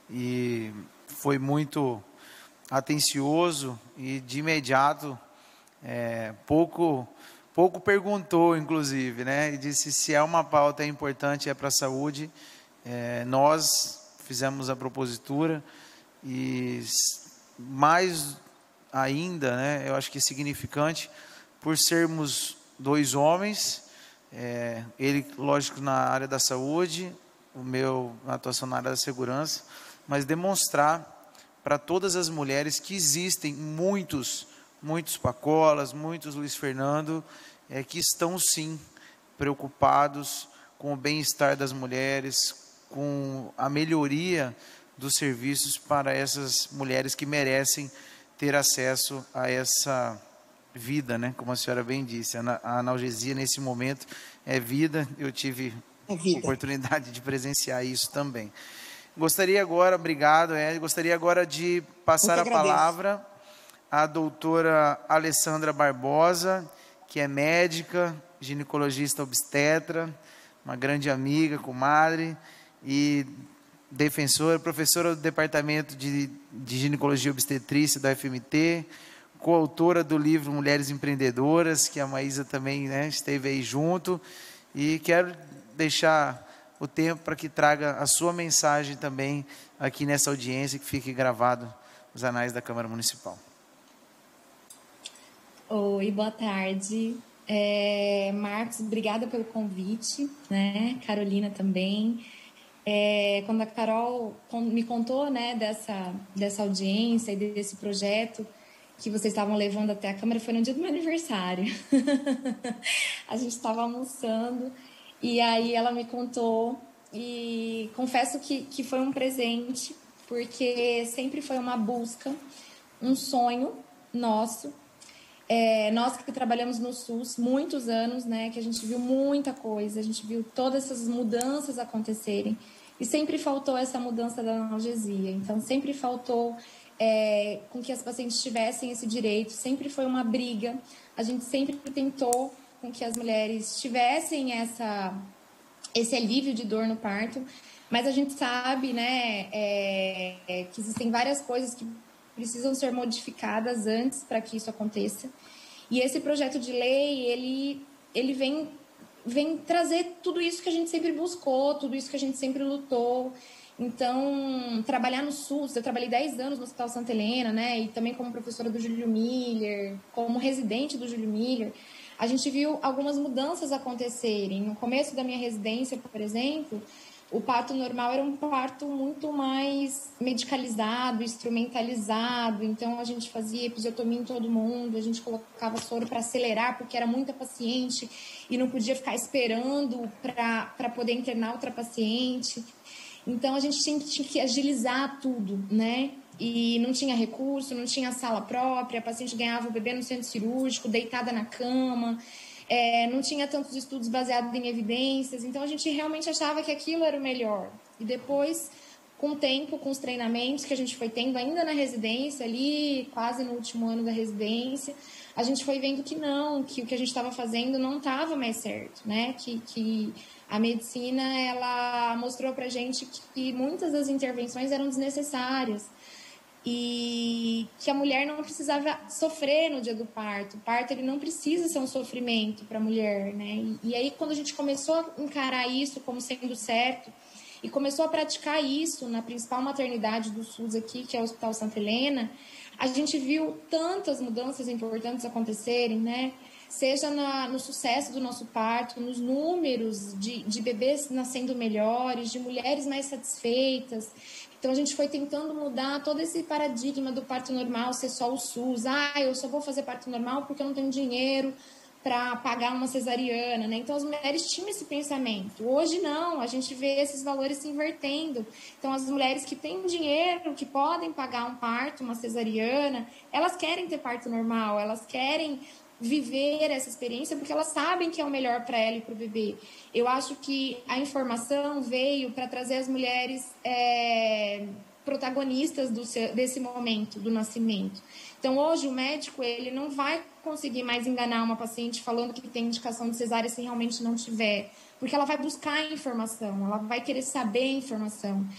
e foi muito atencioso e de imediato, é, pouco, pouco perguntou, inclusive, né? E disse se é uma pauta importante, é para a saúde. É, nós fizemos a propositura e mais ainda, né? Eu acho que é significante por sermos dois homens, é, ele, lógico, na área da saúde, o meu na atuação na área da segurança, mas demonstrar para todas as mulheres que existem muitos, muitos Pacolas, muitos Luiz Fernando, é, que estão sim preocupados com o bem-estar das mulheres, com a melhoria dos serviços para essas mulheres que merecem ter acesso a essa vida, né? Como a senhora bem disse, a analgesia nesse momento é vida. Eu tive é vida. oportunidade de presenciar isso também. Gostaria agora, obrigado, Ed, gostaria agora de passar a palavra à doutora Alessandra Barbosa, que é médica, ginecologista obstetra, uma grande amiga, comadre e defensora, professora do Departamento de, de Ginecologia e Obstetrícia da U F M T, coautora do livro Mulheres Empreendedoras, que a Maísa também, né, esteve aí junto, e quero deixar o tempo para que traga a sua mensagem também aqui nessa audiência, que fique gravado nos anais da Câmara Municipal. Oi, boa tarde. É, Marcos, obrigada pelo convite, né? Carolina também. É, quando a Carol me contou, né, dessa, dessa audiência e desse projeto que vocês estavam levando até a Câmara, foi no dia do meu aniversário. A gente estava almoçando e aí ela me contou e confesso que, que foi um presente, porque sempre foi uma busca, um sonho nosso. É, nós que trabalhamos no SUS muitos anos, né, que a gente viu muita coisa, a gente viu todas essas mudanças acontecerem e sempre faltou essa mudança da analgesia. Então, sempre faltou é, com que as pacientes tivessem esse direito, sempre foi uma briga. A gente sempre tentou com que as mulheres tivessem essa, esse alívio de dor no parto, mas a gente sabe, né, é, é, que existem várias coisas que precisam ser modificadas antes para que isso aconteça. E esse projeto de lei, ele, ele vem, vem trazer tudo isso que a gente sempre buscou, tudo isso que a gente sempre lutou. Então, trabalhar no SUS, eu trabalhei dez anos no Hospital Santa Helena, né, e também como professora do Júlio Miller, como residente do Júlio Miller, a gente viu algumas mudanças acontecerem. No começo da minha residência, por exemplo, o parto normal era um parto muito mais medicalizado, instrumentalizado. Então, a gente fazia episiotomia em todo mundo, a gente colocava soro para acelerar, porque era muita paciente e não podia ficar esperando para poder internar outra paciente. Então, a gente tinha, tinha que agilizar tudo, né? E não tinha recurso, não tinha sala própria, a paciente ganhava o bebê no centro cirúrgico, deitada na cama. É, não tinha tantos estudos baseados em evidências, então a gente realmente achava que aquilo era o melhor. E depois, com o tempo, com os treinamentos que a gente foi tendo ainda na residência, ali quase no último ano da residência, a gente foi vendo que não, que o que a gente estava fazendo não estava mais certo, né? Que, que a medicina, ela mostrou pra gente que, que muitas das intervenções eram desnecessárias. E que a mulher não precisava sofrer no dia do parto. O parto, ele não precisa ser um sofrimento para a mulher, né? E, e aí, quando a gente começou a encarar isso como sendo certo e começou a praticar isso na principal maternidade do SUS aqui, que é o Hospital Santa Helena, a gente viu tantas mudanças importantes acontecerem, né? Seja na, no sucesso do nosso parto, nos números de, de bebês nascendo melhores, de mulheres mais satisfeitas. Então, a gente foi tentando mudar todo esse paradigma do parto normal ser só o SUS. Ah, eu só vou fazer parto normal porque eu não tenho dinheiro para pagar uma cesariana, né? Então, as mulheres tinham esse pensamento. Hoje, não. A gente vê esses valores se invertendo. Então, as mulheres que têm dinheiro, que podem pagar um parto, uma cesariana, elas querem ter parto normal, elas querem viver essa experiência porque elas sabem que é o melhor para ela e para o bebê. Eu acho que a informação veio para trazer as mulheres é, protagonistas do seu, desse momento do nascimento. Então, hoje, o médico, ele não vai conseguir mais enganar uma paciente falando que tem indicação de cesárea se realmente não tiver, porque ela vai buscar a informação, ela vai querer saber a informação.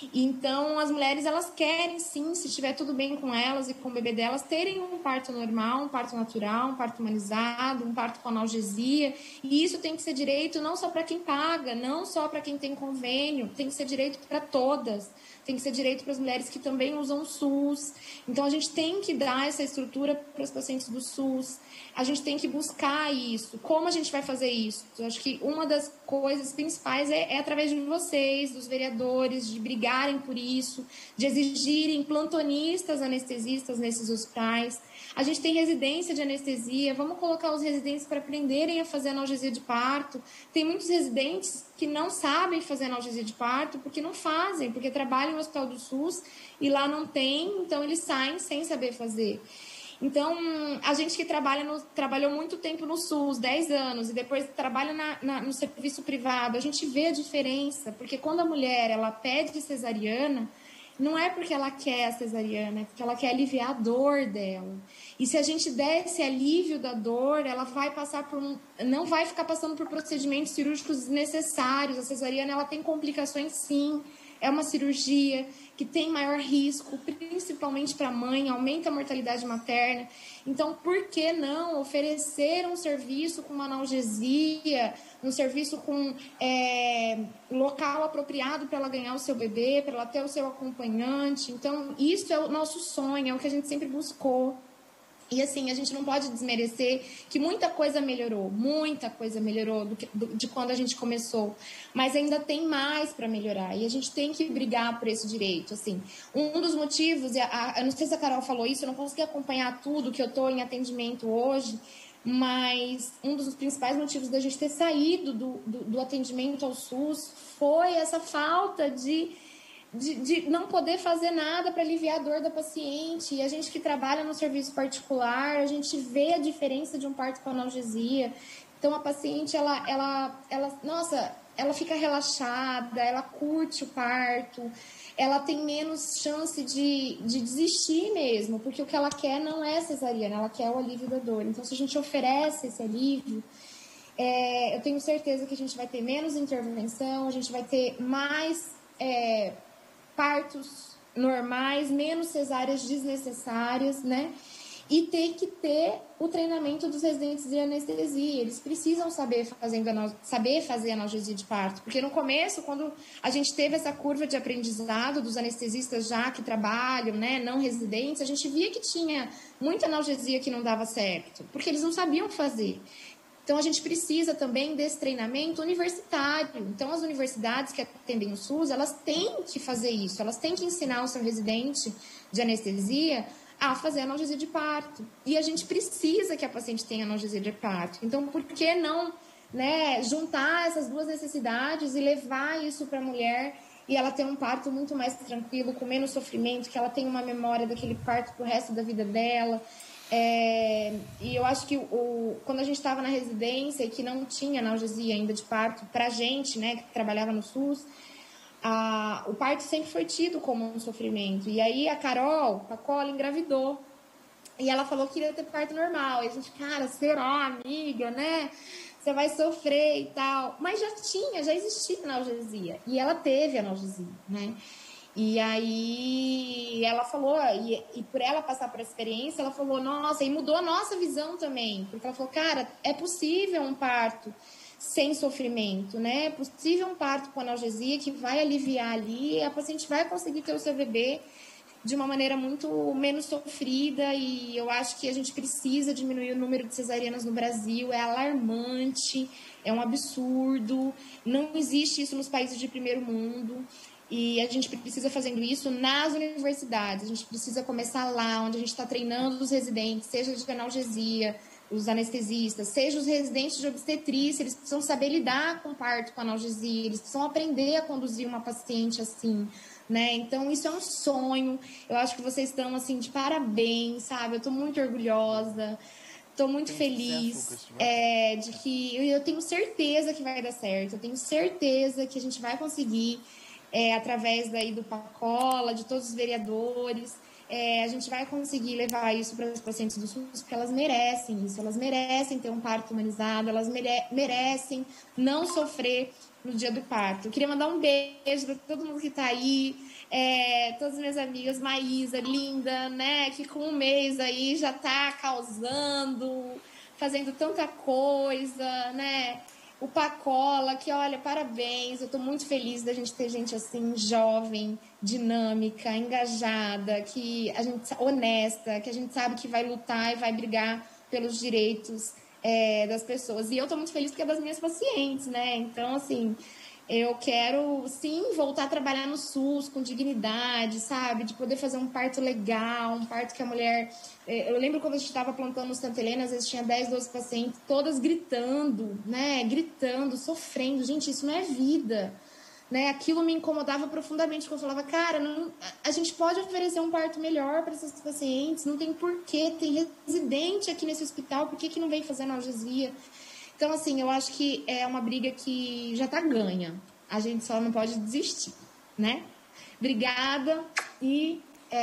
Então, as mulheres, elas querem sim, se estiver tudo bem com elas e com o bebê delas, terem um parto normal, um parto natural, um parto humanizado, um parto com analgesia. E isso tem que ser direito não só para quem paga, não só para quem tem convênio, tem que ser direito para todas. Tem que ser direito para as mulheres que também usam o SUS. Então, a gente tem que dar essa estrutura para os pacientes do SUS. A gente tem que buscar isso. Como a gente vai fazer isso? Eu acho que uma das coisas principais é, é através de vocês, dos vereadores, de brigarem por isso, de exigirem plantonistas anestesistas nesses hospitais. A gente tem residência de anestesia, vamos colocar os residentes para aprenderem a fazer analgesia de parto. Tem muitos residentes que não sabem fazer analgesia de parto porque não fazem, porque trabalham no hospital do SUS e lá não tem, então eles saem sem saber fazer. Então, a gente que trabalha no, trabalhou muito tempo no SUS, dez anos, e depois trabalha na, na, no serviço privado, a gente vê a diferença, porque quando a mulher ela pede cesariana, não é porque ela quer a cesariana, é porque ela quer aliviar a dor dela. E se a gente der esse alívio da dor, ela vai passar por um, não vai ficar passando por procedimentos cirúrgicos desnecessários. A cesariana ela tem complicações, sim. É uma cirurgia que tem maior risco, principalmente para a mãe, aumenta a mortalidade materna. Então, por que não oferecer um serviço com uma analgesia, um serviço com é, local apropriado para ela ganhar o seu bebê, para ela ter o seu acompanhante? Então, isso é o nosso sonho, é o que a gente sempre buscou. E assim, a gente não pode desmerecer que muita coisa melhorou, muita coisa melhorou do que, do, de quando a gente começou, mas ainda tem mais para melhorar e a gente tem que brigar por esse direito. Assim, um dos motivos, e a, a, eu não sei se a Carol falou isso, eu não consegui acompanhar tudo que eu estou em atendimento hoje, mas um dos principais motivos da gente ter saído do, do, do atendimento ao SUS foi essa falta de... De, de não poder fazer nada para aliviar a dor da paciente. E a gente que trabalha no serviço particular, a gente vê a diferença de um parto com analgesia. Então, a paciente, ela, ela, ela, nossa, ela fica relaxada, ela curte o parto, ela tem menos chance de, de desistir mesmo, porque o que ela quer não é cesariana, ela quer o alívio da dor. Então, se a gente oferece esse alívio, é, eu tenho certeza que a gente vai ter menos intervenção, a gente vai ter mais... É, partos normais, menos cesáreas desnecessárias, né? E tem que ter o treinamento dos residentes de anestesia. Eles precisam saber, fazendo, saber fazer analgesia de parto. Porque no começo, quando a gente teve essa curva de aprendizado dos anestesistas já que trabalham, né, não residentes, a gente via que tinha muita analgesia que não dava certo, porque eles não sabiam fazer. Então, a gente precisa também desse treinamento universitário. Então, as universidades que atendem o SUS, elas têm que fazer isso. Elas têm que ensinar o seu residente de anestesia a fazer analgesia de parto. E a gente precisa que a paciente tenha analgesia de parto. Então, por que não, né, juntar essas duas necessidades e levar isso para a mulher e ela ter um parto muito mais tranquilo, com menos sofrimento, que ela tenha uma memória daquele parto para o resto da vida dela. É, e eu acho que o, quando a gente estava na residência e que não tinha analgesia ainda de parto pra gente, né, que trabalhava no SUS, a, o parto sempre foi tido como um sofrimento. E aí a Carol Pacola engravidou e ela falou que iria ter parto normal. E a gente, cara, será, amiga, né? Você vai sofrer e tal. Mas já tinha, já existia analgesia. E ela teve analgesia, né? E aí ela falou, e, e por ela passar por essa experiência, ela falou, nossa, e mudou a nossa visão também. Porque ela falou, cara, é possível um parto sem sofrimento, né? É possível um parto com analgesia que vai aliviar ali, e a paciente vai conseguir ter o seu bebê de uma maneira muito menos sofrida. E eu acho que a gente precisa diminuir o número de cesarianas no Brasil. É alarmante, é um absurdo, não existe isso nos países de primeiro mundo. E a gente precisa fazendo isso nas universidades, a gente precisa começar lá, onde a gente está treinando os residentes, seja de analgesia, os anestesistas, seja os residentes de obstetrícia, eles precisam saber lidar com parto com analgesia, eles precisam aprender a conduzir uma paciente assim, né? Então, isso é um sonho, eu acho que vocês estão, assim, de parabéns, sabe? Eu estou muito orgulhosa, estou muito feliz é, de que... Eu tenho certeza que vai dar certo, eu tenho certeza que a gente vai conseguir... É, através daí do Pacola, de todos os vereadores, é, a gente vai conseguir levar isso para as pacientes do SUS, porque elas merecem isso, elas merecem ter um parto humanizado, elas mere merecem não sofrer no dia do parto. Eu queria mandar um beijo para todo mundo que está aí, é, todas as minhas amigas, Maísa, linda, né, que com um mês aí já está causando, fazendo tanta coisa, né? O Pacola, que olha, parabéns, eu estou muito feliz da gente ter gente assim, jovem, dinâmica, engajada, que a gente, honesta, que a gente sabe que vai lutar e vai brigar pelos direitos é, das pessoas. E eu estou muito feliz porque é das minhas pacientes, né? Então, assim, eu quero, sim, voltar a trabalhar no SUS com dignidade, sabe? De poder fazer um parto legal, um parto que a mulher... Eu lembro quando a gente estava plantando no Santa Helena, às vezes tinha dez, doze pacientes, todas gritando, né? Gritando, sofrendo. Gente, isso não é vida, né? Aquilo me incomodava profundamente, porque eu falava, cara, não, a gente pode oferecer um parto melhor para essas pacientes, não tem porquê, tem residente aqui nesse hospital, por que, que não vem fazer analgesia? Então, assim, eu acho que é uma briga que já tá ganha. A gente só não pode desistir, né? Obrigada e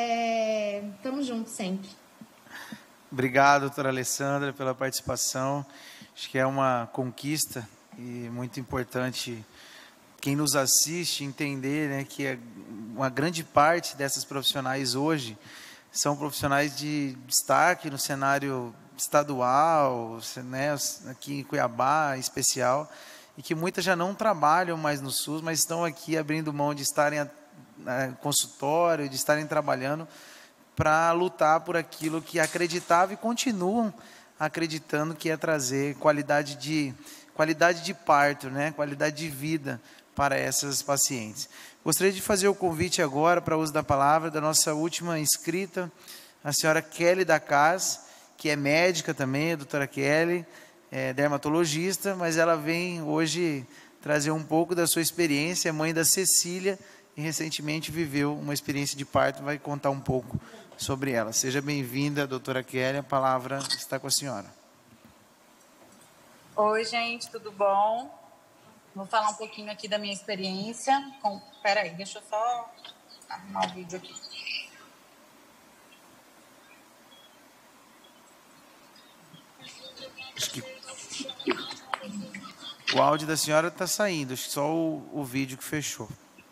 é, tamo junto sempre. Obrigado, doutora Alessandra, pela participação. Acho que é uma conquista e muito importante quem nos assiste entender, né, que uma grande parte dessas profissionais hoje são profissionais de destaque no cenário estadual, né, aqui em Cuiabá, em especial, e que muitas já não trabalham mais no SUS, mas estão aqui abrindo mão de estarem no consultório, de estarem trabalhando para lutar por aquilo que acreditavam e continuam acreditando que é trazer qualidade de, qualidade de parto, né, qualidade de vida para essas pacientes. Gostaria de fazer o convite agora para o uso da palavra da nossa última inscrita, a senhora Kelly da Cas, que é médica também, a doutora Kelly, é dermatologista, mas ela vem hoje trazer um pouco da sua experiência, é mãe da Cecília, e recentemente viveu uma experiência de parto, vai contar um pouco sobre ela. Seja bem-vinda, doutora Kelly, a palavra está com a senhora. Oi, gente, tudo bom? Vou falar um pouquinho aqui da minha experiência. Com... Peraí, deixa eu só arrumar o vídeo aqui. Acho que o áudio da senhora está saindo, acho que só o, o vídeo que fechou.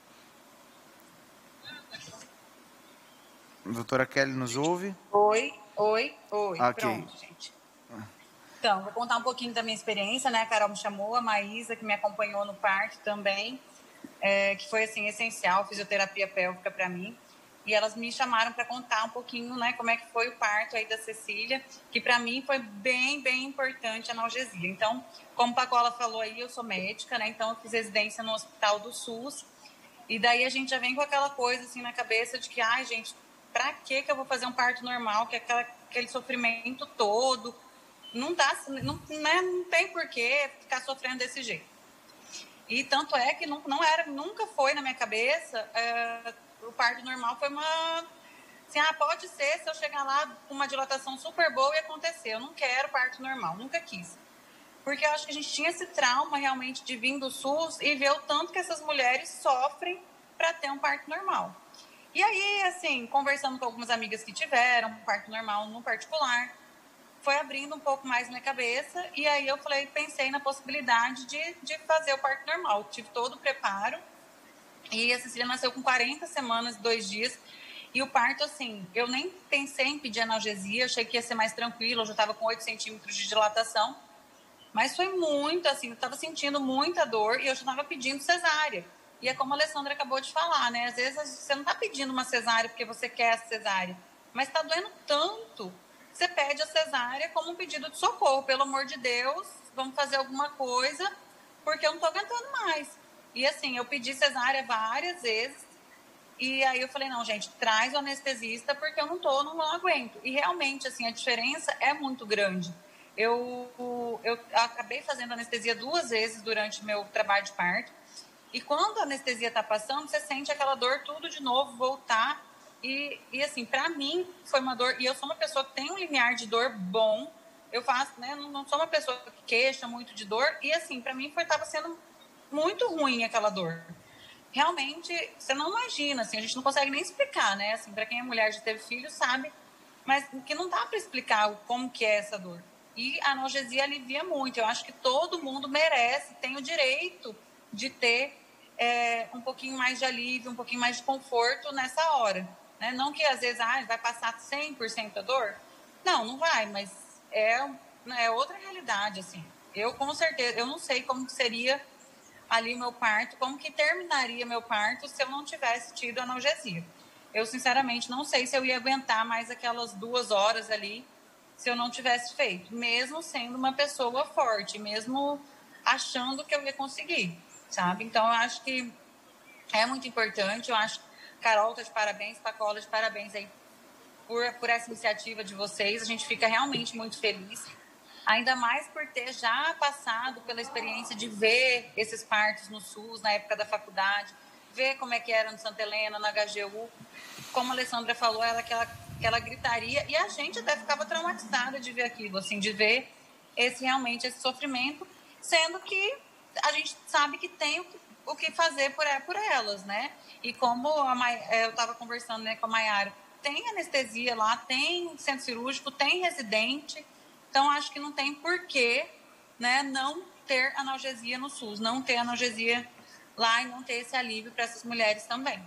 A doutora Kelly nos ouve? Oi, oi, oi. Okay. Pronto, gente. Então, vou contar um pouquinho da minha experiência, né? A Carol me chamou, a Maísa, que me acompanhou no parto também, é, que foi, assim, essencial, fisioterapia pélvica para mim. E elas me chamaram para contar um pouquinho, né, como é que foi o parto aí da Cecília, que para mim foi bem, bem importante a analgesia. Então, como a Pacola falou aí, eu sou médica, né? Então, eu fiz residência no Hospital do SUS. E daí a gente já vem com aquela coisa, assim, na cabeça de que, ai, gente, pra que que eu vou fazer um parto normal, que é aquela, aquele sofrimento todo... Não, dá, não, né, não tem porquê ficar sofrendo desse jeito. E tanto é que não, não era, nunca foi na minha cabeça, é, o parto normal foi uma... Assim, ah, pode ser, se eu chegar lá com uma dilatação super boa e acontecer. Eu não quero parto normal, nunca quis. Porque eu acho que a gente tinha esse trauma realmente de vir do SUS e ver o tanto que essas mulheres sofrem para ter um parto normal. E aí, assim, conversando com algumas amigas que tiveram um parto normal no particular, foi abrindo um pouco mais minha cabeça, e aí eu falei, pensei na possibilidade de, de fazer o parto normal. Tive todo o preparo, e a Cecília nasceu com quarenta semanas e dois dias, e o parto, assim, eu nem pensei em pedir analgesia, achei que ia ser mais tranquilo, eu já estava com oito centímetros de dilatação, mas foi muito, assim, eu estava sentindo muita dor, e eu já estava pedindo cesárea. E é como a Alessandra acabou de falar, né? Às vezes você não está pedindo uma cesárea porque você quer a cesárea, mas está doendo tanto. Você pede a cesárea como um pedido de socorro. Pelo amor de Deus, vamos fazer alguma coisa, porque eu não estou aguentando mais. E assim, eu pedi cesárea várias vezes, e aí eu falei, não, gente, traz o anestesista, porque eu não tô, não, não aguento. E realmente, assim, a diferença é muito grande. Eu, eu acabei fazendo anestesia duas vezes durante o meu trabalho de parto, e quando a anestesia está passando, você sente aquela dor tudo de novo, voltar. E, e assim, pra mim, foi uma dor... E eu sou uma pessoa que tem um limiar de dor bom. Eu faço, né? Não, não sou uma pessoa que queixa muito de dor. E assim, pra mim, foi, tava sendo muito ruim aquela dor. Realmente, você não imagina, assim, a gente não consegue nem explicar, né? Assim, pra quem é mulher já teve filho, sabe. Mas que não dá pra explicar como que é essa dor. E a analgesia alivia muito. Eu acho que todo mundo merece, tem o direito de ter é, um pouquinho mais de alívio, um pouquinho mais de conforto nessa hora. Né? Não que às vezes ah, vai passar cem por cento a dor. Não, não vai, mas é, é outra realidade, assim. Eu, com certeza, eu não sei como que seria ali meu parto, como que terminaria meu parto se eu não tivesse tido analgesia. Eu, sinceramente, não sei se eu ia aguentar mais aquelas duas horas ali se eu não tivesse feito, mesmo sendo uma pessoa forte, mesmo achando que eu ia conseguir, sabe? Então, eu acho que é muito importante. Eu acho que Carol tá de parabéns, Pacola de parabéns aí por, por essa iniciativa de vocês. A gente fica realmente muito feliz, ainda mais por ter já passado pela experiência de ver esses partos no SUS na época da faculdade, ver como é que era no Santa Helena, na H G U. Como a Alessandra falou, ela, aquela, aquela gritaria, e a gente até ficava traumatizada de ver aquilo, assim, de ver esse, realmente esse sofrimento, sendo que a gente sabe que tem o que, o que fazer por, por elas, né? E como a Mai, eu estava conversando, né, com a Maiara, tem anestesia lá, tem centro cirúrgico, tem residente, então acho que não tem porquê, né, não ter analgesia no SUS, não ter analgesia lá e não ter esse alívio para essas mulheres também.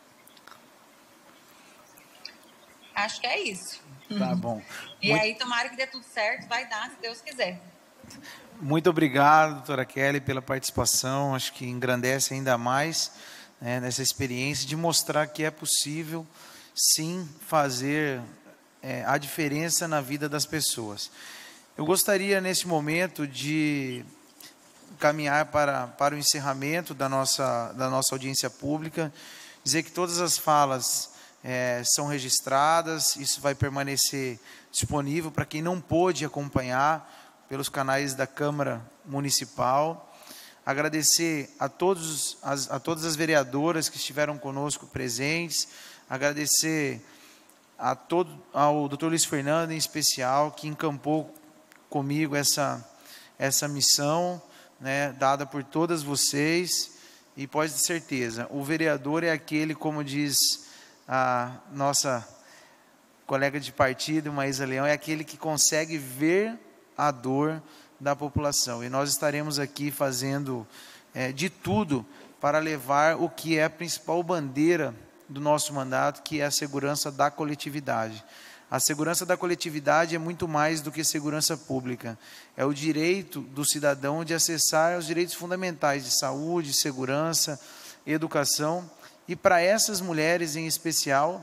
Acho que é isso. Tá bom. E Muito... aí, tomara que dê tudo certo, vai dar, se Deus quiser. Muito obrigado, doutora Kelly, pela participação. Acho que engrandece ainda mais, né, nessa experiência de mostrar que é possível, sim, fazer é, a diferença na vida das pessoas. Eu gostaria, nesse momento, de caminhar para, para o encerramento da nossa, da nossa audiência pública, dizer que todas as falas É, são registradas, isso vai permanecer disponível para quem não pôde acompanhar pelos canais da Câmara Municipal. Agradecer a, todos, as, a todas as vereadoras que estiveram conosco presentes, agradecer a todo, ao doutor Luiz Fernando, em especial, que encampou comigo essa, essa missão, né, dada por todas vocês, e pode ter certeza, o vereador é aquele, como diz a nossa colega de partido, Maísa Leão, é aquele que consegue ver a dor da população. E nós estaremos aqui fazendo é, de tudo para levar o que é a principal bandeira do nosso mandato, que é a segurança da coletividade. A segurança da coletividade é muito mais do que segurança pública. É o direito do cidadão de acessar os direitos fundamentais de saúde, segurança, educação. E para essas mulheres em especial,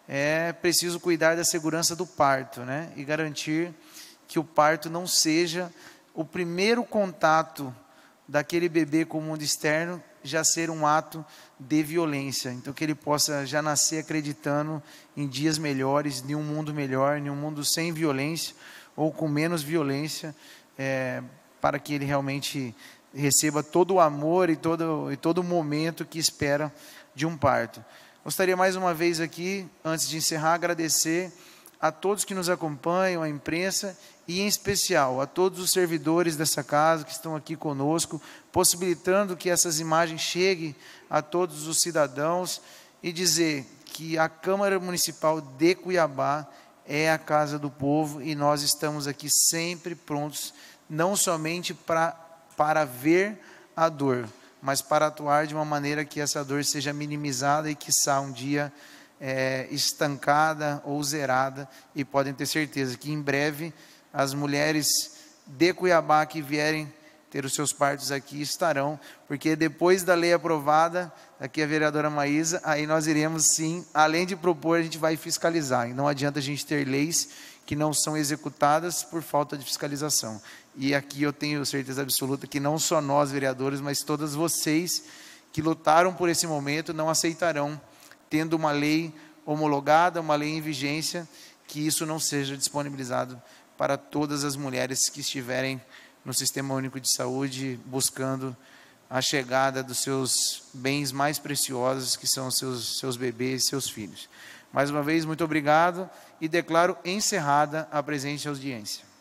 é preciso cuidar da segurança do parto, né? E garantir que o parto não seja o primeiro contato daquele bebê com o mundo externo, já ser um ato de violência. Então, que ele possa já nascer acreditando em dias melhores, em um mundo melhor, em um mundo sem violência, ou com menos violência, é, para que ele realmente receba todo o amor e todo, e todo o momento que espera de um parto. Gostaria mais uma vez aqui, antes de encerrar, agradecer a todos que nos acompanham, a imprensa, e em especial a todos os servidores dessa casa que estão aqui conosco, possibilitando que essas imagens cheguem a todos os cidadãos, e dizer que a Câmara Municipal de Cuiabá é a casa do povo, e nós estamos aqui sempre prontos, não somente pra, para ver a dor, mas para atuar de uma maneira que essa dor seja minimizada e, quiçá, um dia é, estancada ou zerada. E podem ter certeza que, em breve, as mulheres de Cuiabá que vierem ter os seus partos aqui estarão, porque depois da lei aprovada, aqui a vereadora Maísa, aí nós iremos sim, além de propor, a gente vai fiscalizar. E não adianta a gente ter leis que não são executadas por falta de fiscalização. E aqui eu tenho certeza absoluta que não só nós, vereadores, mas todas vocês que lutaram por esse momento não aceitarão, tendo uma lei homologada, uma lei em vigência, que isso não seja disponibilizado para todas as mulheres que estiverem no Sistema Único de Saúde, buscando a chegada dos seus bens mais preciosos, que são os seus, seus bebês, seus filhos. Mais uma vez, muito obrigado, e declaro encerrada a presente audiência.